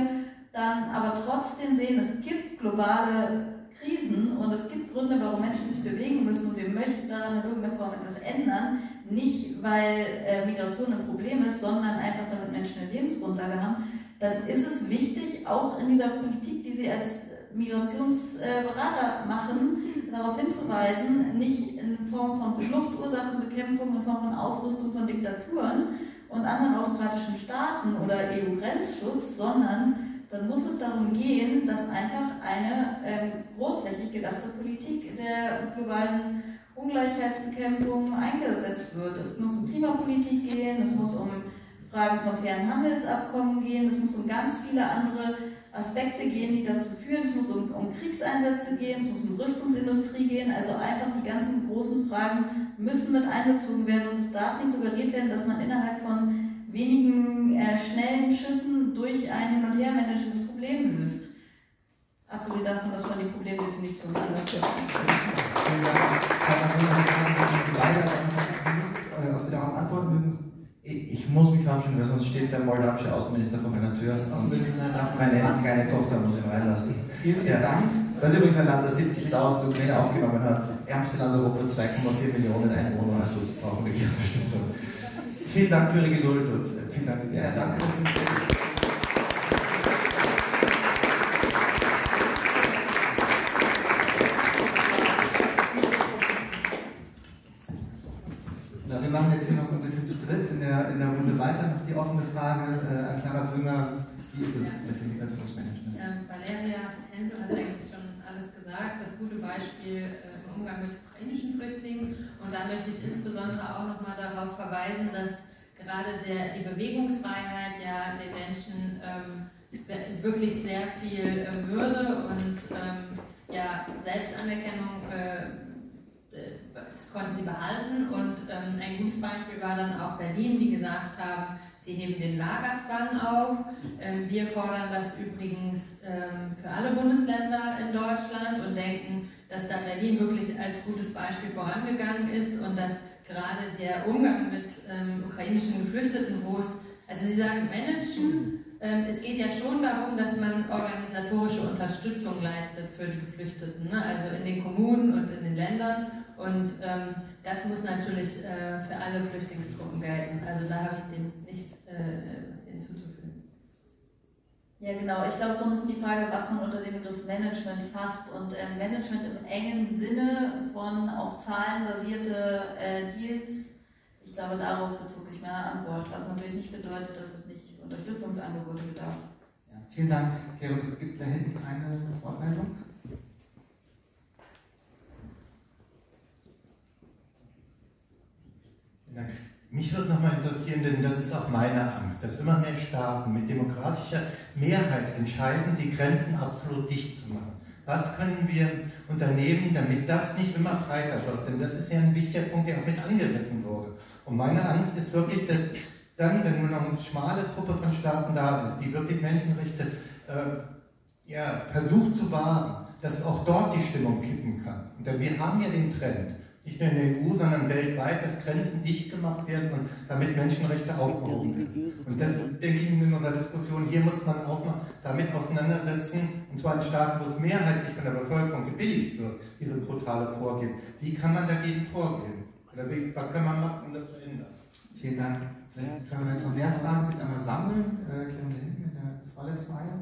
dann aber trotzdem sehen, es gibt globale Krisen und es gibt Gründe, warum Menschen sich bewegen müssen und wir möchten daran in irgendeiner Form etwas ändern, nicht weil Migration ein Problem ist, sondern einfach damit Menschen eine Lebensgrundlage haben, dann ist es wichtig, auch in dieser Politik, die sie als Migrationsberater machen, darauf hinzuweisen, nicht in Form von Fluchtursachenbekämpfung, in Form von Aufrüstung von Diktaturen und anderen autokratischen Staaten oder EU-Grenzschutz, sondern dann muss es darum gehen, dass einfach eine großflächig gedachte Politik der globalen Ungleichheitsbekämpfung eingesetzt wird. Es muss um Klimapolitik gehen, es muss um Fragen von fairen Handelsabkommen gehen, es muss um ganz viele andere Aspekte gehen, die dazu führen, es muss um Kriegseinsätze gehen, es muss um Rüstungsindustrie gehen, also einfach die ganzen großen Fragen müssen mit einbezogen werden und es darf nicht suggeriert werden, dass man innerhalb von wenigen schnellen Schüssen durch ein Hin- und Her-Managen das Problem löst. Abgesehen davon, dass man die Problemdefinition anders definiert. Vielen Dank. Sie beide, ob Sie darauf antworten mögen. Ich muss mich verabschieden, weil sonst steht der moldawische Außenminister vor meiner Tür und meine kleine Tochter muss ihn reinlassen. Vielen Dank. Das ist übrigens ein Land, das 70.000 Ukrainer aufgenommen hat. Ärmste Land Europa, 2,4 Millionen Einwohner, also brauchen wirklich Unterstützung. Vielen Dank für Ihre Geduld und vielen Dank für die Einladung. Na, wir machen jetzt hier noch ein bisschen zu dritt in der Runde weiter. Noch die offene Frage an Clara Bünger. Wie ist es mit dem Migrationsmanagement? Valeria Hensel hat eigentlich schon alles gesagt. Das gute Beispiel im Umgang mit ukrainischen Flüchtlingen. Und da möchte ich insbesondere auch nochmal darauf verweisen, dass gerade die Bewegungsfreiheit ja den Menschen wirklich sehr viel Würde und Selbstanerkennung das konnten sie behalten und ein gutes Beispiel war dann auch Berlin, die gesagt haben, sie heben den Lagerzwang auf. Wir fordern das übrigens für alle Bundesländer in Deutschland und denken, dass da Berlin wirklich als gutes Beispiel vorangegangen ist und dass gerade der Umgang mit ukrainischen Geflüchteten, also sie sagen managen, es geht ja schon darum, dass man organisatorische Unterstützung leistet für die Geflüchteten, ne? Also in den Kommunen und in den Ländern und das muss natürlich für alle Flüchtlingsgruppen gelten. Also da habe ich dem nichts hinzuzufügen. Ja genau, ich glaube, sonst ist die Frage, was man unter dem Begriff Management fasst und Management im engen Sinne von auf Zahlen basierte Deals, ich glaube, darauf bezog sich meine Antwort, was natürlich nicht bedeutet, dass es nicht Unterstützungsangebote bedarf. Ja, vielen Dank, Gero. Es gibt da hinten eine Wortmeldung. Mich würde nochmal interessieren, denn das ist auch meine Angst, dass immer mehr Staaten mit demokratischer Mehrheit entscheiden, die Grenzen absolut dicht zu machen. Was können wir unternehmen, damit das nicht immer breiter wird? Denn das ist ja ein wichtiger Punkt, der auch mit angerissen wurde. Und meine Angst ist wirklich, dass dann, wenn nur noch eine schmale Gruppe von Staaten da ist, die wirklich Menschenrechte versucht zu wahren, dass auch dort die Stimmung kippen kann. Und wir haben ja den Trend, nicht nur in der EU, sondern weltweit, dass Grenzen dicht gemacht werden und damit Menschenrechte aufgehoben werden. Und das, denke ich, in unserer Diskussion, hier muss man auch mal damit auseinandersetzen, und zwar in Staaten, wo es mehrheitlich von der Bevölkerung gebilligt wird, diese brutale Vorgehen. Wie kann man dagegen vorgehen? Was kann man machen, um das zu ändern? Vielen Dank. Vielleicht können wir jetzt noch mehr Fragen bitte einmal sammeln. Klären wir hinten in der vorletzten Reihe.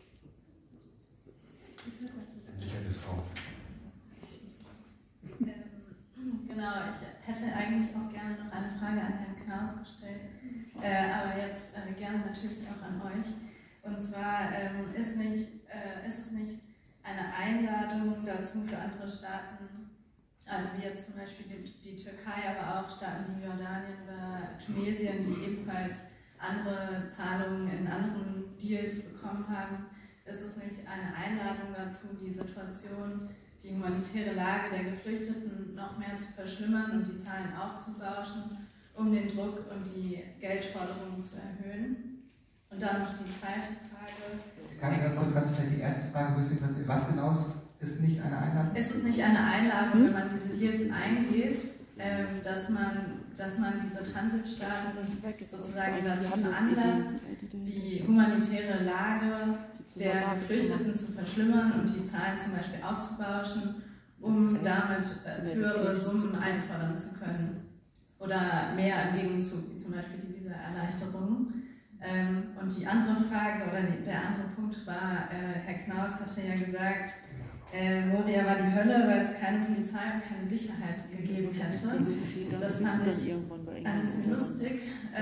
Genau, ich hätte eigentlich auch gerne noch eine Frage an Herrn Knaus gestellt, aber jetzt gerne natürlich auch an euch. Und zwar ist es nicht eine Einladung dazu für andere Staaten, also wie jetzt zum Beispiel die Türkei, aber auch Staaten wie Jordanien oder Tunesien, die ebenfalls andere Zahlungen in anderen Deals bekommen haben, ist es nicht eine Einladung dazu, die Situation, die humanitäre Lage der Geflüchteten noch mehr zu verschlimmern und die Zahlen aufzubauschen, um den Druck und die Geldforderungen zu erhöhen? Und dann noch die zweite Frage. Ganz kurz, vielleicht die erste Frage ein bisschen präzise. Was genau ist nicht eine Einladung? Ist es nicht eine Einladung, wenn man diese Deals eingeht, dass man diese Transitstaaten sozusagen dazu veranlasst, die humanitäre Lage der Geflüchteten zu verschlimmern und die Zahlen zum Beispiel aufzubauschen, um damit höhere Summen einfordern zu können. Oder mehr im Gegenzug, wie zum Beispiel die Visa-Erleichterungen. Und die andere Frage oder der andere Punkt war, Herr Knaus hatte ja gesagt, Moria war die Hölle, weil es keine Polizei und keine Sicherheit gegeben hätte. Das fand ich ein bisschen lustig.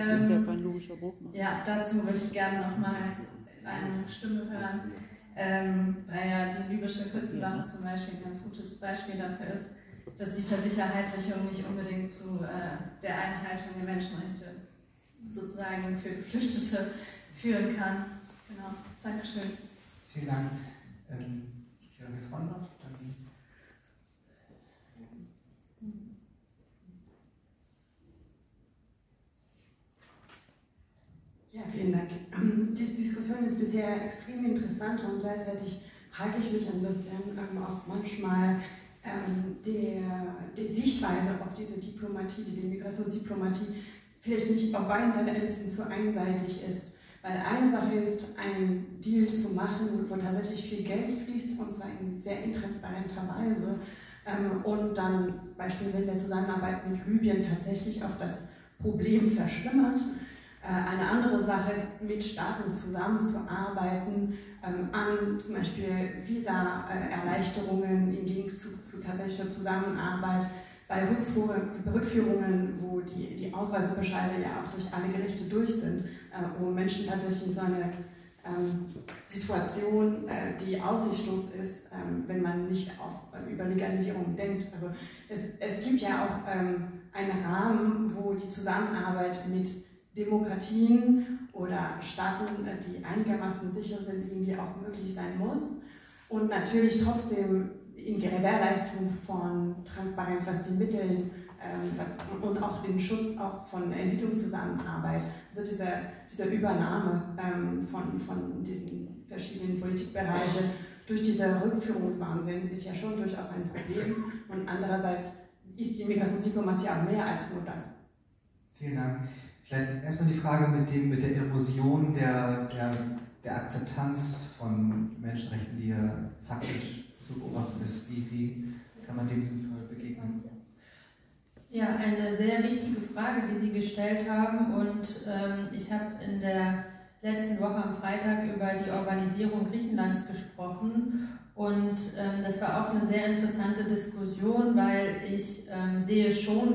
Ja, dazu würde ich gerne nochmal eine Stimme hören, weil ja die libysche Küstenwache zum Beispiel ein ganz gutes Beispiel dafür ist, dass die Versicherheitlichung nicht unbedingt zu der Einhaltung der Menschenrechte sozusagen für Geflüchtete führen kann. Genau, Dankeschön. Vielen Dank. Hier vorne noch. Ja, vielen Dank. Diese Diskussion ist bisher extrem interessant und gleichzeitig frage ich mich ein bisschen auch manchmal die Sichtweise auf diese Diplomatie, die Migrationsdiplomatie, vielleicht nicht auf beiden Seiten ein bisschen zu einseitig ist. Weil eine Sache ist, einen Deal zu machen, wo tatsächlich viel Geld fließt und zwar in sehr intransparenter Weise und dann beispielsweise in der Zusammenarbeit mit Libyen tatsächlich auch das Problem verschlimmert. Eine andere Sache ist, mit Staaten zusammenzuarbeiten, an zum Beispiel Visa-Erleichterungen im Gegenzug zu tatsächlicher Zusammenarbeit, bei Rückführungen, wo die Ausreisebescheide ja auch durch alle Gerichte durch sind, wo Menschen tatsächlich in so eine Situation, die aussichtslos ist, wenn man nicht über Legalisierung denkt. Also es gibt ja auch einen Rahmen, wo die Zusammenarbeit mit Demokratien oder Staaten, die einigermaßen sicher sind, irgendwie auch möglich sein muss. Und natürlich trotzdem in Gewährleistung von Transparenz, was die Mittel und auch den Schutz auch von Entwicklungszusammenarbeit, also diese Übernahme von diesen verschiedenen Politikbereichen durch diesen Rückführungswahnsinn ist ja schon durchaus ein Problem. Und andererseits ist die Migrationsdiplomatie auch mehr als nur das. Vielen Dank. Vielleicht erstmal die Frage mit der Erosion der Akzeptanz von Menschenrechten, die ja faktisch zu beobachten ist. Wie kann man dem sinnvoll begegnen? Ja, eine sehr wichtige Frage, die Sie gestellt haben. Und ich habe in der letzten Woche am Freitag über die Urbanisierung Griechenlands gesprochen. Und das war auch eine sehr interessante Diskussion, weil ich sehe schon,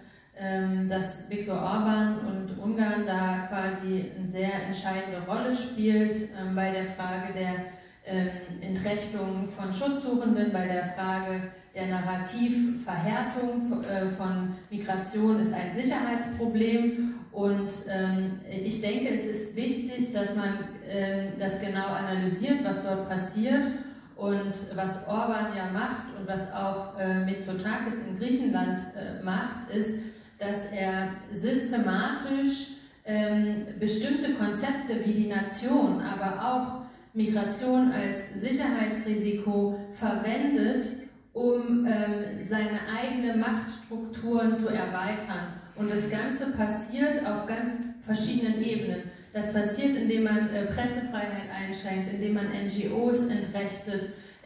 dass Viktor Orban und Ungarn da quasi eine sehr entscheidende Rolle spielt bei der Frage der Entrechtung von Schutzsuchenden, bei der Frage der Narrativverhärtung von Migration ist ein Sicherheitsproblem. Und ich denke, es ist wichtig, dass man das genau analysiert, was dort passiert. Und was Orban ja macht und was auch Mitsotakis in Griechenland macht, ist, dass er systematisch bestimmte Konzepte wie die Nation, aber auch Migration als Sicherheitsrisiko verwendet, um seine eigenen Machtstrukturen zu erweitern. Und das Ganze passiert auf ganz verschiedenen Ebenen. Das passiert, indem man Pressefreiheit einschränkt, indem man NGOs entrechtet,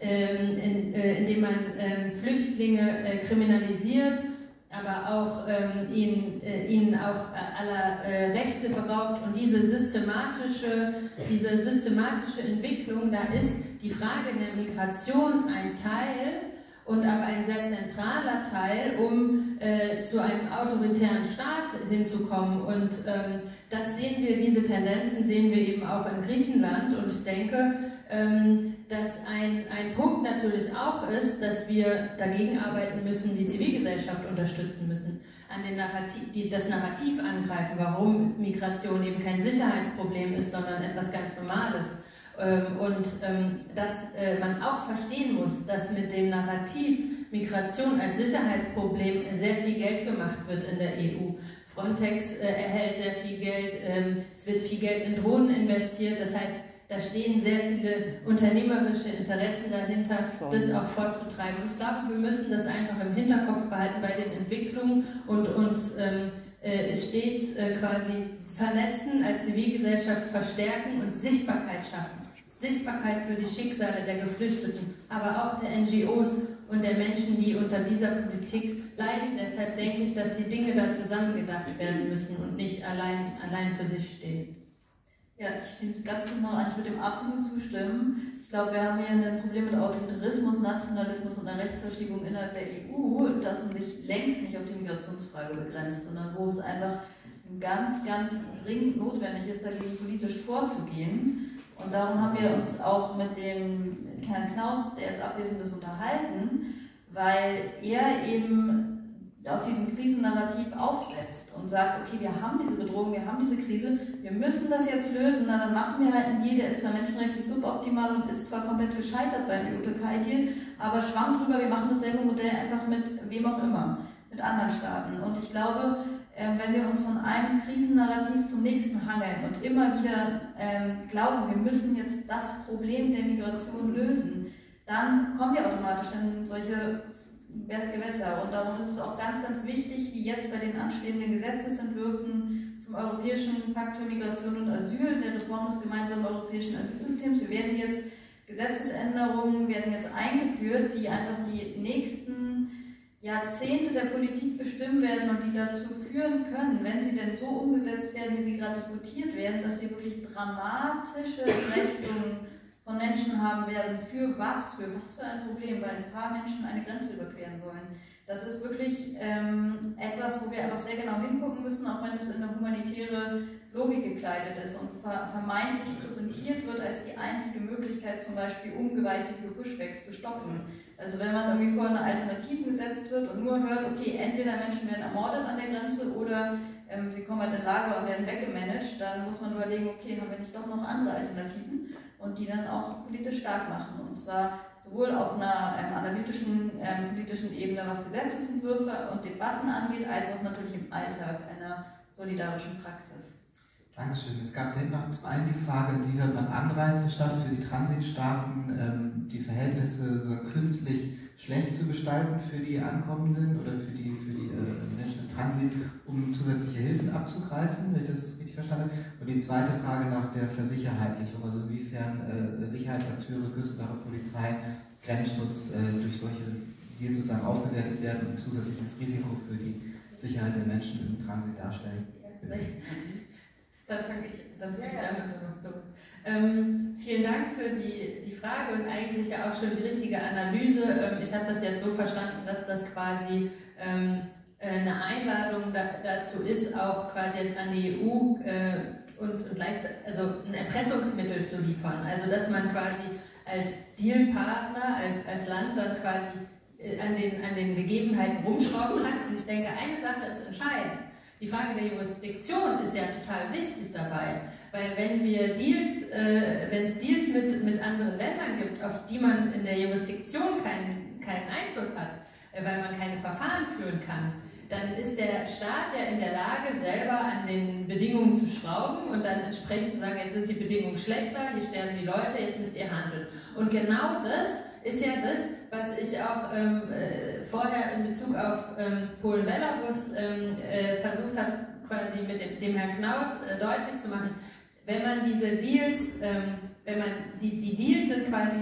indem man Flüchtlinge kriminalisiert, aber auch ihnen auch aller Rechte beraubt. Und diese systematische Entwicklung, da ist die Frage der Migration ein Teil und aber ein sehr zentraler Teil, um zu einem autoritären Staat hinzukommen. Und das sehen wir, diese Tendenzen sehen wir eben auch in Griechenland. Und ich denke, dass ein Punkt natürlich auch ist, dass wir dagegen arbeiten müssen, die Zivilgesellschaft unterstützen müssen, an das Narrativ angreifen, warum Migration eben kein Sicherheitsproblem ist, sondern etwas ganz Normales. Dass man auch verstehen muss, dass mit dem Narrativ Migration als Sicherheitsproblem sehr viel Geld gemacht wird in der EU. Frontex erhält sehr viel Geld, es wird viel Geld in Drohnen investiert, das heißt, da stehen sehr viele unternehmerische Interessen dahinter, das auch vorzutreiben. Und ich glaube, wir müssen das einfach im Hinterkopf behalten bei den Entwicklungen und uns stets quasi vernetzen, als Zivilgesellschaft verstärken und Sichtbarkeit schaffen. Sichtbarkeit für die Schicksale der Geflüchteten, aber auch der NGOs und der Menschen, die unter dieser Politik leiden. Deshalb denke ich, dass die Dinge da zusammengedacht werden müssen und nicht allein für sich stehen. Ja, ich finde ganz genau, ich würde dem absolut zustimmen. Ich glaube, wir haben hier ein Problem mit Autoritarismus, Nationalismus und einer Rechtsverschiebung innerhalb der EU, das sich längst nicht auf die Migrationsfrage begrenzt, sondern wo es einfach ganz, ganz dringend notwendig ist, dagegen politisch vorzugehen. Und darum haben wir uns auch mit dem Herrn Knaus, der jetzt abwesend ist, unterhalten, weil er eben auf diesem Krisennarrativ aufsetzt und sagt, okay, wir haben diese Bedrohung, wir haben diese Krise, wir müssen das jetzt lösen, na, dann machen wir halt einen Deal, der ist zwar menschenrechtlich suboptimal und ist zwar komplett gescheitert beim EU-Türkei-Deal, aber schwamm drüber, wir machen dasselbe Modell einfach mit wem auch immer, mit anderen Staaten. Und ich glaube, wenn wir uns von einem Krisennarrativ zum nächsten hangeln und immer wieder glauben, wir müssen jetzt das Problem der Migration lösen, dann kommen wir automatisch in solche Gewässer. Und darum ist es auch ganz, ganz wichtig, wie jetzt bei den anstehenden Gesetzesentwürfen zum Europäischen Pakt für Migration und Asyl, der Reform des gemeinsamen europäischen Asylsystems, wir werden jetzt Gesetzesänderungen werden jetzt eingeführt, die einfach die nächsten Jahrzehnte der Politik bestimmen werden und die dazu führen können, wenn sie denn so umgesetzt werden, wie sie gerade diskutiert werden, dass wir wirklich dramatische Entflechtungen von Menschen haben werden, für was für ein Problem, weil ein paar Menschen eine Grenze überqueren wollen. Das ist wirklich etwas, wo wir einfach sehr genau hingucken müssen, auch wenn es in eine humanitäre Logik gekleidet ist und vermeintlich präsentiert wird als die einzige Möglichkeit, zum Beispiel gewalttätige Pushbacks zu stoppen. Also wenn man irgendwie vor eine Alternative gesetzt wird und nur hört, okay, entweder Menschen werden ermordet an der Grenze oder sie kommen halt in Lager und werden weggemanagt, dann muss man überlegen, okay, haben wir nicht doch noch andere Alternativen und die dann auch politisch stark machen. Und zwar sowohl auf einer analytischen, politischen Ebene, was Gesetzesentwürfe und Debatten angeht, als auch natürlich im Alltag einer solidarischen Praxis. Dankeschön. Es gab da hinten noch zum einen die Frage, inwieweit man Anreize schafft für die Transitstaaten, die Verhältnisse so künstlich schlecht zu gestalten für die Ankommenden oder für die Menschen im Transit, um zusätzliche Hilfen abzugreifen, wenn ich das richtig verstanden habe. Und die zweite Frage nach der Versicherheitlichung, also inwiefern Sicherheitsakteure, Küstenwache, Polizei, Grenzschutz durch solche Deals sozusagen aufgewertet werden und zusätzliches Risiko für die Sicherheit der Menschen im Transit darstellen. Dann fange ich an und dann so. Vielen Dank für die Frage und eigentlich ja auch schon die richtige Analyse. Ich habe das jetzt so verstanden, dass das quasi eine Einladung dazu ist, auch quasi jetzt an die EU und gleichzeitig also ein Erpressungsmittel zu liefern. Also dass man quasi als Dealpartner, als Land dann quasi an den Gegebenheiten rumschrauben kann. Und ich denke, eine Sache ist entscheidend. Die Frage der Jurisdiktion ist ja total wichtig dabei, weil wenn es Deals mit anderen Ländern gibt, auf die man in der Jurisdiktion keinen Einfluss hat, weil man keine Verfahren führen kann, dann ist der Staat ja in der Lage, selber an den Bedingungen zu schrauben und dann entsprechend zu sagen, jetzt sind die Bedingungen schlechter, hier sterben die Leute, jetzt müsst ihr handeln. Und genau das ist ja das, was ich auch vorher in Bezug auf Polen-Belarus versucht habe, quasi mit dem Herrn Knaus deutlich zu machen. Wenn man diese Deals, die Deals sind quasi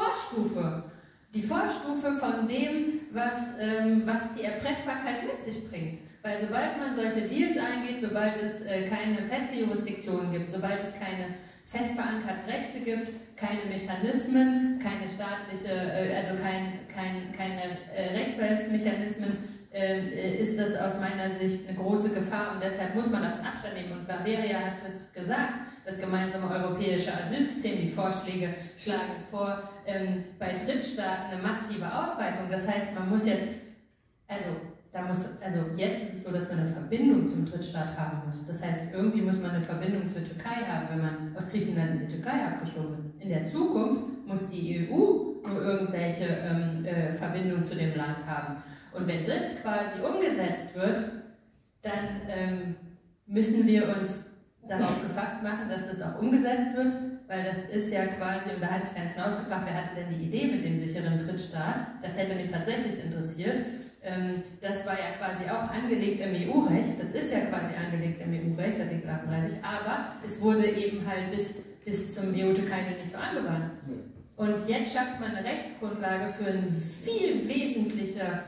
die Vorstufe von dem, was die Erpressbarkeit mit sich bringt. Weil sobald man solche Deals eingeht, sobald es keine feste Jurisdiktion gibt, sobald es keine fest verankerten Rechte gibt, keine Mechanismen, keine staatliche, also keine Rechtsbehelfsmechanismen, ist das aus meiner Sicht eine große Gefahr und deshalb muss man davon Abstand nehmen. Und Valeria hat es gesagt, das gemeinsame europäische Asylsystem, die Vorschläge schlagen vor, bei Drittstaaten eine massive Ausweitung. Das heißt, man muss jetzt, jetzt ist es so, dass man eine Verbindung zum Drittstaat haben muss. Das heißt, irgendwie muss man eine Verbindung zur Türkei haben, wenn man aus Griechenland in die Türkei abgeschoben wird. In der Zukunft muss die EU nur irgendwelche Verbindungen zu dem Land haben. Und wenn das quasi umgesetzt wird, dann müssen wir uns darauf gefasst machen, dass das auch umgesetzt wird, weil das ist ja quasi, und da hatte ich Herrn Knaus gefragt, wer hatte denn die Idee mit dem sicheren Drittstaat? Das hätte mich tatsächlich interessiert. Das war ja quasi auch angelegt im EU-Recht, das ist ja quasi angelegt im EU-Recht, Artikel 38, aber es wurde eben halt bis zum EU-Türkei-Deal nicht so angewandt. Und jetzt schafft man eine Rechtsgrundlage für ein viel wesentlicher,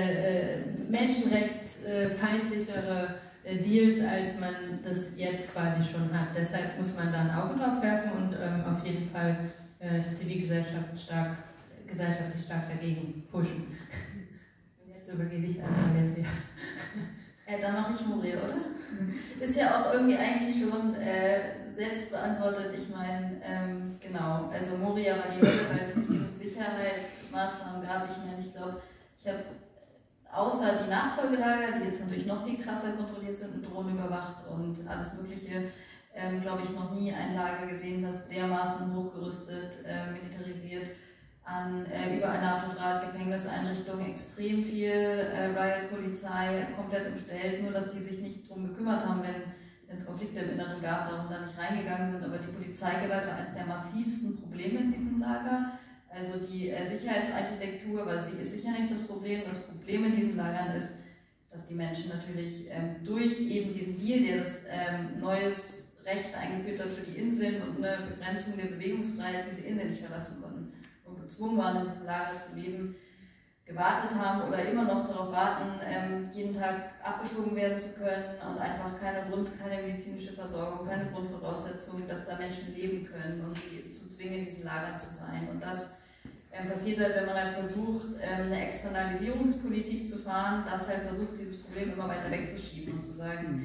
menschenrechtsfeindlichere Deals, als man das jetzt quasi schon hat. Deshalb muss man da ein Auge drauf werfen und auf jeden Fall zivilgesellschaftlich stark dagegen pushen. Jetzt übergebe ich an Alessia. Dann mache ich Moria, oder? Ist ja auch irgendwie eigentlich schon selbst beantwortet. Ich meine, genau, also Moria war die Hölle, weil es nicht genug Sicherheitsmaßnahmen gab. Ich meine, ich glaube, ich habe außer die Nachfolgelager, die jetzt natürlich noch viel krasser kontrolliert sind und Drohnen überwacht und alles Mögliche, glaube ich, noch nie ein Lager gesehen, das dermaßen hochgerüstet, militarisiert, an überall NATO-Draht, Gefängniseinrichtungen, extrem viel Riot-Polizei, komplett umstellt, nur dass die sich nicht darum gekümmert haben, wenn es Konflikte im Inneren gab, darum da nicht reingegangen sind, aber die Polizeigewalt war eines der massivsten Probleme in diesem Lager. Also die Sicherheitsarchitektur, weil sie ist sicher nicht das Problem. Das Problem in diesen Lagern ist, dass die Menschen natürlich durch eben diesen Deal, der das neues Recht eingeführt hat für die Inseln und eine Begrenzung der Bewegungsfreiheit, diese Insel nicht verlassen konnten und gezwungen waren, in diesem Lager zu leben, gewartet haben oder immer noch darauf warten, jeden Tag abgeschoben werden zu können und einfach keine medizinische Versorgung, keine Grundvoraussetzung, dass da Menschen leben können und sie zu zwingen, in diesem Lager zu sein. Und das passiert halt, wenn man halt versucht, eine Externalisierungspolitik zu fahren, das halt versucht, dieses Problem immer weiter wegzuschieben und zu sagen,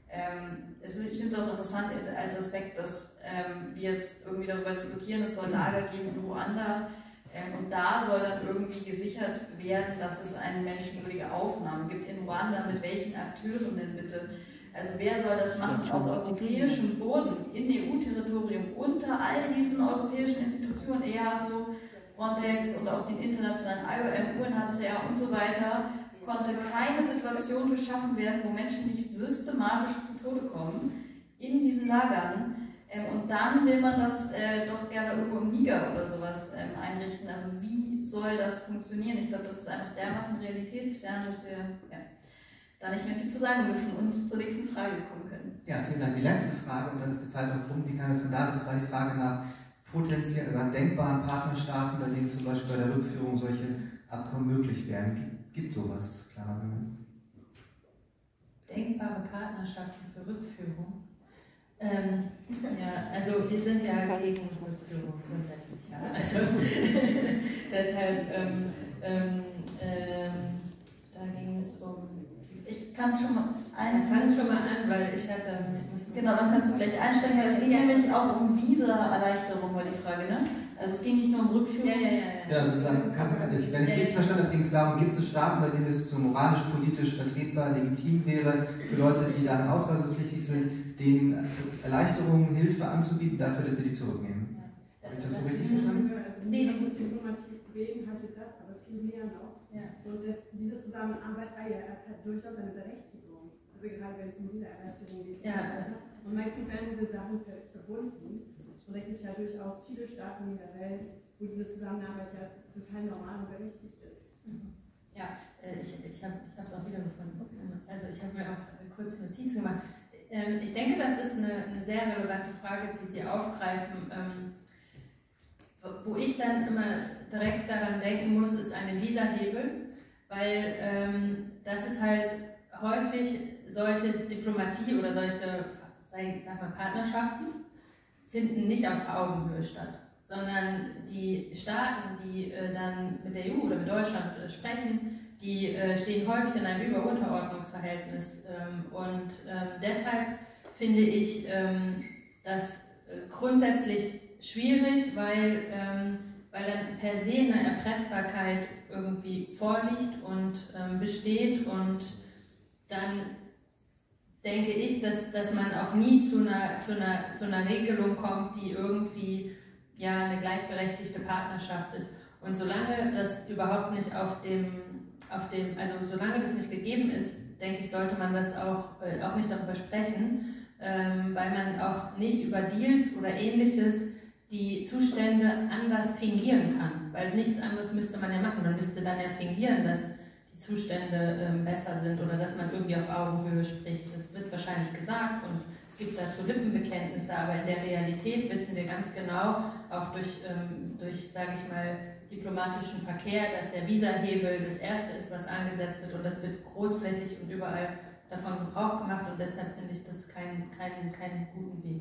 ich finde es auch interessant als Aspekt, dass wir jetzt irgendwie darüber diskutieren, es soll Lager geben in Ruanda, und da soll dann irgendwie gesichert werden, dass es eine menschenwürdige Aufnahme gibt. In Ruanda, mit welchen Akteuren denn bitte? Also wer soll das machen auf europäischem Boden, in EU-Territorium, unter all diesen europäischen Institutionen, EASO, Frontex und auch den internationalen IOM, UNHCR und so weiter, konnte keine Situation geschaffen werden, wo Menschen nicht systematisch zu Tode kommen, in diesen Lagern. Und dann will man das doch gerne irgendwo im Niger oder sowas einrichten. Also wie soll das funktionieren? Ich glaube, das ist einfach dermaßen realitätsfern, dass wir da nicht mehr viel zu sagen müssen und zur nächsten Frage kommen können. Ja, vielen Dank. Die letzte Frage, und dann ist die Zeit noch rum, die kam ja von da. Das war die Frage nach potenziell denkbaren Partnerstaaten, bei denen zum Beispiel bei der Rückführung solche Abkommen möglich wären. Gibt sowas, Clara Böhme? Denkbare Partnerschaften für Rückführung? Ja, also wir sind ja gegen Rückführung grundsätzlich, ja. Also deshalb, da ging es um. Ich kann schon mal fang schon mal an, weil ich hatte. Genau, dann kannst du gleich einsteigen, weil es ging nämlich auch um Visa-Erleichterung, war die Frage, ne? Also es ging nicht nur um Rückführung. Ja, sozusagen, wenn ich es richtig verstanden habe, ging es darum, gibt es Staaten, bei denen es so moralisch, politisch vertretbar, legitim wäre, für Leute, die dann ausreisepflichtig sind, denen Erleichterungen, Hilfe anzubieten, dafür, dass sie die zurücknehmen. Habe ich das so richtig verstanden? Nee, die Kollegen hatte das, aber viel mehr noch. Ja. Und diese Zusammenarbeit hat durchaus eine Berechtigung. Also gerade wenn es um Wiedererleichterung geht. Ja. Und meistens werden diese Sachen verbunden. Und da gibt es ja durchaus viele Staaten in der Welt, wo diese Zusammenarbeit ja total normal und berechtigt ist. Ja, ich habe es auch wieder gefunden. Also ich habe mir auch kurz Notizen gemacht. Ich denke, das ist eine sehr relevante Frage, die Sie aufgreifen. Wo ich dann immer direkt daran denken muss, ist an den Visahebel, weil das ist halt häufig solche Diplomatie oder solche, sag mal, Partnerschaften finden nicht auf Augenhöhe statt, sondern die Staaten, die dann mit der EU oder mit Deutschland sprechen, die stehen häufig in einem Über-Unterordnungsverhältnis. Und deshalb finde ich das grundsätzlich schwierig, weil dann per se eine Erpressbarkeit irgendwie vorliegt und besteht, und dann denke ich, dass man auch nie zu einer Regelung kommt, die irgendwie ja eine gleichberechtigte Partnerschaft ist. Und solange das überhaupt nicht also solange das nicht gegeben ist, denke ich, sollte man das auch nicht darüber sprechen, weil man auch nicht über Deals oder Ähnliches die Zustände anders fingieren kann, weil nichts anderes müsste man ja machen. Man müsste dann ja fingieren, dass die Zustände besser sind oder dass man irgendwie auf Augenhöhe spricht. Das wird wahrscheinlich gesagt und es gibt dazu Lippenbekenntnisse, aber in der Realität wissen wir ganz genau, auch durch sage ich mal, diplomatischen Verkehr, dass der Visahebel das Erste ist, was angesetzt wird und das wird großflächig und überall davon Gebrauch gemacht und deshalb finde ich das keinen guten Weg.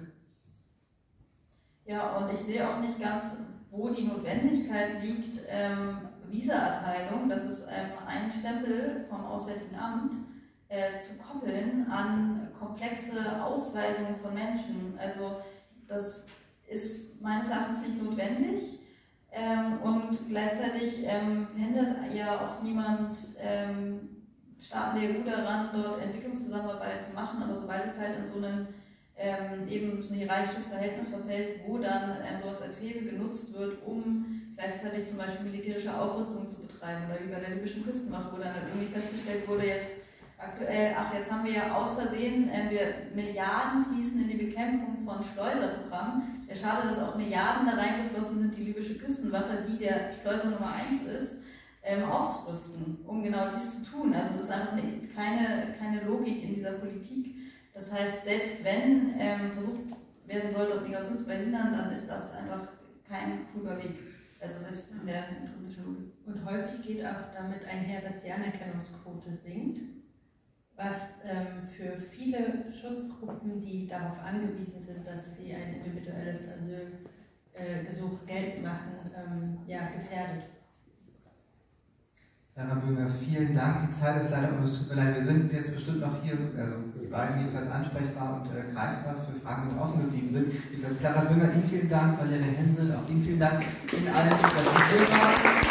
Ja, und ich sehe auch nicht ganz, wo die Notwendigkeit liegt, Visa-Erteilung, das ist ein Stempel vom Auswärtigen Amt, zu koppeln an komplexe Ausweisungen von Menschen. Also das ist meines Erachtens nicht notwendig und gleichzeitig hindert ja auch niemand Staaten der EU daran, dort Entwicklungszusammenarbeit zu machen, aber sobald es halt in so einen eben so ein hierarchisches Verhältnis verfällt, wo dann sowas als Hebel genutzt wird, um gleichzeitig zum Beispiel militärische Aufrüstung zu betreiben oder wie bei der libyschen Küstenwache, wo dann irgendwie festgestellt wurde, jetzt aktuell, jetzt haben wir ja aus Versehen, Milliarden fließen in die Bekämpfung von Schleuserprogrammen. Ja, schade, dass auch Milliarden da reingeflossen sind, die libysche Küstenwache, die der Schleuser Nummer 1 ist, aufzurüsten, um genau dies zu tun. Also es ist einfach keine Logik in dieser Politik. Das heißt, selbst wenn versucht werden sollte, Migration zu verhindern, dann ist das einfach kein kluger Weg. Also selbst in der intrinsischen Logik. Und häufig geht auch damit einher, dass die Anerkennungsquote sinkt, was für viele Schutzgruppen, die darauf angewiesen sind, dass sie ein individuelles Asylgesuch geltend machen, gefährdet. Herr Bünger, vielen Dank. Die Zeit ist leider um, es tut mir leid, wir sind jetzt bestimmt noch hier, die beiden jedenfalls ansprechbar und greifbar für Fragen, die offen geblieben sind. Jedenfalls Clara Bünger, Ihnen vielen Dank, Valeria Hensel, auch Ihnen vielen Dank, Ihnen allen, dass Sie hier waren.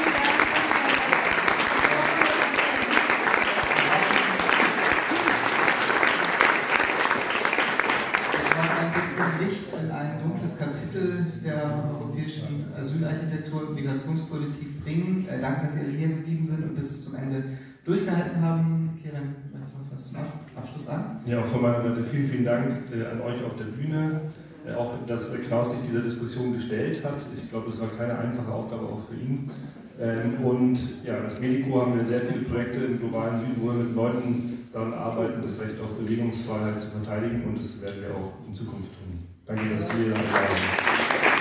Licht in ein dunkles Kapitel der europäischen Asylarchitektur und Migrationspolitik bringen. Danke, dass Sie alle hier geblieben sind und bis zum Ende durchgehalten haben. Kieran, möchtest du noch was zum Abschluss sagen? Ja, auch von meiner Seite vielen, vielen Dank an euch auf der Bühne. Auch, dass Knaus sich dieser Diskussion gestellt hat. Ich glaube, es war keine einfache Aufgabe auch für ihn. Und ja, als Medico haben wir sehr viele Projekte im globalen Süden, wo wir mit Leuten daran arbeiten, das Recht auf Bewegungsfreiheit zu verteidigen und das werden wir auch in Zukunft tun. Danke, dass Sie hier dabei waren.